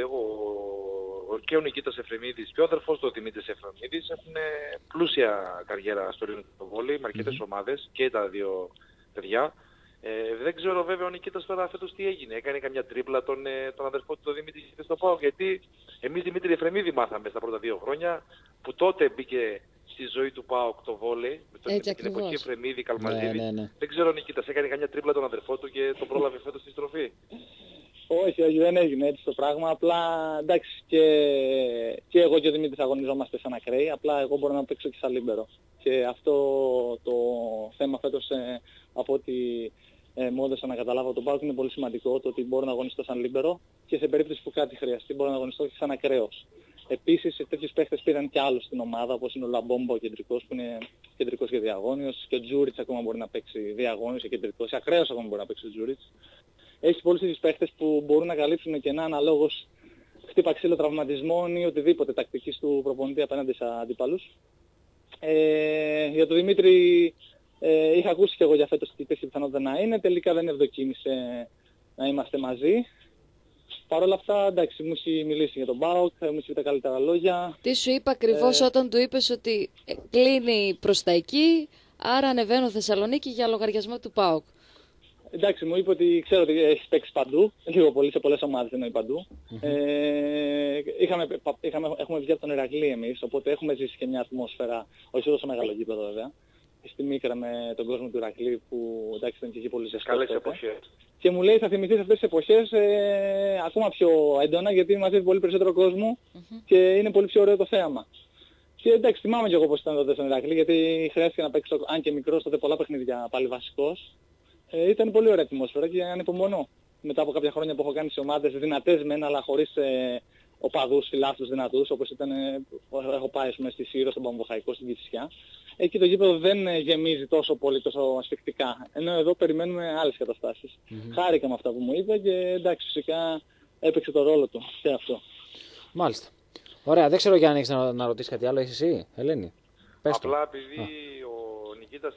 και ο Νικήτας Εφρεμίδης και ο αδερφός του Δημήτρης Εφρεμίδης έχουν πλούσια καριέρα στο ελληνικό βόλεϊ με αρκετές ομάδες και τα δύο παιδιά. Δεν ξέρω βέβαια ο Νικήτας τώρα φέτος τι έγινε. Έκανε καμιά τρίπλα τον αδερφό του τον Δημήτρη στο ΠΑΟΚ, γιατί εμείς Δημήτρη Εφρεμίδη μάθαμε στα πρώτα 2 χρόνια που τότε μπήκε στη ζωή του ΠΑΟΚ το βόλεϊ με την εποχή Εφρεμίδη, Καλμαζίδη. Δεν ξέρω ο Νικήτας έκανε καμιά τρίπλα τον αδερφό του και τον πρόλαβε φέτος στη στροφή. Όχι, δεν έγινε έτσι το πράγμα. Απλά εντάξει και εγώ και ο Δημήτρης αγωνιζόμαστε σαν ακραίοι. Απλά εγώ μπορώ να παίξω και σαν λίμπερο. Και αυτό το θέμα φέτος από ό,τι μου έδωσα να καταλάβω τον ΠΑΟΚ είναι πολύ σημαντικό. Το ότι μπορώ να αγωνιστώ σαν λίμπερο και σε περίπτωση που κάτι χρειαστεί μπορώ να αγωνιστώ και σαν ακραίος. Επίσης τέτοιους παίχτες πήραν και άλλους στην ομάδα, όπως είναι ο Λαμπόμπο ο κεντρικός που είναι κεντρικός και διαγώνιος, και ο Τζούριτς ακόμα μπορεί να παίξει διαγώνιος και κεντρικός, ακραίος ακόμα μπορεί να παίξει ο Τζούριτς. Έχει πολλούς τέτοιους παίχτες που μπορούν να καλύψουν κενά αναλόγως χτύπα ξύλο τραυματισμών ή οτιδήποτε τακτικής του προπονητή απέναντι σε αντίπαλους. Για τον Δημήτρη είχα ακούσει και εγώ για φέτος ότι υπήρχε πιθανότητα να είναι, τελικά δεν ευδοκίμησε να είμαστε μαζί. Παρ' όλα αυτά, εντάξει, μου έχει μιλήσει για τον ΠΑΟΚ, μου έχει πει τα καλύτερα λόγια. Τι σου είπα ακριβώς όταν του είπες ότι κλείνει προς τα εκεί, άρα ανεβαίνω Θεσσαλονίκη για λογαριασμό του ΠΑΟΚ? Εντάξει, μου είπε ότι ξέρω ότι έχει παίξει παντού, λίγο πολύ, σε πολλές ομάδες εννοεί παντού. Έχουμε βγει από τον Ηρακλή εμείς, οπότε έχουμε ζήσει και μια ατμόσφαιρα, όχι τόσο μεγάλο γήπεδο βέβαια, στη Μίκρα με τον κόσμο του Ηρακλή που εντάξει ήταν και εκεί πολύ ζεστό. Καλές εποχές. Και μου λέει θα θυμηθείς αυτές τις εποχές ακόμα πιο έντονα γιατί μαζεύει πολύ περισσότερο κόσμο και είναι πολύ πιο ωραίο το θέαμα. Και εντάξει, θυμάμαι και εγώ πώς ήταν τότε στον Ηρακλή, γιατί χρειάστηκε να παίξω, αν και μικρός, τότε πολλά παιχνίδια πάλι βασικός. Ήταν πολύ ωραία ατμόσφαιρα και ανυπομονώ. Μετά από κάποια χρόνια που έχω κάνει σε ομάδες δυνατές μεν, αλλά χωρίς οπαδούς, φιλάθλους δυνατούς, όπως ήταν, έχω πάει στη Σύρο, στον Παμβοχαϊκό, στην Κηφισιά. Εκεί το γήπεδο δεν γεμίζει τόσο πολύ, τόσο ασφικτικά. Ενώ εδώ περιμένουμε άλλες καταστάσεις. Χάρηκα με αυτά που μου είπε και εντάξει, φυσικά έπαιξε το ρόλο του και αυτό. Μάλιστα. Ωραία, δεν ξέρω αν έχεις να ρωτήσεις κάτι άλλο, έχεις εσύ, Ελένη? Πες το. Απλά επειδή ο Νικήτας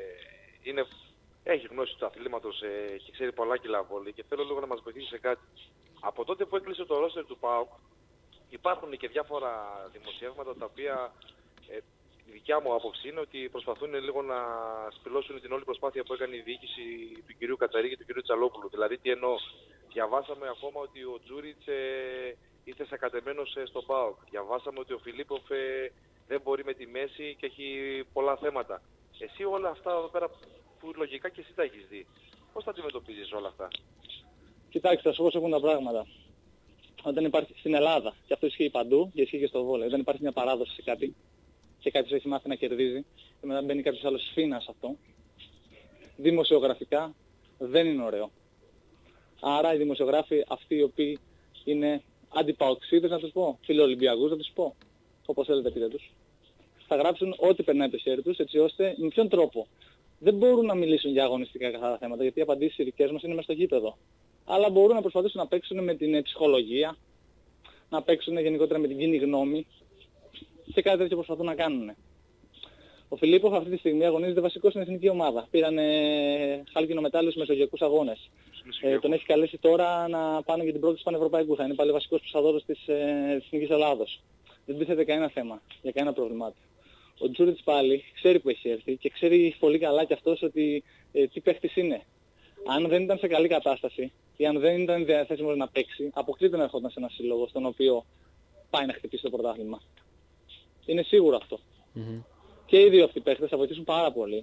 έχει γνώση του αθλήματος και ξέρει πολλά κιλά βόλεϊ και θέλω λίγο να μας βοηθήσει σε κάτι. Από τότε που έκλεισε το ρόστερ του ΠΑΟΚ υπάρχουν και διάφορα δημοσιεύματα τα οποία η δικιά μου άποψη είναι ότι προσπαθούν λίγο να σπηλώσουν την όλη προσπάθεια που έκανε η διοίκηση του κυρίου Κατσαρή και του κυρίου Τσαλόπουλου. Δηλαδή τι εννοώ? Διαβάσαμε ακόμα ότι ο Τζούριτς ήρθε σακατεμένος στον ΠΑΟΚ. Διαβάσαμε ότι ο Φιλίπποφ δεν μπορεί με τη μέση και έχει πολλά θέματα. Εσύ όλα αυτά εδώ πέρα που λογικά και εσύ τα έχεις δει, πώς τα αντιμετωπίζεις όλα αυτά? Κοιτάξτε, θα σου πω έχουν τα πράγματα. Όταν υπάρχει στην Ελλάδα, και αυτό ισχύει παντού και ισχύει και στο βόλεϊ, όταν υπάρχει μια παράδοση σε κάτι και κάποιος έχει μάθει να κερδίζει και μετά μπαίνει κάποιος άλλος σφήνα σε αυτό, δημοσιογραφικά δεν είναι ωραίο. Άρα οι δημοσιογράφοι αυτοί οι οποίοι είναι αντιπαοξίδες, να τους πω, φιλοολυμπιακούς, να τους πω, όπως θέλετε πείτε τους, θα γράψουν ό,τι περνάει από το χέρι τους, έτσι ώστε με ποιον τρόπο. Δεν μπορούν να μιλήσουν για αγωνιστικά καθαρά θέματα, γιατί οι απαντήσεις οι δικές μας είναι μες στο γήπεδο. Αλλά μπορούν να προσπαθήσουν να παίξουν με την ψυχολογία, να παίξουν γενικότερα με την κοινή γνώμη και κάτι τέτοιο προσπαθούν να κάνουν. Ο Φιλίπποφ αυτή τη στιγμή αγωνίζεται βασικό στην εθνική ομάδα. Πήραν χάλκινο μετάλλιο στους μεσογειακούς αγώνες. Τον έχει καλέσει τώρα να πάνε για την πρόκληση του Πανευρωπαϊκού. Θα είναι πάλι βασικός προσαδόρος της Εθνικής Ελλάδος. Δεν τίθεται κανένα θέμα για κανένα πρόβλημά του. Ο Τζούριτς πάλι ξέρει που έχει έρθει και ξέρει πολύ καλά κι αυτός ότι τι παίχτης είναι. Αν δεν ήταν σε καλή κατάσταση ή αν δεν ήταν διαθέσιμος να παίξει, αποκλείται να ερχόταν σε ένα σύλλογο στον οποίο πάει να χτυπήσει το πρωτάθλημα. Είναι σίγουρο αυτό. Και οι δύο αυτοί οι παίχτες θα βοηθήσουν πάρα πολύ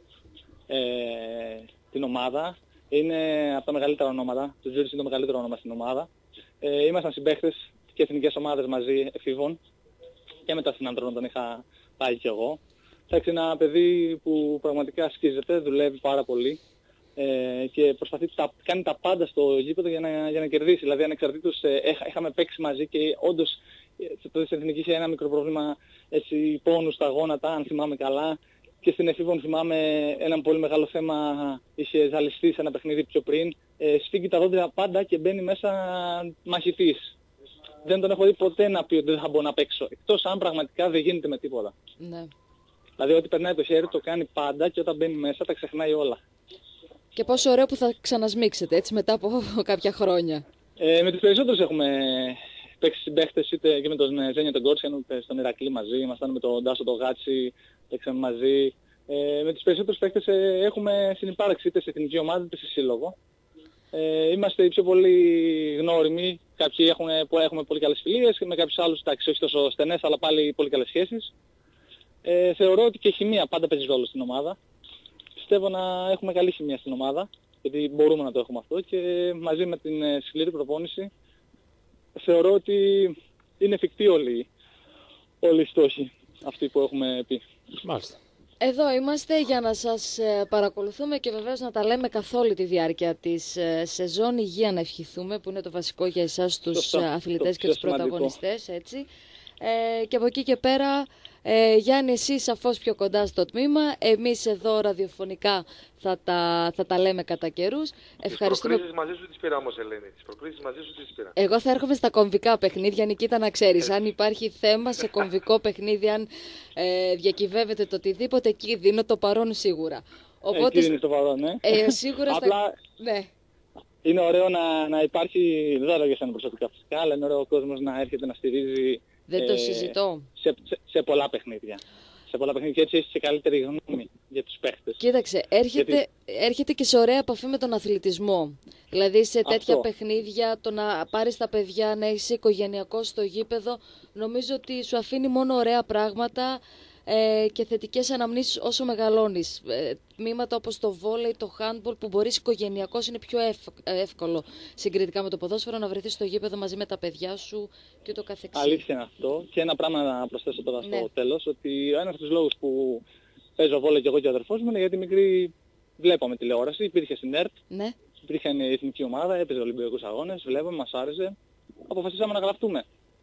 την ομάδα. Είναι από τα μεγαλύτερα ονόματα. Το Τζούριτς είναι το μεγαλύτερο όνομα στην ομάδα. Ήμασταν συμπαίχτες και εθνικές ομάδες μαζί εφήβων και μετά στην Ανδρών τον είχα πάει κι εγώ. Εντάξει, ένα παιδί που πραγματικά σκίζεται, δουλεύει πάρα πολύ και προσπαθεί κάνει τα πάντα στο γήπεδο για να κερδίσει. Δηλαδή ανεξαρτήτως είχαμε παίξει μαζί και όντως τότε στην εθνική είχε ένα μικρό πρόβλημα πόνου στα γόνατα, αν θυμάμαι καλά. Και στην εφήβων θυμάμαι ένα πολύ μεγάλο θέμα, είχε ζαλιστεί σε ένα παιχνίδι πιο πριν. Σφίγγει τα δόντια πάντα και μπαίνει μέσα μαχητής. Δεν τον έχω δει ποτέ να πει ότι δεν θα μπορώ να παίξω, εκτός αν πραγματικά δεν γίνεται με τίποτα. Ναι. Δηλαδή ό,τι περνάει το χέρι το κάνει πάντα και όταν μπαίνει μέσα τα ξεχνάει όλα. Και πόσο ωραίο που θα ξανασμίξετε έτσι μετά από κάποια χρόνια. Με τους περισσότερους έχουμε παίξει συμπαίχτες, είτε και με τον Ζένιο τον Κόρτσιαν, στον Ηρακλή μαζί, ήμασταν με τον Ντάσο τον Γάτσι, παίξαμε μαζί. Με τους περισσότερους παίχτες έχουμε συνυπάρξει είτε σε εθνική ομάδα είτε σε σύλλογο. Είμαστε οι πιο πολύ γνώριμοι, κάποιοι έχουμε πολύ καλές φιλίες, με κάποιους άλλους εντάξει, όχι τόσο στενές αλλά πάλι πολύ καλές σχέσεις. Θεωρώ ότι και η χημεία πάντα παίζει ρόλο στην ομάδα. Πιστεύω να έχουμε καλή χημεία στην ομάδα, γιατί μπορούμε να το έχουμε αυτό και μαζί με την σκληρή προπόνηση θεωρώ ότι είναι εφικτοί όλοι οι στόχοι αυτοί που έχουμε πει. Μάλιστα. Εδώ είμαστε για να σας παρακολουθούμε και βεβαίως να τα λέμε καθ' όλη τη διάρκεια της σεζόν. Υγεία να ευχηθούμε, που είναι το βασικό για εσάς τους αθλητές και τους πρωταγωνιστές. Έτσι. Και από εκεί και πέρα, Γιάννη, εσύ σαφώς πιο κοντά στο τμήμα. Εμείς εδώ ραδιοφωνικά θα τα λέμε κατά καιρούς. Ευχαριστούμε. Τις προκρίσεις μαζί σου τις πήρα όμως, Ελένη. Τις προκρίσεις μαζί σου τις πήρα. Εγώ θα έρχομαι στα κομβικά παιχνίδια, Νικήτα, να ξέρεις. Αν υπάρχει θέμα σε κομβικό παιχνίδι, αν διακυβεύεται το οτιδήποτε, εκεί δίνω το παρόν σίγουρα. Οπότε, εκεί δίνεις το παρόν, ναι. Σίγουρα απλά, ναι. Είναι ωραίο να υπάρχει, δεν θα λέω για σένα προσωπικά φυσικά, αλλά είναι ωραίο ο κόσμος να έρχεται να στηρίζει. Δεν το συζητώ. Σε πολλά παιχνίδια. Σε πολλά παιχνίδια και έτσι έχεις και καλύτερη γνώμη για τους παίχτες. Κοίταξε, έρχεται και σε ωραία επαφή με τον αθλητισμό. Δηλαδή σε τέτοια παιχνίδια το να πάρεις τα παιδιά, να είσαι οικογενειακός στο γήπεδο, νομίζω ότι σου αφήνει μόνο ωραία πράγματα και θετικές αναμνήσεις όσο μεγαλώνεις. Τμήματα όπως το βόλεϊ, το handball που μπορείς οικογενειακός είναι πιο εύκολο συγκριτικά με το ποδόσφαιρο να βρεθείς στο γήπεδο μαζί με τα παιδιά σου και το καθεξής. Αλήθεια είναι αυτό. Και ένα πράγμα να προσθέσω τώρα στο τέλος, ότι ένας από τους λόγους που παίζω βόλεϊ και εγώ και ο αδερφός μου είναι γιατί μικρή βλέπαμε τηλεόραση, υπήρχε στην ΕΡΤ, υπήρχε η εθνική ομάδα, έπαιζε Ολυμπιακούς αγώνες, βλέπαμε, μας άρεσε, αποφασίσαμε να γραφτούμε.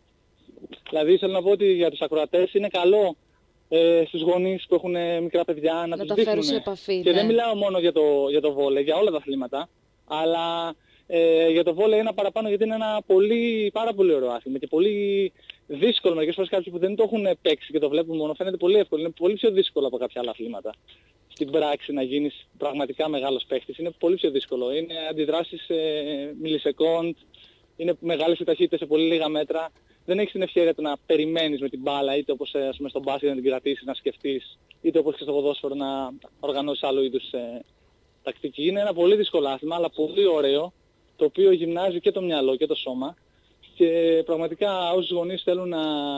Δηλαδή θέλω να πω ότι για τους ακροατές είναι καλό στους γονείς που έχουν μικρά παιδιά να τους δείχνουν. Σε επαφή, και δεν μιλάω μόνο για το βόλεϊ, για όλα τα αθλήματα, αλλά για το βόλεϊ ένα παραπάνω γιατί είναι ένα πάρα πολύ ωραίο άθλημα και πολύ δύσκολο. Μερικές φορές κάποιοι που δεν το έχουν παίξει και το βλέπουν μόνο φαίνεται πολύ εύκολο. Είναι πολύ πιο δύσκολο από κάποια άλλα αθλήματα. Στην πράξη να γίνεις πραγματικά μεγάλος παίχτης είναι πολύ πιο δύσκολο. Είναι αντιδράσεις σε μιλισεκόντ, είναι μεγάλες οι ταχύτητες σε πολύ λίγα μέτρα. Δεν έχεις την ευκαιρία να περιμένεις με την μπάλα, είτε όπως στον μπάσκετ να την κρατήσεις, να σκεφτείς, είτε όπως και στο ποδόσφαιρο να οργανώσεις άλλου είδους τακτική. Είναι ένα πολύ δύσκολο άθλημα, αλλά πολύ ωραίο, το οποίο γυμνάζει και το μυαλό και το σώμα. Και πραγματικά όσους γονείς θέλουν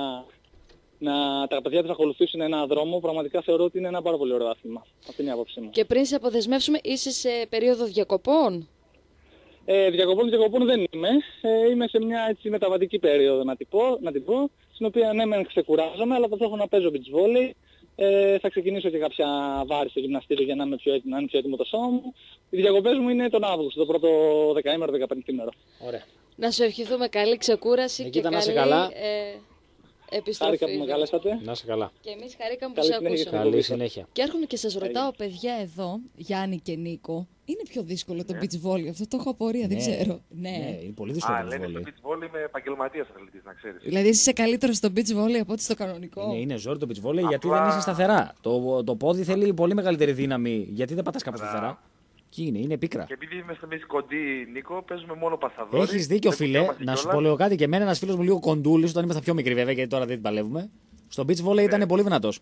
τα παιδιά τους ακολουθήσουν έναν δρόμο, πραγματικά θεωρώ ότι είναι ένα πάρα πολύ ωραίο άθλημα. Αυτή είναι η άποψή μου. Και πριν σε αποδεσμεύσουμε, είσαι σε περίοδο διακοπών? Διακοπών δεν είμαι. Είμαι σε μια έτσι μεταβατική περίοδο να την πω, στην οποία ναι μεν ξεκουράζομαι, αλλά ταυτόχρονα παίζω beach volley. Θα ξεκινήσω και κάποια βάρη στο γυμναστήριο για να είναι πιο έτοιμο το σώμα μου. Οι διακοπές μου είναι τον Αύγουστο, το πρώτο 10ημερο, 15ημερο. Ωραία. Να σου ευχηθούμε καλή ξεκούραση. Νικήτα, και να καλή καλά. Επιστροφή. Χάρηκα που με καλέσατε. Να είσαι καλά. Και εμείς χαρήκαμε που σε ακούσαμε. Καλή συνέχεια. Και έρχομαι και σας ρωτάω, παιδιά, εδώ, Γιάννη και Νίκο, είναι πιο δύσκολο το beach volley? Αυτό το έχω απορία, δεν ξέρω. Ναι, είναι πολύ δύσκολο το beach volley. Στο beach volley είμαι επαγγελματίας αθλητής, να ξέρεις. Δηλαδή είσαι καλύτερο στο beach volley από ότι στο κανονικό. Είναι ζόρι το beach volley γιατί δεν είσαι σταθερά. Το πόδι θέλει πολύ μεγαλύτερη δύναμη. Γιατί δεν πατάς κάπου σταθερά. Και είναι πίκρα. Και επειδή είμαστε εμείς κοντοί, Νίκο, παίζουμε μόνο πασαδόρι. Έχεις δίκιο, φίλε. Να σου πω λίγο κάτι. Και εμένα ένας φίλος μου λίγο κοντούλης, όταν ήμασταν πιο μικροί βέβαια, γιατί τώρα δεν την παλεύουμε. Στο beach volley ήταν πολύ δυνατός.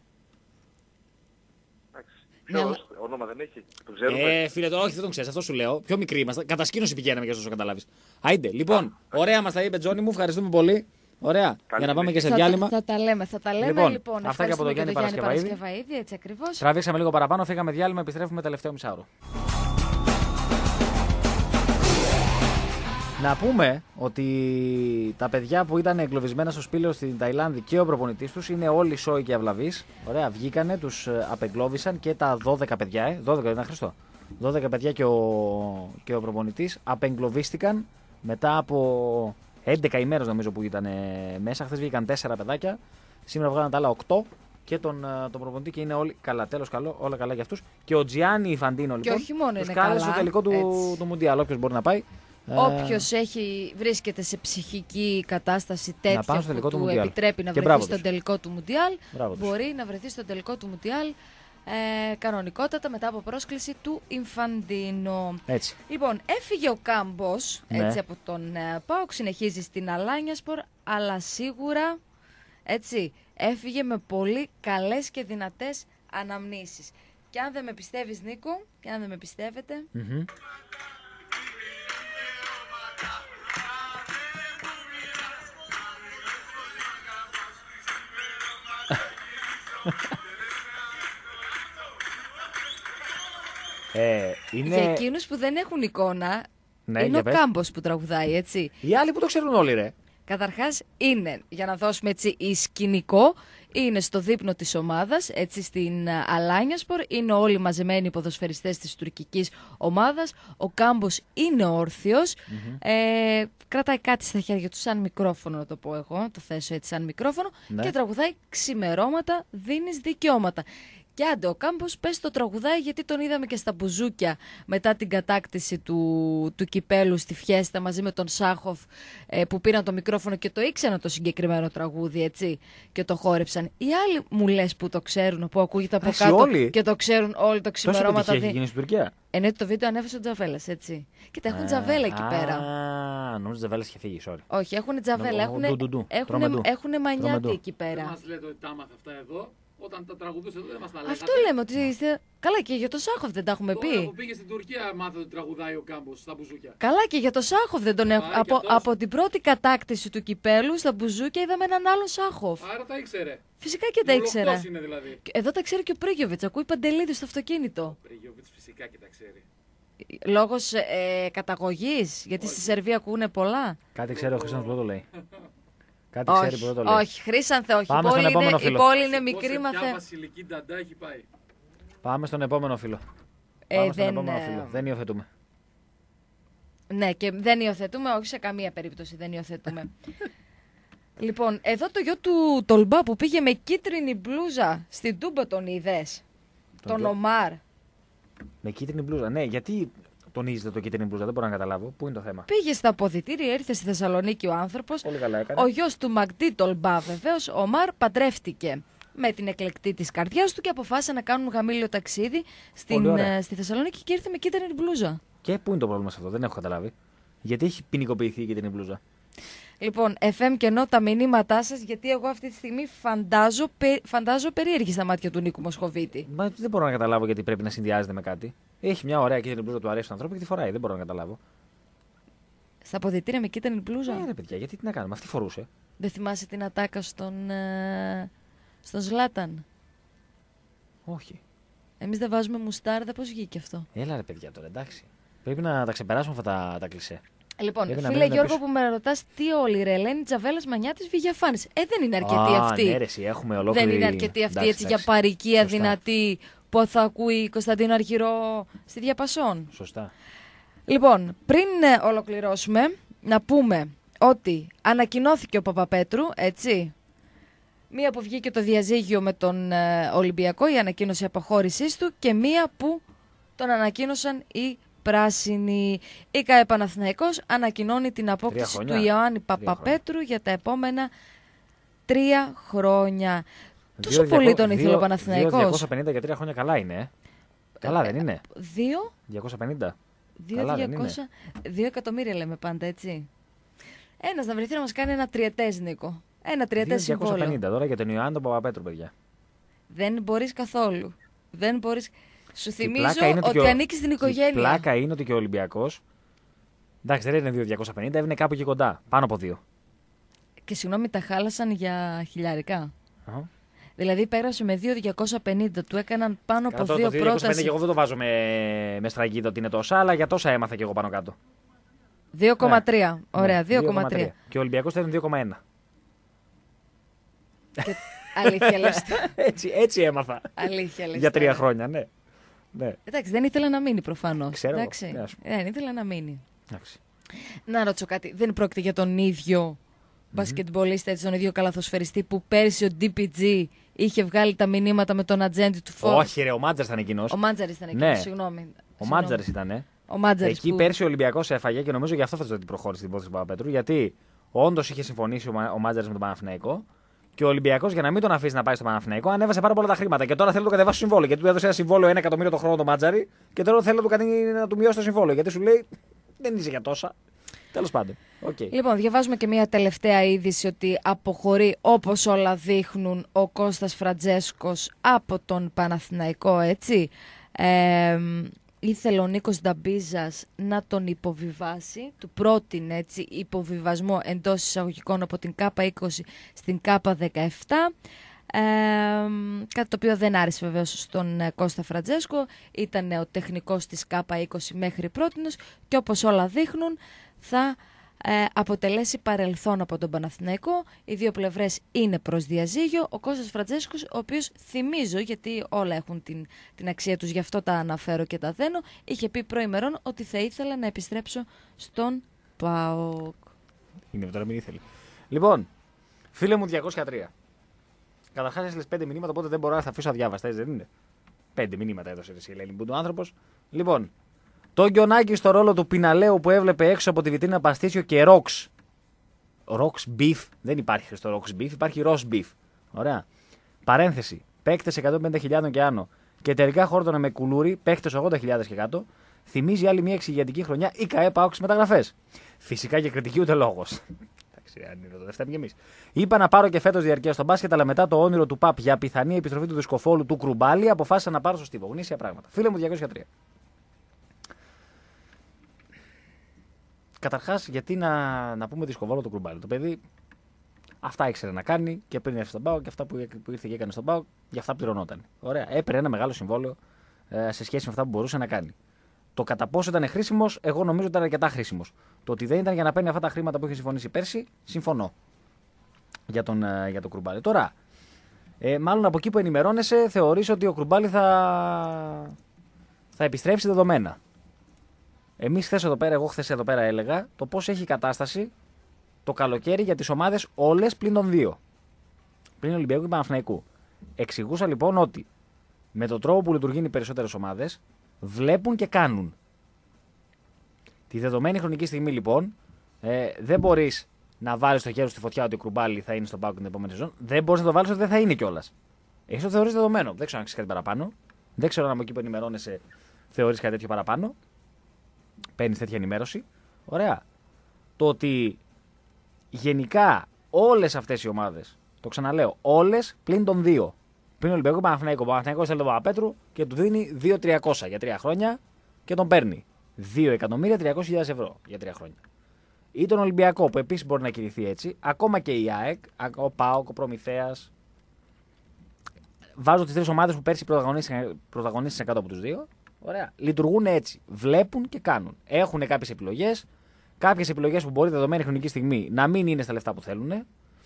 Ποιος, όνομα δεν έχει, το ξέρουμε. Φίλε, όχι, δεν τον ξέρεις, αυτό σου λέω. Πιο μικροί ήμασταν. Κατασκήνωση πηγαίναμε για όσο καταλάβεις. Άιντε, λοιπόν, ωραία μας τα είπε, Τζόνι μου, ευχαριστούμε πολύ. Ωραία, για να πάμε και σε διάλειμμα. Θα τα λέμε, λοιπόν. Αυτά και από τον Γιάννη Παρασκευαίδη, έτσι ακριβώς. Τραβήξαμε λίγο παραπάνω, φύγαμε διάλειμμα, επιστρέφουμε τελευταίο μισάωρο. Να πούμε ότι τα παιδιά που ήταν εγκλωβισμένα στο σπήλαιο στην Ταϊλάνδη και ο προπονητής τους είναι όλοι σόοι και αυλαβείς. Ωραία, βγήκανε, τους απεγκλώβησαν και τα 12 παιδιά, 12 δεν ήταν Χριστό. 12 παιδιά και ο προπονητής απεγκλωβίστηκαν μετά από 11 ημέρες νομίζω που ήταν μέσα. Χθες βγήκαν 4 παιδάκια, σήμερα βγάλαν τα άλλα 8 και τον προπονητή και είναι όλοι καλά. Τέλος καλό, όλα καλά για αυτούς. Και ο Τζιάννι Ιφαντίνο λοιπόν τους κάλεσε στο τελικό του Μουντιάλ. Όποιος μπορεί να πάει. Όποιος βρίσκεται σε ψυχική κατάσταση τέτοια που του επιτρέπει να βρεθεί στον τελικό του Μουντιάλ, μπορεί να βρεθεί στον τελικό του Μουντιάλ κανονικότατα μετά από πρόσκληση του Ινφαντίνο. Έτσι. Λοιπόν, έφυγε ο Κάμπος από τον ΠΑΟΚ, συνεχίζει στην Αλάνιασπορ, αλλά σίγουρα έτσι, έφυγε με πολύ καλές και δυνατές αναμνήσεις. Και αν δεν με πιστεύεις, Νίκο, και αν δεν με πιστεύετε... Για εκείνους που δεν έχουν εικόνα, είναι ο Κάμπος που τραγουδάει, έτσι. Οι άλλοι που το ξέρουν όλοι, ρε. Καταρχάς είναι, για να δώσουμε έτσι σκηνικό, είναι στο δείπνο της ομάδας, έτσι στην Αλάνιασπορ, είναι όλοι μαζεμένοι οι ποδοσφαιριστές της τουρκικής ομάδας, ο Κάμπος είναι όρθιος, κρατάει κάτι στα χέρια του σαν μικρόφωνο, να το πω εγώ, το θέσω έτσι σαν μικρόφωνο, και τραγουδάει ξημερώματα, δίνεις δικαιώματα. Και άντε, ο Κάμπος πες το τραγουδάει, γιατί τον είδαμε και στα μπουζούκια μετά την κατάκτηση του κυπέλου στη Φιέστα μαζί με τον Σάχοφ, που πήραν το μικρόφωνο και το ήξεραν το συγκεκριμένο τραγούδι, έτσι, και το χόρεψαν. Οι άλλοι μου λες που το ξέρουν, που ακούγεται από κάτω όλοι. Και το ξέρουν όλοι το ξημερώματα. Τόσο επιτυχία έχει γίνει στην Τουρκία. Ναι, το βίντεο ανέφερε ο Τζαβέλας, έτσι. Και τα έχουν τζαβέλα εκεί πέρα. Νόμιζα Τζαβέλας είχε φύγει, sorry. Όχι, έχουν τζαβέλα, έχουν μανιάτη εκεί πέρα. Δεν μας λέτε ότι τα άμαθα αυτά εδώ. Όταν τα τραγουδούσε εδώ δεν μας τα λέγατε. Αυτό λέμε, ότι είστε... Καλά, και για το Σάχοφ δεν τα έχουμε πει. Τώρα που πήγε στην Τουρκία μάθατε ότι τραγουδάει ο Κάμπος στα μπουζούκια. Καλά, και για το Σάχοφ δεν τον έχω. Από την πρώτη κατάκτηση του κυπέλου στα μπουζούκια είδαμε έναν άλλον Σάχοφ. Άρα τα ήξερε. Φυσικά και τα ήξερα. Είναι δηλαδή. Εδώ τα ξέρει και ο Πρίγιοβιτς, ακούει Παντελίδη στο αυτοκίνητο. Ο Πρίγιοβιτς φυσικά και τα ξέρει. Λόγος καταγωγής, γιατί στη Σερβία ακούνε πολλά. Κάτι ξέρει ο Χρήστος που το λέει. Κάτι ξέρει που το λέει. Όχι, Χρήσανθε, όχι. Η πόλη είναι μικρή, μαθαίνει. Βασιλική Νταντά έχει πάει. Πάμε στον επόμενο φίλο. Δεν υιοθετούμε. Ναι, και δεν υιοθετούμε, όχι σε καμία περίπτωση δεν υιοθετούμε. Λοιπόν, εδώ το γιο του Τολμπά που πήγε με κίτρινη μπλούζα στην Τούμπα, τον είδες? Τον Ομάρ. Με κίτρινη μπλούζα, ναι, γιατί τονίζετε το κίτρινη μπλούζα, δεν μπορώ να καταλάβω. Πού είναι το θέμα? Πήγε στα αποδυτήρια, ήρθε στη Θεσσαλονίκη ο άνθρωπος. Πολύ καλά έκανε. Ο γιος του Μαγντή Τολμπά, βεβαίως, ο Ομάρ, παντρεύτηκε με την εκλεκτή της καρδιάς του και αποφάσισαν να κάνουν γαμήλιο ταξίδι στη Θεσσαλονίκη και ήρθε με κίτρινη μπλούζα. Και πού είναι το πρόβλημα σε αυτό, δεν έχω καταλάβει. Γιατί έχει ποινικοποιηθεί η κίτρινη μπλούζα? Λοιπόν, FM και ενώ τα μηνύματά σας, γιατί εγώ αυτή τη στιγμή φαντάζω περίεργη στα μάτια του Νίκου Μοσχοβίτη. Μα δεν μπορώ να καταλάβω γιατί πρέπει να συνδυάζεται με κάτι. Έχει μια ωραία κίτρινη μπλούζα, του αρέσει στον άνθρωπο και τη φοράει. Δεν μπορώ να καταλάβω. Στα αποδυτήρια με κίτρινη μπλούζα. Ναι, παιδιά, γιατί τι να κάνουμε, αυτή φορούσε. Δεν θυμάσαι την ατάκα στον Ζλάταν? Όχι. Εμείς δεν βάζουμε μουστάρδα, πώς βγήκε αυτό? Έλα ρε παιδιά τώρα, εντάξει. Πρέπει να τα ξεπεράσουμε αυτά τα κλισέ. Λοιπόν, φίλε Γιώργο που με ρωτάς τι όλοι ρε, λένε Τζαβέλας, Μανιάτης, Βηγιαφάνης. Δεν είναι αρκετή αυτή. Ναι, ρε, έχουμε ολόκληρη... Δεν είναι αρκετή αυτή έτσι για παροικία δυνατή που θα ακούει Κωνσταντίνο Αρχηρό στη Διαπασόν. Σωστά. Λοιπόν, πριν ολοκληρώσουμε, να πούμε ότι ανακοινώθηκε ο Παπαπέτρου, έτσι. Μία που βγήκε το διαζύγιο με τον Ολυμπιακό, η ανακοίνωση αποχώρησής του, και μία που τον ανακοίνωσαν οι πράσινοι. Η ΚΑΕ Παναθηναϊκός ανακοινώνει την απόκτηση του Ιωάννη Παπαπέτρου για τα επόμενα 3 χρόνια. Τόσο πολύ τον ήθελε ο Παναθηναϊκός. 250 για 3 χρόνια καλά είναι. Καλά δεν είναι. 250. 2 εκατομμύρια λέμε πάντα, έτσι. Ένας να βρεθεί να μας κάνει ένα τριετές, Νίκο. Ένα τριετές συμβόλαιο. 250 τώρα για τον Ιωάννη Παπαπέτρου, παιδιά. Δεν μπορείς καθόλου. Δεν μπορείς. Σου θυμίζω ότι ανήκει στην οικογένεια. Η πλάκα είναι ότι και ο Ολυμπιακός. Εντάξει, δεν είναι 2.250, είναι κάπου εκεί κοντά. Πάνω από 2. Και συγγνώμη, τα χάλασαν για χιλιάρικα. Δηλαδή πέρασε με 2.250, του έκαναν πάνω από 2 πρόταση. Και εγώ δεν το βάζω με στραγγίδα ότι είναι τόσα, αλλά για τόσα έμαθα και εγώ πάνω κάτω. 2,3. Ωραία, 2,3. Και ο Ολυμπιακός θέλει 2,1. Αλήθεια λες. Έτσι έμαθα. Αλήθεια λες. Για 3 χρόνια, ναι. Εντάξει, δεν ήθελα να μείνει προφανώς. Ξέρω. Δεν ήθελα να μείνει. Να ρωτήσω κάτι. Δεν πρόκειται για τον ίδιο μπασκετμπολίστα, έτσι, τον ίδιο καλαθοσφαιριστή που πέρσι ο DPG είχε βγάλει τα μηνύματα με τον ατζέντη του Φόρτ? Όχι, ρε, ο Μάντζαρης ήταν εκείνος. Ο Μάντζαρης ήταν εκείνος, συγγνώμη. Ο Μάντζαρης ήταν. Εκεί πέρσι ο Ολυμπιακός έφαγε και νομίζω γι' αυτό θα το προχώρησε την υπόθεση του Παπαπέτρου. Γιατί όντως είχε συμφωνήσει ο Μάντζαρης με τον Παναθηναϊκό και ο Ολυμπιακός, για να μην τον αφήσει να πάει στο Παναθηναϊκό, ανέβασε πάρα πολλά τα χρήματα. Και τώρα θέλει να του κατεβάσει το συμβόλαιο. Γιατί του έδωσε ένα συμβόλαιο 1 εκατομμύριο το χρόνο το Μάντζαρη και τώρα θέλει να του μειώσει το συμβόλαιο. Γιατί σου λέει δεν είσαι για τόσα. Τέλος πάντων. Okay. Λοιπόν, διαβάζουμε και μια τελευταία είδηση ότι αποχωρεί, όπως όλα δείχνουν, ο Κώστας Φραντζέσκος από τον Παναθηναϊκό, έτσι. Ήθελε ο Νίκος Νταμπίζας να τον υποβιβάσει, του πρότεινε, έτσι, υποβιβασμό εντός εισαγωγικών από την K20 στην K17. Κάτι το οποίο δεν άρεσε βεβαίως στον Κώστα Φραντζέσκο. Ήταν ο τεχνικός της K20 μέχρι πρότινος και όπως όλα δείχνουν θα αποτελέσει παρελθόν από τον Παναθηναϊκό. Οι δύο πλευρές είναι προς διαζύγιο. Ο Κώστας Φραντζέσκος, ο οποίος, θυμίζω, γιατί όλα έχουν την αξία τους, γι' αυτό τα αναφέρω και τα δένω, είχε πει προημερών ότι θα ήθελα να επιστρέψω στον ΠΑΟΚ. Είναι τώρα, μην ήθελε. Λοιπόν, φίλε μου 203. Καταρχάς έστειλες 5 μηνύματα, οπότε δεν μπορώ να τα αφήσω αδιάβαστα, έτσι δεν είναι? 5 μηνύματα έδωσε εσύ, Ελένη Μπούντου άνθρωπος. Λοιπόν, το Γκιονάκη στο ρόλο του Πιναλέου που έβλεπε έξω από τη βιτρίνα παστίτσιο και ρόξ. Ρόξ beef. Δεν υπάρχει χριστό ρόξ beef, υπάρχει ροζ beef. Ωραία. Παρένθεση. Παίκτες 150.000 και άνω. Και τελικά χόρτωνα με κουλούρι, παίκτες 80.000 και κάτω. Θυμίζει άλλη μια εξηγιατική χρονιά η ΚΑΕ ΠΑΟΚ στις μεταγραφές. Φυσικά και κριτική ούτε λόγος. Αν είναι το δεύτερο κι εμείς. Είπα να πάρω και φέτος διαρκεία στο μπάσκετ, αλλά μετά το όνειρο του ΠΑΠ για πιθανή επιστροφή του δισκοφόλου του Κρουμπάλη, αποφάσισα να πάρω στο στίβο. Γνήσια πράγματα. Φίλε μου 203. Καταρχάς, γιατί να πούμε δισκοβόλο του Κρουμπάλη? Το παιδί αυτά ήξερε να κάνει και πριν έρθει στον ΠΑΟΚ και αυτά που ήρθε και έκανε στον ΠΑΟΚ, για αυτά πληρωνόταν. Ωραία. Έπαιρνε ένα μεγάλο συμβόλαιο σε σχέση με αυτά που μπορούσε να κάνει. Το κατά πόσο ήταν χρήσιμος, εγώ νομίζω ότι ήταν αρκετά χρήσιμος. Το ότι δεν ήταν για να παίρνει αυτά τα χρήματα που είχε συμφωνήσει πέρσι, συμφωνώ για τον Κρουμπάλη. Τώρα, μάλλον από εκεί που ενημερώνεσαι, θεωρείς ότι ο Κρουμπάλη θα επιστρέψει δεδομένα. Εγώ χθες εδώ πέρα έλεγα το πώς έχει η κατάσταση το καλοκαίρι για τις ομάδες όλες πλην των 2. Πλην Ολυμπιακού και Παναθηναϊκού. Εξηγούσα λοιπόν ότι με τον τρόπο που λειτουργούν οι περισσότερες ομάδες βλέπουν και κάνουν. Τη δεδομένη χρονική στιγμή λοιπόν δεν μπορείς να βάλεις το χέρι στη φωτιά ότι ο Κρουμπάλη θα είναι στον ΠΑΟΚ την επόμενη σεζόν. Δεν μπορείς να το βάλεις ότι δεν θα είναι κιόλας. Εσύ το θεωρείς δεδομένο. Δεν ξέρω αν ξέρεις κάτι παραπάνω. Δεν ξέρω αν από εκεί που ενημερώνεσαι θεωρείς κάτι τέτοιο παραπάνω. Παίρνεις τέτοια ενημέρωση. Ωραία. Το ότι γενικά όλες αυτές οι ομάδες, το ξαναλέω, όλες πλην των 2. Πλην Ολυμπιακού Παναθηναϊκού. Ο Παναθηναϊκός θέλει τον Παπαπέτρου και του δίνει 2.300 για 3 χρόνια και τον παίρνει 2.300.000 ευρώ για 3 χρόνια. Ή τον Ολυμπιακό που επίσης μπορεί να κινηθεί έτσι, ακόμα και η ΑΕΚ, ο ΠΑΟΚ, ο Προμηθέας. Βάζω τις 3 ομάδες που πέρσι πρωταγωνίστησαν κάτω από τους 2. Ωραία. Λειτουργούν έτσι. Βλέπουν και κάνουν. Έχουν κάποιες επιλογές. Κάποιες επιλογές που μπορεί δεδομένη χρονική στιγμή να μην είναι στα λεφτά που θέλουν.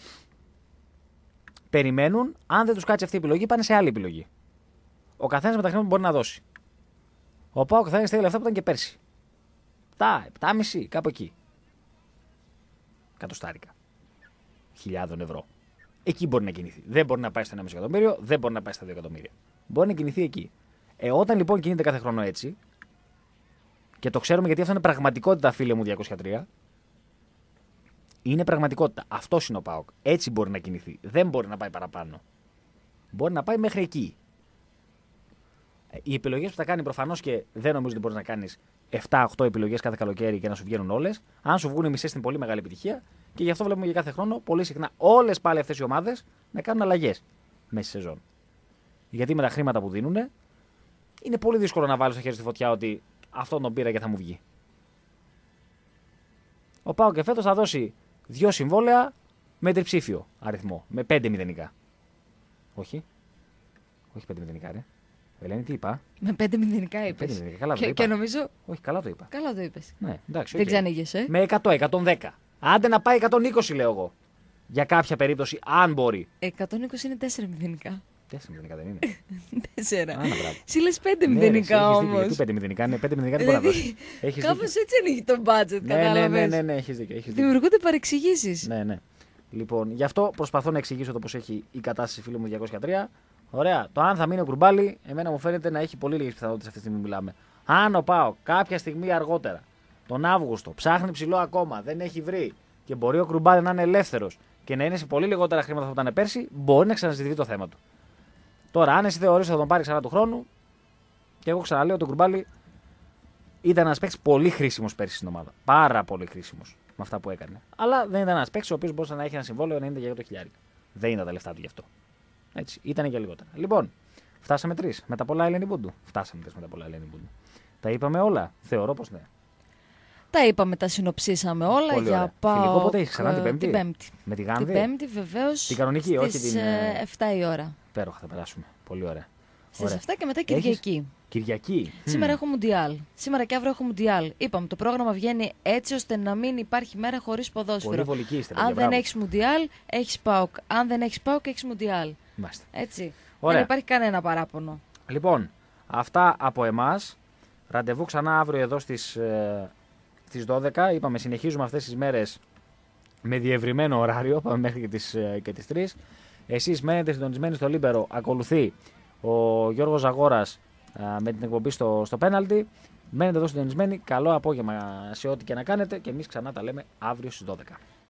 Περιμένουν. Αν δεν τους κάτσει αυτή η επιλογή, πάνε σε άλλη επιλογή. Ο καθένας με τα χρήματα που μπορεί να δώσει. Ο ΠΑΟΚ θα είναι στα λεφτά που ήταν και πέρσι. 7,5 κάπου εκεί. Εκατοστάρικα. 1.000 ευρώ. εκεί μπορεί να κινηθεί. Δεν μπορεί να πάει στο 1,5 εκατομμύριο, δεν μπορεί να πάει στα 2 εκατομμύρια. Μπορεί να κινηθεί εκεί. Όταν λοιπόν κινείται κάθε χρόνο έτσι, και το ξέρουμε γιατί αυτό είναι πραγματικότητα, φίλε μου 203, είναι πραγματικότητα. Αυτό είναι ο ΠΑΟΚ. Έτσι μπορεί να κινηθεί. Δεν μπορεί να πάει παραπάνω. Μπορεί να πάει μέχρι εκεί. Οι επιλογές που θα κάνει προφανώς και δεν νομίζω ότι μπορεί να κάνει 7-8 επιλογές κάθε καλοκαίρι και να σου βγαίνουν όλες. Αν σου βγουν οι μισές, είναι πολύ μεγάλη επιτυχία. Και γι' αυτό βλέπουμε για κάθε χρόνο πολύ συχνά όλες πάλι αυτές οι ομάδες να κάνουν αλλαγές μέσα στη σεζόν. Γιατί με τα χρήματα που δίνουν, είναι πολύ δύσκολο να βάλει το χέρι στη φωτιά ότι αυτόν τον πήρα και θα μου βγει. Ο ΠΑΟΚ και φέτος θα δώσει 2 συμβόλαια με τριψήφιο αριθμό. Με 5 μηδενικά. Όχι 5 μηδενικά, ρε. Ελένη, τι είπα. Με 5 μηδενικά είπες. 5 μηδενικά, καλά το είπα. Και νομίζω. Όχι, καλά το είπα. Καλά το είπες. Ναι, εντάξει, δεν okay. ξανήγεσαι. Με 100, 110. Άντε να πάει 120, λέω εγώ. Για κάποια περίπτωση, αν μπορεί. 120 είναι 4 μηδενικά. 4 μηδενικά δεν είναι. 4. Εσύ λες 5 μηδενικά όμως. Γιατί 5 μηδενικά είναι, 5 μηδενικά δεν μπορεί να δώσει. Κάπως έτσι ανοίγει το budget, κατάλαβες. Ναι, έχεις δίκιο. Δημιουργούνται παρεξηγήσεις. Ναι. Λοιπόν, γι' αυτό προσπαθώ να εξηγήσω το πώς έχει η κατάσταση, φίλου μου 203. Ωραία. Το αν θα μείνει ο Κουρμπάλι, εμένα μου φαίνεται να έχει πολύ λίγες πιθανότητες αυτή τη στιγμή που μιλάμε. Αν ο ΠΑΟΚ κάποια στιγμή αργότερα, τον Αύγουστο, ψάχνει ψηλό ακόμα, δεν έχει βρει και μπορεί ο Κουρμπάλι να είναι ελεύθερος και να είναι σε πολύ λιγότερα χρήματα που ήταν πέρσι, μπορεί να ξαναζητηθεί το θέμα του. Τώρα, αν εσύ θεωρείς ότι θα τον πάρει ξανά του χρόνου, και εγώ ξαναλέω ότι ο Κουρμπάλι ήταν ένας παίκτης πολύ χρήσιμος πέρσι στην ομάδα. Πάρα πολύ χρήσιμος με αυτά που έκανε. Αλλά δεν ήταν ένας παίκτης ο οποίος μπορούσε να έχει ένα συμβόλαιο 90 για το χιλιάρι. Δεν ήταν τα λεφτά του γι' αυτό. Έτσι, ήταν για λιγότερα. Λοιπόν, φτάσαμε 3 με τα πολλά Ελένη Μπούντου. Φτάσαμε 3 με τα πολλά Ελένη Μπούντου. Τα είπαμε όλα. Θεωρώ πως ναι. Τα είπαμε, τα συνοψίσαμε όλα. Πολύ για ΠΑΟΚ. Φιλικό πότε έχει ξανά, την Πέμπτη. Με τη Γάνδη. Την Πέμπτη, βεβαίως. Την κανονική, όχι την. 7 η ώρα. Υπέροχα, θα περάσουμε. Πολύ ωραία. Στις 7 και μετά Κυριακή. Κυριακή. Σήμερα έχω Μουντιάλ. Σήμερα και αύριο έχω Μουντιάλ. Είπαμε, το πρόγραμμα βγαίνει έτσι ώστε να μην υπάρχει μέρα χωρίς ποδόσφαιρο. Πολύ βολική είστε, αν δεν έχεις Μουντιάλ, έχεις ΠΑΟΚ. Αν δεν έχεις ΠΑΟΚ, έχεις Μουντιάλ. Μάλιστα. Έτσι. Ωραία. Δεν υπάρχει κανένα παράπονο. Λοιπόν, αυτά από εμάς. Ραντεβού ξανά αύριο εδώ στις 12. Είπαμε, συνεχίζουμε αυτές τις μέρες με διευρυμένο ωράριο. Πάμε μέχρι και τις 3. Εσείς μένετε συντονισμένοι στο Λίμπερο. Ακολουθεί ο Γιώργος Ζαγόρας με την εκπομπή στο πέναλτι. Μένετε εδώ συντονισμένοι. Καλό απόγευμα σε ό,τι και να κάνετε. Και εμείς ξανά τα λέμε αύριο στις 12.